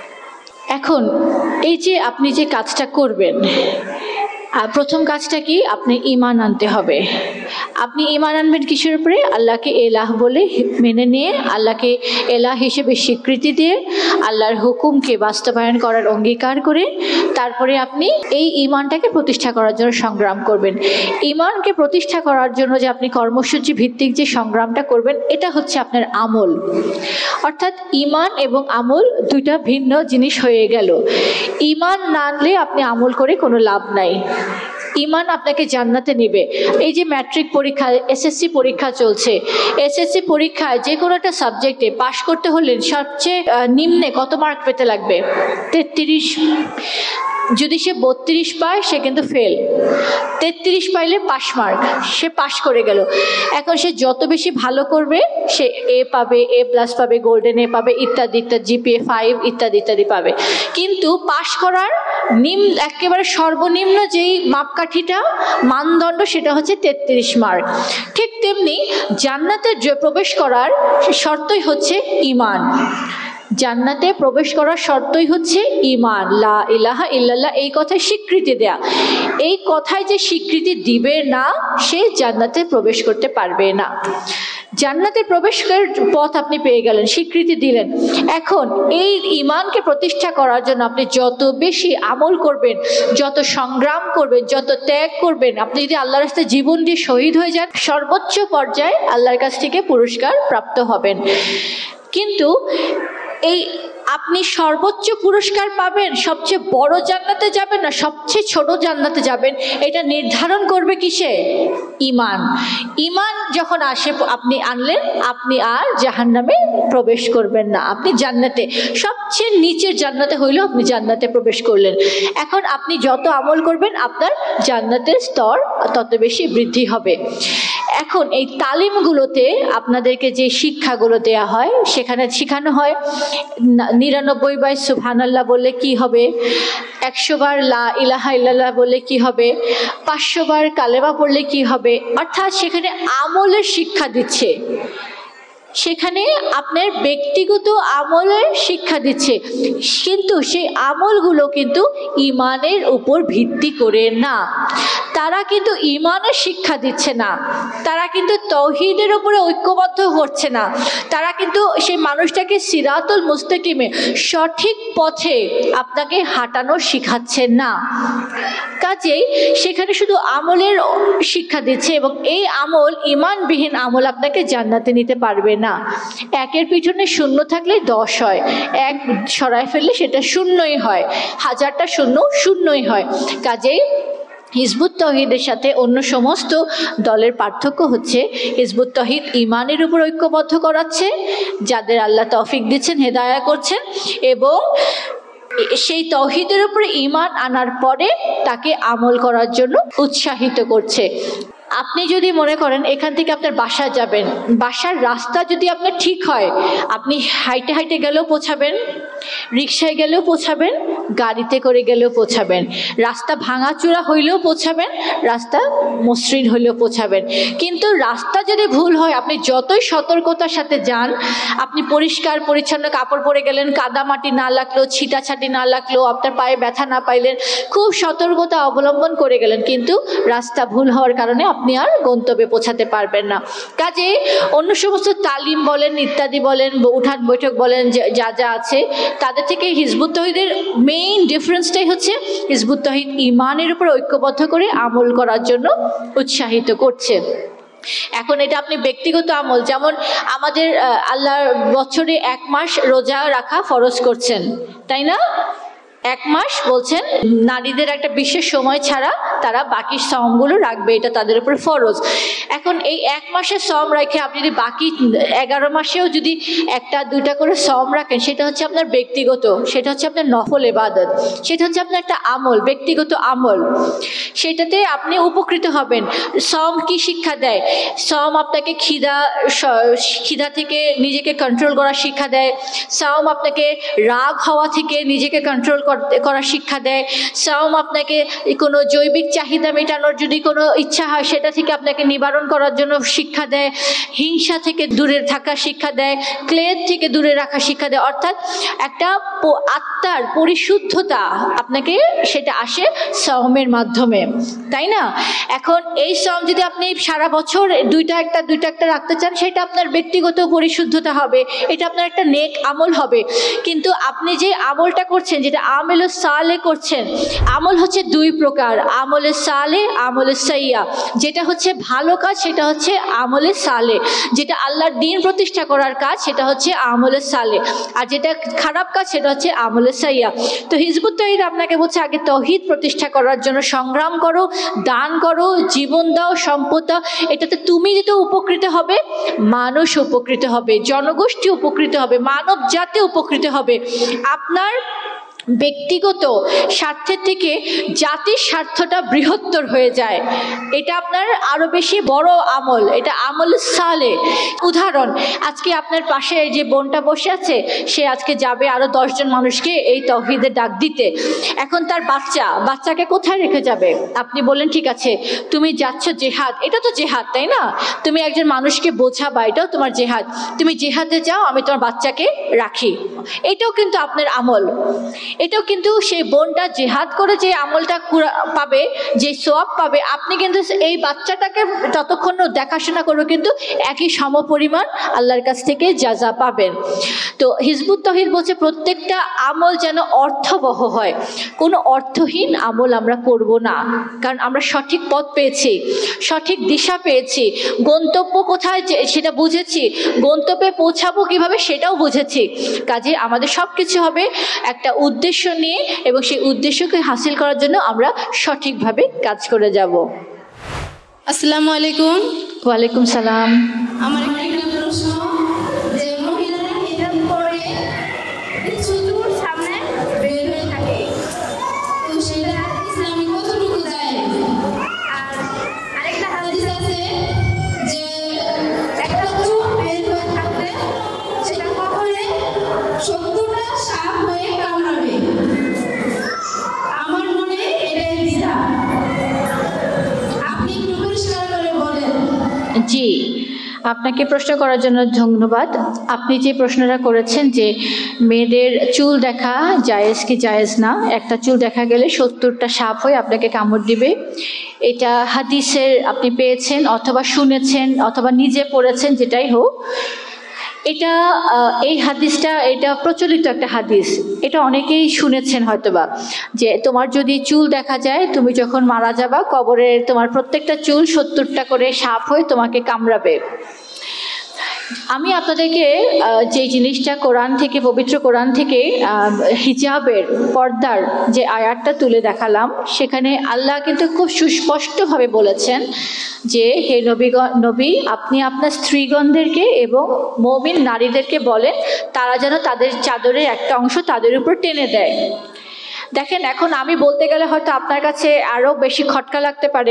এখন এই যে আপনি যে কাজটা করবেন, প্রথম কাজটা কি? আপনি ঈমান আনতে হবে। আপনি ঈমান আনবেন কিসের উপরে? আল্লাহকে এলাহ বলে মেনে নিয়ে, আল্লাহকে এলাহ হিসেবে স্বীকৃতি দিয়ে, আল্লাহর হুকুমকে বাস্তবায়ন করার অঙ্গীকার করে তারপরে আপনি এই ঈমানটাকে প্রতিষ্ঠা করার জন্য সংগ্রাম করবেন। ঈমানকে প্রতিষ্ঠা করার জন্য যে আপনি কর্মসূচি ভিত্তিক যে সংগ্রামটা করবেন, এটা হচ্ছে আপনার আমল। অর্থাৎ ঈমান এবং আমল দুইটা ভিন্ন জিনিস হয়ে গেল। ঈমান না আনলে আপনি আমল করে কোনো লাভ নাই। ঈমান আপনাকে জান্নাতে নেবে। এই যে ম্যাট্রিক পরীক্ষা, এসএসসি পরীক্ষা চলছে, এসএসসি পরীক্ষায় যে কোনো একটা সাবজেক্টে পাশ করতে হলে সবচেয়ে নিম্নে কত মার্ক পেতে লাগবে? তেত্রিশ। যদি সে বত্রিশ পায় সে কিন্তু ফেল, তেত্রিশ পাইলে পাস মার্ক, সে পাস করে গেল। এখন সে যত বেশি ভালো করবে সে এ পাবে, এ প্লাস পাবে, গোল্ডেন এ পাবে, ইত্যাদি ইত্যাদি, জিপিএ ফাইভ ইত্যাদি ইত্যাদি পাবে। কিন্তু পাস করার নিম্ন একেবারে সর্বনিম্ন যেই মাপকাঠিটা মানদণ্ড সেটা হচ্ছে তেত্রিশ মার্ক। ঠিক তেমনি জান্নাতে প্রবেশ করার শর্তই হচ্ছে ঈমান। জান্নাতে প্রবেশ করার শর্তই হচ্ছে ঈমান, লা ইলাহা ইল্লাল্লাহ, এই কথায় স্বীকৃতি দেয়া। এই কথায় যে স্বীকৃতি দিবে না সে জান্নাতে প্রবেশ করতে পারবে না। জান্নাতে প্রবেশের পথ আপনি পেয়ে গেলেন, স্বীকৃতি দিলেন। এখন এই ঈমানকে প্রতিষ্ঠা করার জন্য আপনি যত বেশি আমল করবেন, যত সংগ্রাম করবেন, যত ত্যাগ করবেন, আপনি যদি আল্লাহর রাস্তায় জীবন দিয়ে শহীদ হয়ে যান, সর্বোচ্চ পর্যায়ে আল্লাহর কাছ থেকে পুরস্কার প্রাপ্ত হবেন। কিন্তু এই আপনি সর্বোচ্চ পুরস্কার পাবেন, সবচেয়ে বড় জান্নাতে যাবেন না সবচেয়ে ছোট জান্নাতে যাবেন, এটা নির্ধারণ করবে কিসে? ঈমান। ঈমান যখন আসে আপনি আনলেন, আপনি আর জাহান্নামে প্রবেশ করবেন না, আপনি জান্নাতে, সবচেয়ে নিচের জান্নাতে হইলেও আপনি জান্নাতে প্রবেশ করলেন। এখন আপনি যত আমল করবেন আপনার জান্নাতের স্তর তত বেশি বৃদ্ধি হবে। এখন এই তালিমগুলোতে আপনাদেরকে যে শিক্ষাগুলো দেয়া হয়, সেখানে শেখানো হয় নিরানব্বই বার সুবহানাল্লাহ বললে কি হবে, একশো বার লা ইলাহা ইল্লাল্লাহ বললে কি হবে, পাঁচশো বার কালেমা পড়লে কি হবে। অর্থাৎ সেখানে আমলের শিক্ষা দিচ্ছে, সেখানে আপনার ব্যক্তিগত আমলের শিক্ষা দিচ্ছে, কিন্তু সেই আমলগুলো কিন্তু ঈমানের উপর ভিত্তি করে না। তারা কিন্তু ঈমানের শিক্ষা দিচ্ছে না, তারা কিন্তু তাওহীদের উপরে ঐক্যবদ্ধ হচ্ছে না, তারা কিন্তু সেই মানুষটাকে সিরাতুল মুস্তাকিমে সঠিক পথে আপনাকে হাঁটানো শিখাচ্ছে না। কাজেই সেখানে শুধু আমলের শিক্ষা দিচ্ছে, এবং এই আমল, ঈমানবিহীন আমল আপনাকে জান্নাতে নিতে পারবে না। একের পিছনে শূন্য থাকলে দশ হয়, এক সরায় ফেললে সেটা শূন্যই হয়, হাজারটা শূন্য শূন্যই হয়। কাজেই হিজবুত তৌহিদের সাথে অন্য সমস্ত দলের পার্থক্য হচ্ছে, হিজবুত তৌহিদ ঈমানের উপর ঐক্যবদ্ধ করাচ্ছে, যাদের আল্লাহ তৌফিক দিচ্ছেন, হেদায়া করছেন, এবং সেই তৌহিদের উপরে ঈমান আনার পরে তাকে আমল করার জন্য উৎসাহিত করছে। আপনি যদি মনে করেন এখান থেকে আপনার বাসা যাবেন, বাসার রাস্তা যদি আপনার ঠিক হয়, আপনি হাইটে হাইটে গেলেও পৌঁছাবেন, রিক্সায় গেলেও পৌঁছাবেন, গাড়িতে করে গেলেও পৌঁছাবেন, রাস্তা ভাঙাচোরা হইলেও পৌঁছাবেন, রাস্তা মসৃণ হইলেও পৌঁছাবেন। কিন্তু রাস্তা যদি ভুল হয়, আপনি যতই সতর্কতার সাথে যান, আপনি পরিষ্কার পরিচ্ছন্ন কাপড় পরে গেলেন, কাদা মাটি না লাগলো, ছিটা ছাটি না লাগলো, আপনার পায়ে ব্যথা না পাইলেন, খুব সতর্কতা অবলম্বন করে গেলেন, কিন্তু রাস্তা ভুল হওয়ার কারণে আপনি আর গন্তব্যে পৌঁছাতে পারবেন না। কাজে অন্য সমস্ত তালিম বলেন, ইত্যাদি বলেন, উঠান বৈঠক বলেন, যা যা আছে, তাদের থেকে হিজবুত তৌহিদের মেইন ডিফারেন্সটাই হচ্ছে হিজবুত তৌহিদ ইমানের উপর ঐক্যবদ্ধ করে আমল করার জন্য উৎসাহিত করছে। এখন এটা আপনি ব্যক্তিগত আমল, যেমন আমাদের আল্লাহর বছরে এক মাস রোজা রাখা ফরজ করছেন, তাই না? এক মাস বলছেন নারীদের একটা বিশেষ সময় ছাড়া তারা বাকি সমগুলো রাখবে, এটা তাদের উপর ফরজ। এখন এই এক মাসের সম রেখে আপনি যদি বাকি এগারো মাসেও যদি একটা দুইটা করে সম রাখেন, সেটা হচ্ছে আপনার ব্যক্তিগত, সেটা হচ্ছে আপনার নফল ইবাদত, সেটা হচ্ছে আপনার একটা আমল, ব্যক্তিগত আমল, সেটাতে আপনি উপকৃত হবেন। সম কি শিক্ষা দেয়? সম আপনাকে খিদা খিদা থেকে নিজেকে কন্ট্রোল করার শিক্ষা দেয়। সম আপনাকে রাগ হওয়া থেকে নিজেকে কন্ট্রোল করার শিক্ষা দেয়। সাওম আপনাকে কোনো জৈবিক চাহিদা মেটানোর যদি কোনো ইচ্ছা হয়, সেটা থেকে আপনাকে নিবারণ করার জন্য শিক্ষা দেয়। হিংসা থেকে দূরে থাকার শিক্ষা দেয়, ক্লেদ থেকে দূরে রাখার শিক্ষা দেয়। অর্থাৎ একটা আত্মার পরিশুদ্ধতা আপনাকে সেটা আসে সাওমের মাধ্যমে, তাই না? এখন এই সাওম যদি আপনি সারা বছর দুইটা একটা দুইটা একটা রাখতে চান, সেটা আপনার ব্যক্তিগত পরিশুদ্ধতা হবে, এটা আপনার একটা নেক আমল হবে। কিন্তু আপনি যে আমলটা করছেন, যেটা আমল সালে করছেন, আমল হচ্ছে দুই প্রকার, আমলে সালে, আমলে সাইয়া। যেটা হচ্ছে ভালো কাজ সেটা হচ্ছে আমলে সালে, যেটা আল্লাহর দ্বীন প্রতিষ্ঠা করার কাজ সেটা হচ্ছে আমলে সালে, আর যেটা খারাপ কাজ সেটা হচ্ছে আমলে সাইয়া। তো হিজবুত তৌহিদ আপনাকে বলছে আগে তৌহিদ প্রতিষ্ঠা করার জন্য সংগ্রাম করো, দান করো, জীবন দাও, সম্পদ দাও। এটাতে তুমি যেটা উপকৃত হবে, মানুষ উপকৃত হবে, জনগোষ্ঠী উপকৃত হবে, মানব জাতি উপকৃত হবে। আপনার ব্যক্তিগত স্বার্থের থেকে জাতির স্বার্থটা বৃহত্তর হয়ে যায়, এটা আপনার আরো বেশি বড় আমল, এটা আমল সালে। উদাহরণ, আজকে আপনার পাশে যে বোনটা বসে আছে, সে আজকে যাবে আরো দশজন মানুষকে এই তৌহিদের ডাক দিতে। এখন তার বাচ্চা, বাচ্চাকে কোথায় রেখে যাবে? আপনি বললেন ঠিক আছে, তুমি যাচ্ছ জেহাদ, এটা তো জেহাদ, তাই না? তুমি একজন মানুষকে বোঝাবা, এটাও তোমার জেহাদ। তুমি জেহাদে যাও, আমি তোমার বাচ্চাকে রাখি, এটাও কিন্তু আপনার আমল। এটাও কিন্তু সেই বোনটা জেহাদ করে যে আমলটা পাবে, যে সোয়াব পাবে, আপনি কিন্তু এই বাচ্চাটাকে ততক্ষণ দেখাশোনা করবে, কিন্তু একই সমপরিমাণ আল্লাহর কাছ থেকে জাযা পাবেন। তো হিজবুত তৌহিদ বলছে প্রত্যেকটা আমল যেন অর্থবহ হয়, কোনো অর্থহীন আমল আমরা করব না, কারণ আমরা সঠিক পথ পেয়েছি, সঠিক দিশা পেয়েছি, গন্তব্য কোথায় সেটা বুঝেছি, গন্তব্যে পৌঁছাবো কিভাবে সেটাও বুঝেছি। কাজে আমাদের সব কিছু হবে একটা উদ্দেশ্য নিয়ে, এবং সেই উদ্দেশ্যকে হাসিল করার জন্য আমরা সঠিকভাবে কাজ করে যাব। আসসালামু আলাইকুম। ওয়ালাইকুম সালাম। আমার একটা প্রশ্ন, যে মহিলারা হিজাব পরে চুলুর সামনে বের হয়ে থাকে, তো সেটা ইসলামে কতটুকু যায়? আর আরেকটা হাদিস আছে যে একটা চুল বের হয়ে থাকতে সেটা কখনো সত্তরটা সাপ হয়ে কামড়াবে। আমার মনে এটাই দ্বিধা, আপনি একটু পরিষ্কার করে বলেন। জি, আপনাকে প্রশ্ন করার জন্য ধন্যবাদ। আপনি যে প্রশ্নটা করেছেন যে মেয়েদের চুল দেখা জায়েজ কি জায়েজ না, একটা চুল দেখা গেলে সত্তরটা সাপ হয়ে আপনাকে কামড় দিবে, এটা হাদিসের আপনি পেয়েছেন অথবা শুনেছেন অথবা নিজে পড়েছেন, যেটাই হোক, এটা এই হাদিসটা এটা প্রচলিত একটা হাদিস, এটা অনেকেই শুনেছেন হয়তোবা, যে তোমার যদি চুল দেখা যায়, তুমি যখন মারা যাবা, কবরে তোমার প্রত্যেকটা চুল সত্তরটা করে সাপ হয়ে তোমাকে কামড়াবে। আমি আপনাদেরকে যে জিনিসটা কোরআন থেকে, পবিত্র কোরআন থেকে হিজাবের, পর্দার যে আয়াতটা তুলে দেখালাম, সেখানে আল্লাহ কিন্তু খুব সুস্পষ্টভাবে বলেছেন যে হে নবীগণ, নবী আপনি আপনার স্ত্রীগণদেরকে এবং মুমিন নারীদেরকে বলেন তারা যেন তাদের চাদরের একটা অংশ তাদের উপর টেনে দেয়। দেখেন, এখন আমি বলতে গেলে হয়তো আপনার কাছে আরো বেশি খটকা লাগতে পারে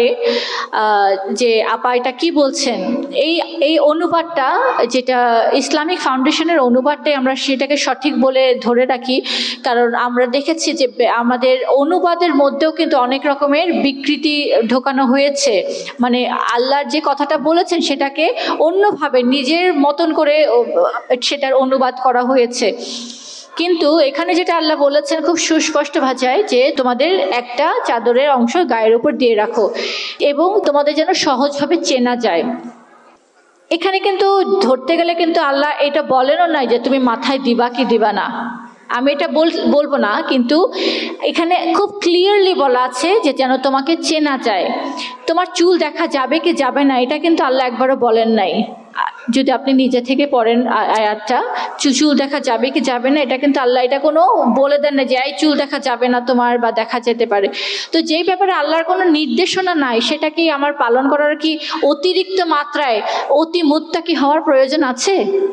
যে আপা এটা কি বলছেন। এই এই অনুবাদটা যেটা ইসলামিক ফাউন্ডেশনের অনুবাদটাই আমরা সেটাকে সঠিক বলে ধরে রাখি, কারণ আমরা দেখেছি যে আমাদের অনুবাদের মধ্যেও কিন্তু অনেক রকমের বিকৃতি ঢোকানো হয়েছে। মানে আল্লাহর যে কথাটা বলেছেন সেটাকে অন্যভাবে নিজের মতন করে সেটার অনুবাদ করা হয়েছে। কিন্তু এখানে যেটা আল্লাহ বলেছেন খুব সুস্পষ্ট ভাষায় যে তোমাদের একটা চাদরের অংশ গায়ের উপর দিয়ে রাখো এবং তোমাদের যেন সহজভাবে চেনা যায়। এখানে কিন্তু ধরতে গেলে কিন্তু আল্লাহ এটা বলেনও নাই যে তুমি মাথায় দিবা কি দিবা না, আমি এটা বলবো না, কিন্তু এখানে খুব ক্লিয়ারলি বলা আছে যে যেন তোমাকে চেনা যায়। তোমার চুল দেখা যাবে কি যাবে না এটা কিন্তু আল্লাহ একবারও বলেন নাই। যদি আপনি নিজে থেকে পড়েন আয়াতটা, চুল দেখা যাবে কি যাবে না, এটা কিন্তু আল্লাহ এটা কোনো বলে দেন না যে এই চুল দেখা যাবে না তোমার বা দেখা যেতে পারে। তো যেই ব্যাপারে আল্লাহর কোনো নির্দেশনা নাই সেটা কি আমার পালন করার কি অতিরিক্ত মাত্রায় অতি মুত্তাকি হওয়ার প্রয়োজন আছে?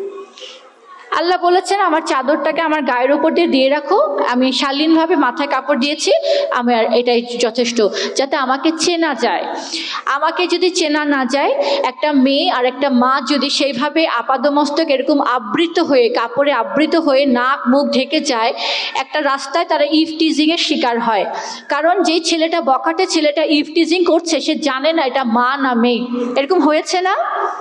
আল্লাহ বলেছেন আমার চাদরটাকে আমার গায়ের উপর দিয়ে দিয়ে রাখো, আমি শালীনভাবে মাথায় কাপড় দিয়েছি, আমার এটাই যথেষ্ট যাতে আমাকে চেনা যায়। আমাকে যদি চেনা না যায়, একটা মেয়ে আর একটা মা যদি সেইভাবে আপাদমস্তক এরকম আবৃত হয়ে কাপড়ে আবৃত হয়ে নাক মুখ ঢেকে যায়, একটা রাস্তায় তারা ইফটিজিংয়ের শিকার হয়। কারণ যেই ছেলেটা বখাটে ছেলেটা ইফটিজিং করছে সে জানে না এটা মা না মেয়ে। এরকম হয়েছে না?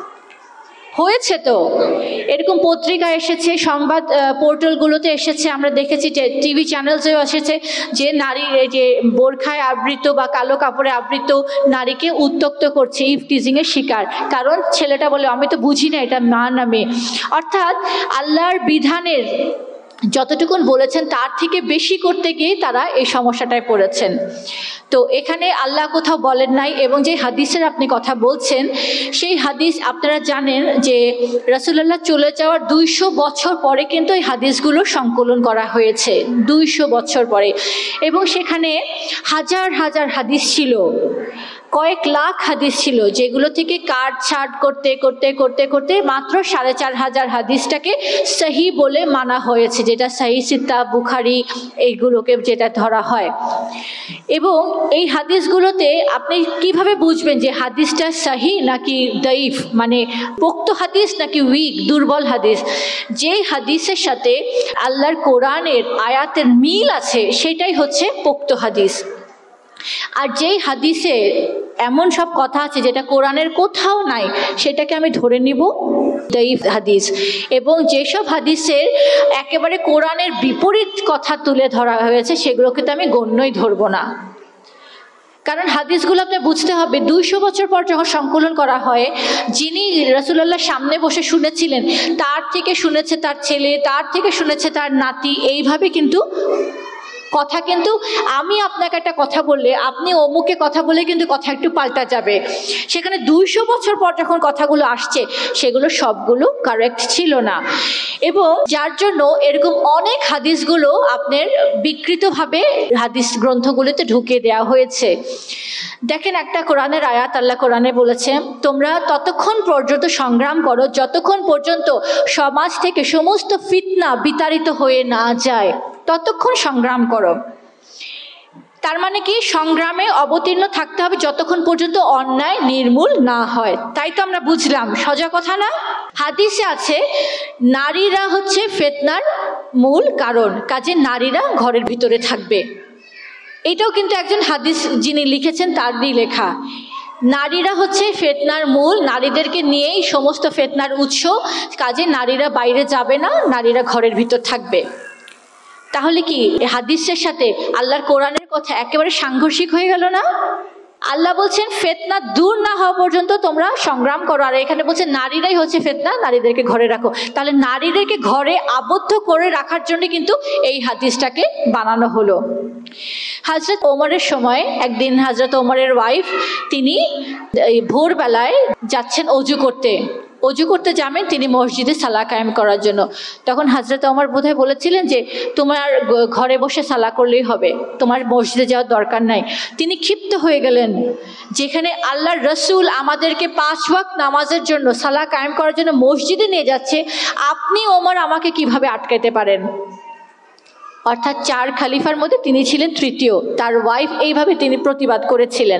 হয়েছে তো, এরকম পত্রিকা এসেছে, সংবাদ পোর্টালগুলোতে এসেছে, আমরা দেখেছি টিভি চ্যানেলসেও এসেছে যে নারী যে বোরখায় আবৃত বা কালো কাপড়ে আবৃত নারীকে উত্ত্যক্ত করছে, ইফটিজিংয়ের শিকার। কারণ ছেলেটা বলে আমি তো বুঝি না এটা মা না মেয়ে। অর্থাৎ আল্লাহর বিধানের যতটুকুন বলেছেন তার থেকে বেশি করতে গিয়ে তারা এই সমস্যাটায় পড়েছেন। তো এখানে আল্লাহ কোথাও বলেন নাই। এবং যে হাদিসের আপনি কথা বলছেন সেই হাদিস আপনারা জানেন যে রাসূলুল্লাহ চলে যাওয়ার দুইশো বছর পরে কিন্তু এই হাদিসগুলো সংকলন করা হয়েছে, দুইশো বছর পরে। এবং সেখানে হাজার হাজার হাদিস ছিল, কয়েক লাখ হাদিস ছিল, যেগুলো থেকে কাট ছাট করতে করতে করতে করতে মাত্র সাড়ে চার হাজার হাদিসটাকে সহি বলে মানা হয়েছে, যেটা সহি সিত্তা বুখারি এইগুলোকে যেটা ধরা হয়। এবং এই হাদিসগুলোতে আপনি কিভাবে বুঝবেন যে হাদিসটা সহি নাকি দাইফ, মানে পোক্ত হাদিস নাকি উইক দুর্বল হাদিস? যে হাদিসের সাথে আল্লাহর কোরআনের আয়াতের মিল আছে সেটাই হচ্ছে পোক্ত হাদিস। আর যেই হাদিসে এমন সব কথা আছে যেটা কোরআনের কোথাও নাই সেটাকে আমি ধরে নিব দাইফ হাদিস। এবং যেসব হাদিসের একেবারে কোরআনের বিপরীত কথা তুলে ধরা হয়েছে সেগুলোকে তো আমি গণ্যই ধরবো না। কারণ হাদিসগুলো আপনি বুঝতে হবে দুইশো বছর পর যখন সংকলন করা হয়, যিনি রাসূলুল্লাহ সামনে বসে শুনেছিলেন তার থেকে শুনেছে তার ছেলে, তার থেকে শুনেছে তার নাতি, এইভাবে কিন্তু কথা। কিন্তু আমি আপনাকে একটা কথা বললে আপনি অমুকে কথা বলে কিন্তু কথা একটু পাল্টা যাবে। সেখানে দুইশো বছর পর যখন কথাগুলো আসছে সেগুলো সবগুলো কারেক্ট ছিল না। এবং যার জন্য এরকম অনেক হাদিসগুলো আপনার বিকৃতভাবে হাদিস গ্রন্থগুলোতে ঢুকিয়ে দেওয়া হয়েছে। দেখেন, একটা কোরআনের আয়াত আল্লাহ কোরআনে বলেছে তোমরা ততক্ষণ পর্যন্ত সংগ্রাম করো যতক্ষণ পর্যন্ত সমাজ থেকে সমস্ত ফিতনা বিতাড়িত হয়ে না যায়, ততক্ষণ সংগ্রাম করো। তার মানে কি, সংগ্রামে অবতীর্ণ থাকতে হবে যতক্ষণ পর্যন্ত অন্যায় নির্মূল না হয়। তাই তো আমরা বুঝলাম, সোজা কথা না? হাদিসে আছে নারীরা হচ্ছে ফিতনার মূল কারণ, কাজে নারীরা ঘরের ভিতরে থাকবে। এটাও কিন্তু একজন হাদিস যিনি লিখেছেন তারই লেখা। নারীরা হচ্ছে ফিতনার মূল, নারীদেরকে নিয়েই সমস্ত ফিতনার উৎস, কাজে নারীরা বাইরে যাবে না, নারীরা ঘরের ভিতর থাকবে। তাহলে কি হাদিসের সাথে আল্লাহর কোরআনের কথা একেবারে সাংঘর্ষিক হয়ে গেল না? আল্লাহ বলছেন ফিতনা দূর না হওয়া পর্যন্ত তোমরা সংগ্রাম করো, আর এখানে বলছে নারীরাই হচ্ছে ফিতনা, নারীদেরকে ঘরে রাখো। তাহলে নারীদেরকে ঘরে আবদ্ধ করে রাখার জন্য কিন্তু এই হাদিসটাকে বানানো হলো। হযরত ওমরের সময় একদিন হযরত ওমরের ওয়াইফ তিনি ভোরবেলায় যাচ্ছেন অজু করতে, অজু করতে যাবেন তিনি মসজিদে সালাহ কায়েম করার জন্য। তখন হযরত ওমর বোধহয় বলেছিলেন যে তোমার ঘরে বসে সালাহ করলেই হবে, তোমার মসজিদে যাওয়ার দরকার নাই। তিনি ক্ষিপ্ত হয়ে গেলেন, যেখানে আল্লাহর রসুল আমাদেরকে পাঁচ ওয়াক্ত নামাজের জন্য সালাহ কায়েম করার জন্য মসজিদে নিয়ে যাচ্ছে, আপনি ওমর আমাকে কিভাবে আটকাতে পারেন? অর্থাৎ চার খালিফার মধ্যে তিনি ছিলেন তৃতীয়। তার ওয়াইফ এইভাবে তিনি প্রতিবাদ করেছিলেন।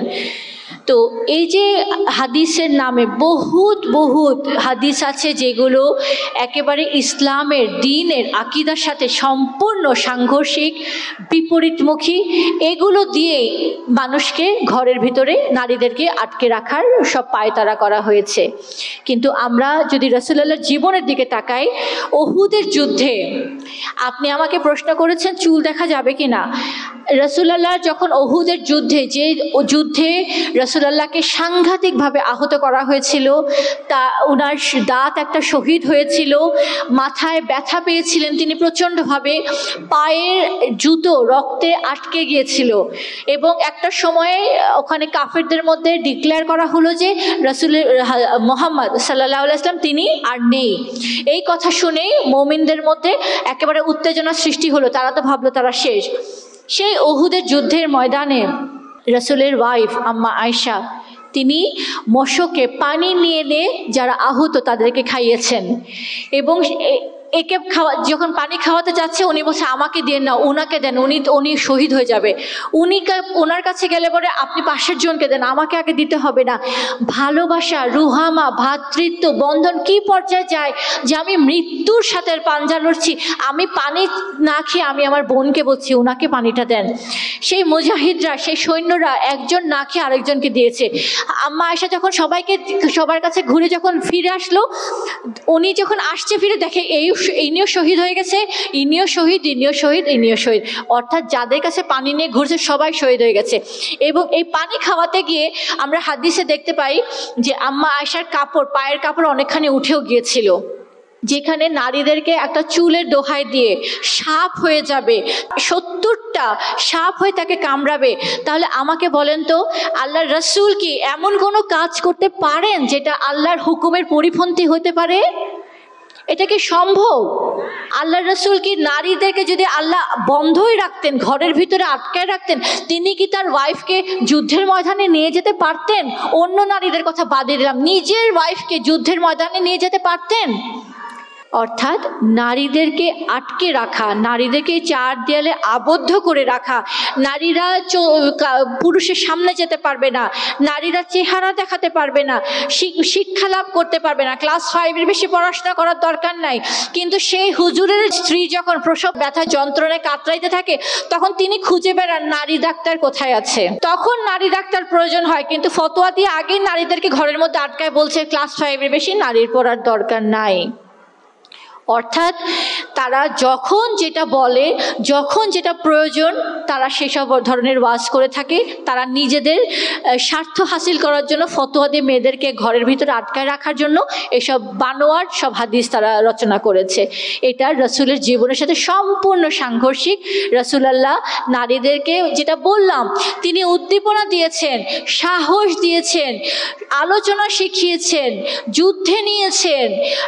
তো এই যে হাদিসের নামে বহুত বহুত হাদিস আছে যেগুলো একেবারে ইসলামের দ্বীনের আকীদার সাথে সম্পূর্ণ সাংঘর্ষিক, বিপরীতমুখী, এগুলো দিয়ে মানুষকে ঘরের ভিতরে নারীদেরকে আটকে রাখার সব পায়তারা করা হয়েছে। কিন্তু আমরা যদি রাসূলুল্লাহর জীবনের দিকে তাকাই, উহুদের যুদ্ধে আপনি আমাকে প্রশ্ন করেছেন চুল দেখা যাবে কি না। রাসূলুল্লাহ যখন উহুদের যুদ্ধে, যে যুদ্ধে রাসূলুল্লাহকে সাংঘাতিকভাবে আহত করা হয়েছিল, তা ওনার দাঁত একটা শহীদ হয়েছিল, মাথায় ব্যথা পেয়েছিলেন তিনি প্রচণ্ডভাবে, পায়ের জুতো রক্তে আটকে গিয়েছিল, এবং একটা সময়ে ওখানে কাফেরদের মধ্যে ডিক্লেয়ার করা হলো যে রাসূল মুহাম্মদ সাল্লাল্লাহু আলাইহি ওয়াসাল্লাম তিনি আর নেই। এই কথা শুনেই মুমিনদের মধ্যে একেবারে উত্তেজনা সৃষ্টি হলো, তারা তো ভাবলো তারা শেষ। সেই উহুদের যুদ্ধের ময়দানে রাসূলের ওয়াইফ আম্মা আয়েশা তিনি মশকে পানি নিয়ে নিয়ে যারা আহত তাদেরকে খাইয়েছেন, এবং একে খাওয়া যখন পানি খাওয়াতে যাচ্ছে উনি বলছে আমাকে দিয়ে না, ওনাকে দেন, উনি উনি শহীদ হয়ে যাবে। উনি ওনার কাছে গেলে পরে আপনি পাশের জনকে দেন, আমাকে আগে দিতে হবে না। ভালোবাসা, রুহামা, ভ্রাতৃত্ব বন্ধন কি পর্যায়ে যায় যে আমি মৃত্যুর সাথে পাঞ্জা লড়ছি, আমি পানি না খেয়ে আমি আমার বোনকে বলছি ওনাকে পানিটা দেন। সেই মুজাহিদরা, সেই সৈন্যরা একজন না খেয়ে আরেকজনকে দিয়েছে। আম্মা আয়েশা যখন সবাইকে সবার কাছে ঘুরে যখন ফিরে আসলো, উনি যখন আসছে ফিরে দেখে এই ইনিও শহীদ হয়ে গেছে, ইনিও শহীদ, ইনিও শহীদ, ইনিও শহীদ, অর্থাৎ যাদের কাছে পানি নিয়ে ঘুরছে সবাই শহীদ হয়ে গেছে। এবং এই পানি খাওয়াতে গিয়ে আমরা হাদিসে দেখতে পাই যে আম্মা আয়েশার কাপড়, পায়ের কাপড় অনেকখানি উঠেও গিয়েছিল। যেখানে নারীদেরকে একটা চুলের দোহাই দিয়ে সাপ হয়ে যাবে, সত্তরটা সাপ হয়ে তাকে কামড়াবে, তাহলে আমাকে বলেন তো আল্লাহর রাসূল কি এমন কোনো কাজ করতে পারেন যেটা আল্লাহর হুকুমের পরিপন্থী হতে পারে? এটা কি সম্ভব? আল্লাহর রাসূল কি নারীদেরকে যদি আল্লাহ বন্ধই রাখতেন, ঘরের ভিতরে আটকায় রাখতেন, তিনি কি তার ওয়াইফকে যুদ্ধের ময়দানে নিয়ে যেতে পারতেন? অন্য নারীদের কথা বাদে দিলাম, নিজের ওয়াইফকে যুদ্ধের ময়দানে নিয়ে যেতে পারতেন? অর্থাৎ নারীদেরকে আটকে রাখা, নারীদেরকে চার দেয়ালে আবদ্ধ করে রাখা, নারীরা পুরুষের সামনে যেতে পারবে না, নারীরা চেহারা দেখাতে পারবে না, শিক্ষা লাভ করতে পারবে না, ক্লাস ফাইভের বেশি পড়াশোনা করার দরকার নাই। কিন্তু সেই হুজুরের স্ত্রী যখন প্রসব ব্যথা যন্ত্রণায় কাতরাইতে থাকে, তখন তিনি খুঁজে বেড়ান নারী ডাক্তার কোথায় আছে, তখন নারী ডাক্তার প্রয়োজন হয়। কিন্তু ফতোয়া দিয়ে আগেই নারীদেরকে ঘরের মধ্যে আটকায় বলছে ক্লাস ফাইভের বেশি নারীর পড়ার দরকার নাই। অর্থাৎ তারা যখন যেটা বলে, যখন যেটা প্রয়োজন, তারা সেসব ধরনের ওয়াজ করে থাকে। তারা নিজেদের স্বার্থ হাসিল করার জন্য ফতোয়া দিয়ে মেয়েদেরকে ঘরের ভিতরে আটকায় রাখার জন্য এসব বানোয়ার সব হাদিস তারা রচনা করেছে। এটা রাসূলের জীবনের সাথে সম্পূর্ণ সাংঘর্ষিক। রাসূলুল্লাহ নারীদেরকে যেটা বললাম, তিনি উদ্দীপনা দিয়েছেন, সাহস দিয়েছেন, আলোচনা শিখিয়েছেন, যুদ্ধে নিয়েছেন,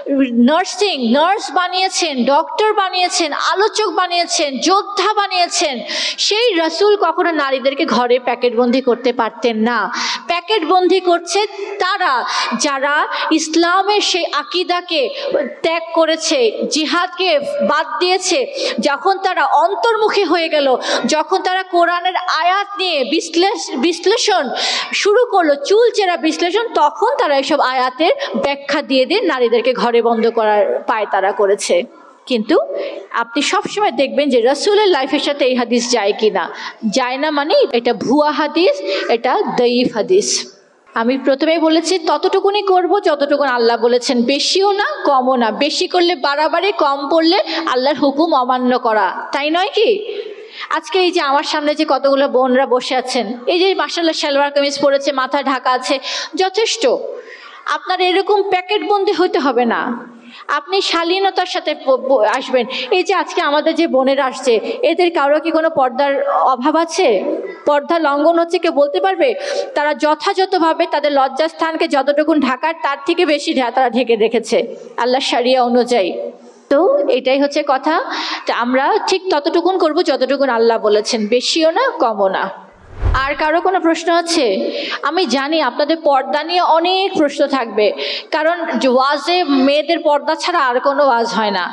নার্সিং নার্স বানিয়েছেন, ডক্টর বানিয়েছেন, আলোচক বানিয়েছেন, যোদ্ধা বানিয়েছেন। সেই রাসূল কখনো নারীদেরকে ঘরে প্যাকেটবন্দি করতে পারতেন না। প্যাকেটবন্দি করছে তারা যারা ইসলামের সেই আকীদাকে ত্যাগ করেছে, জিহাদকে বাদ দিয়েছে। যখন তারা অন্তর্মুখী হয়ে গেল, যখন তারা কোরআনের আয়াত নিয়ে বিশ্লেষণ শুরু করলো, চুলচেরা বিশ্লেষণ, তখন তারা এসব আয়াতের ব্যাখ্যা দিয়ে দিয়ে নারীদেরকে ঘরে বন্ধ করার পায় তারা করেছে। কিন্তু আপনি সবসময় দেখবেন যে রাসূলের লাইফের সাথে এই হাদিস যায় কিনা। যায় না মানে এটা ভুয়া হাদিস, এটা দঈফ হাদিস। আমি প্রথমেই বলেছি ততটুকুনি করব যতটুকু আল্লাহ বলেছেন, বেশিও না কমও না। বেশি করলে বাড়াবাড়ি, কম পড়লে আল্লাহর হুকুম অমান্য করা, তাই নয় কি? আজকে এই যে আমার সামনে যে কতগুলো বোনরা বসে আছেন, এই যে মাশাআল্লাহ সালোয়ার কামিজ পরেছে, মাথা ঢাকা আছে, যথেষ্ট। আপনার এরকম প্যাকেটবন্দি হতে হবে না, আপনি শালীনতার সাথে আসবেন। এই যে আজকে আমাদের যে বোনেরা আসছে, এদের কারো কি কোনো পর্দার অভাব আছে? পর্দা লঙ্ঘন হচ্ছে কেউ বলতে পারবে? তারা যথাযথভাবে তাদের লজ্জাস্থানকে যতটুকু ঢাকার তার থেকে বেশি তারা ঢেকে রেখেছে আল্লাহ শরিয়া অনুযায়ী। তো এটাই হচ্ছে কথা। তো আমরা ঠিক ততটুকুন করব যতটুকুন আল্লাহ বলেছেন, বেশিও না কমও না। আর কারো কোনো প্রশ্ন আছে? আমি জানি আপনাদের পর্দা নিয়ে অনেক প্রশ্ন থাকবে, কারণ ওয়াজে মেয়েদের পর্দা ছাড়া আর কোনো ওয়াজ হয় না।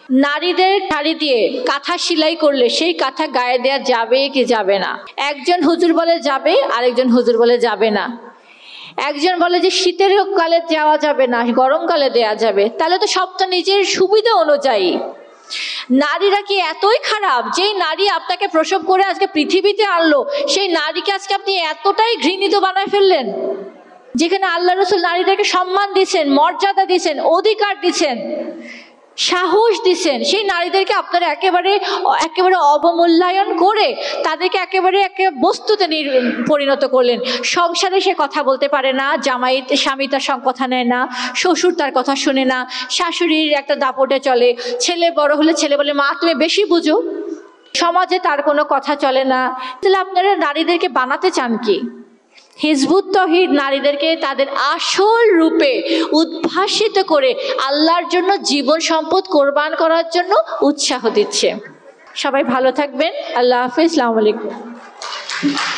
নারীদের শাড়ি দিয়ে কাঁথা সেলাই করলে সেই কাঁথা গায়ে দেওয়া যাবে কি যাবে না? একজন হুজুর বলে যাবে, আরেকজন হুজুর বলে যাবে না। একজন বলে যে শীতের কালে যাওয়া যাবে না, গরমকালে দেয়া যাবে। তাহলে তো সবটা নিজের সুবিধা অনুযায়ী। নারীরা কি এতই খারাপ? যেই নারী আপনাকে প্রসব করে আজকে পৃথিবীতে আনলো, সেই নারীকে আজকে আপনি এতটাই ঘৃণিত বানায় ফেললেন? যেখানে আল্লাহ রসুল নারীদেরকে সম্মান দিচ্ছেন, মর্যাদা দিচ্ছেন, অধিকার দিচ্ছেন, সাহস দিচ্ছেন, সেই নারীদেরকে আপনারা একেবারে একেবারে অবমূল্যায়ন করে তাদেরকে একেবারে একে বস্তুতে পরিণত করলেন। সংসারে সে কথা বলতে পারে না, জামাই স্বামী তার সঙ্গে কথা নেয় না, শ্বশুর তার কথা শুনে না, শাশুড়ির একটা দাপটে চলে, ছেলে বড় হলে ছেলে বলে মা তুমি বেশি বুঝো, সমাজে তার কোনো কথা চলে না। তাহলে আপনারা নারীদেরকে বানাতে চান কি? হিজবুত তৌহিদ নারীদেরকে তাদের আসল রূপে উদ্ভাসিত করে আল্লাহর জন্য জীবন সম্পদ কোরবান করার জন্য উৎসাহ দিচ্ছে। সবাই ভালো থাকবেন। আল্লাহ হাফেজ। আসসালামু আলাইকুম।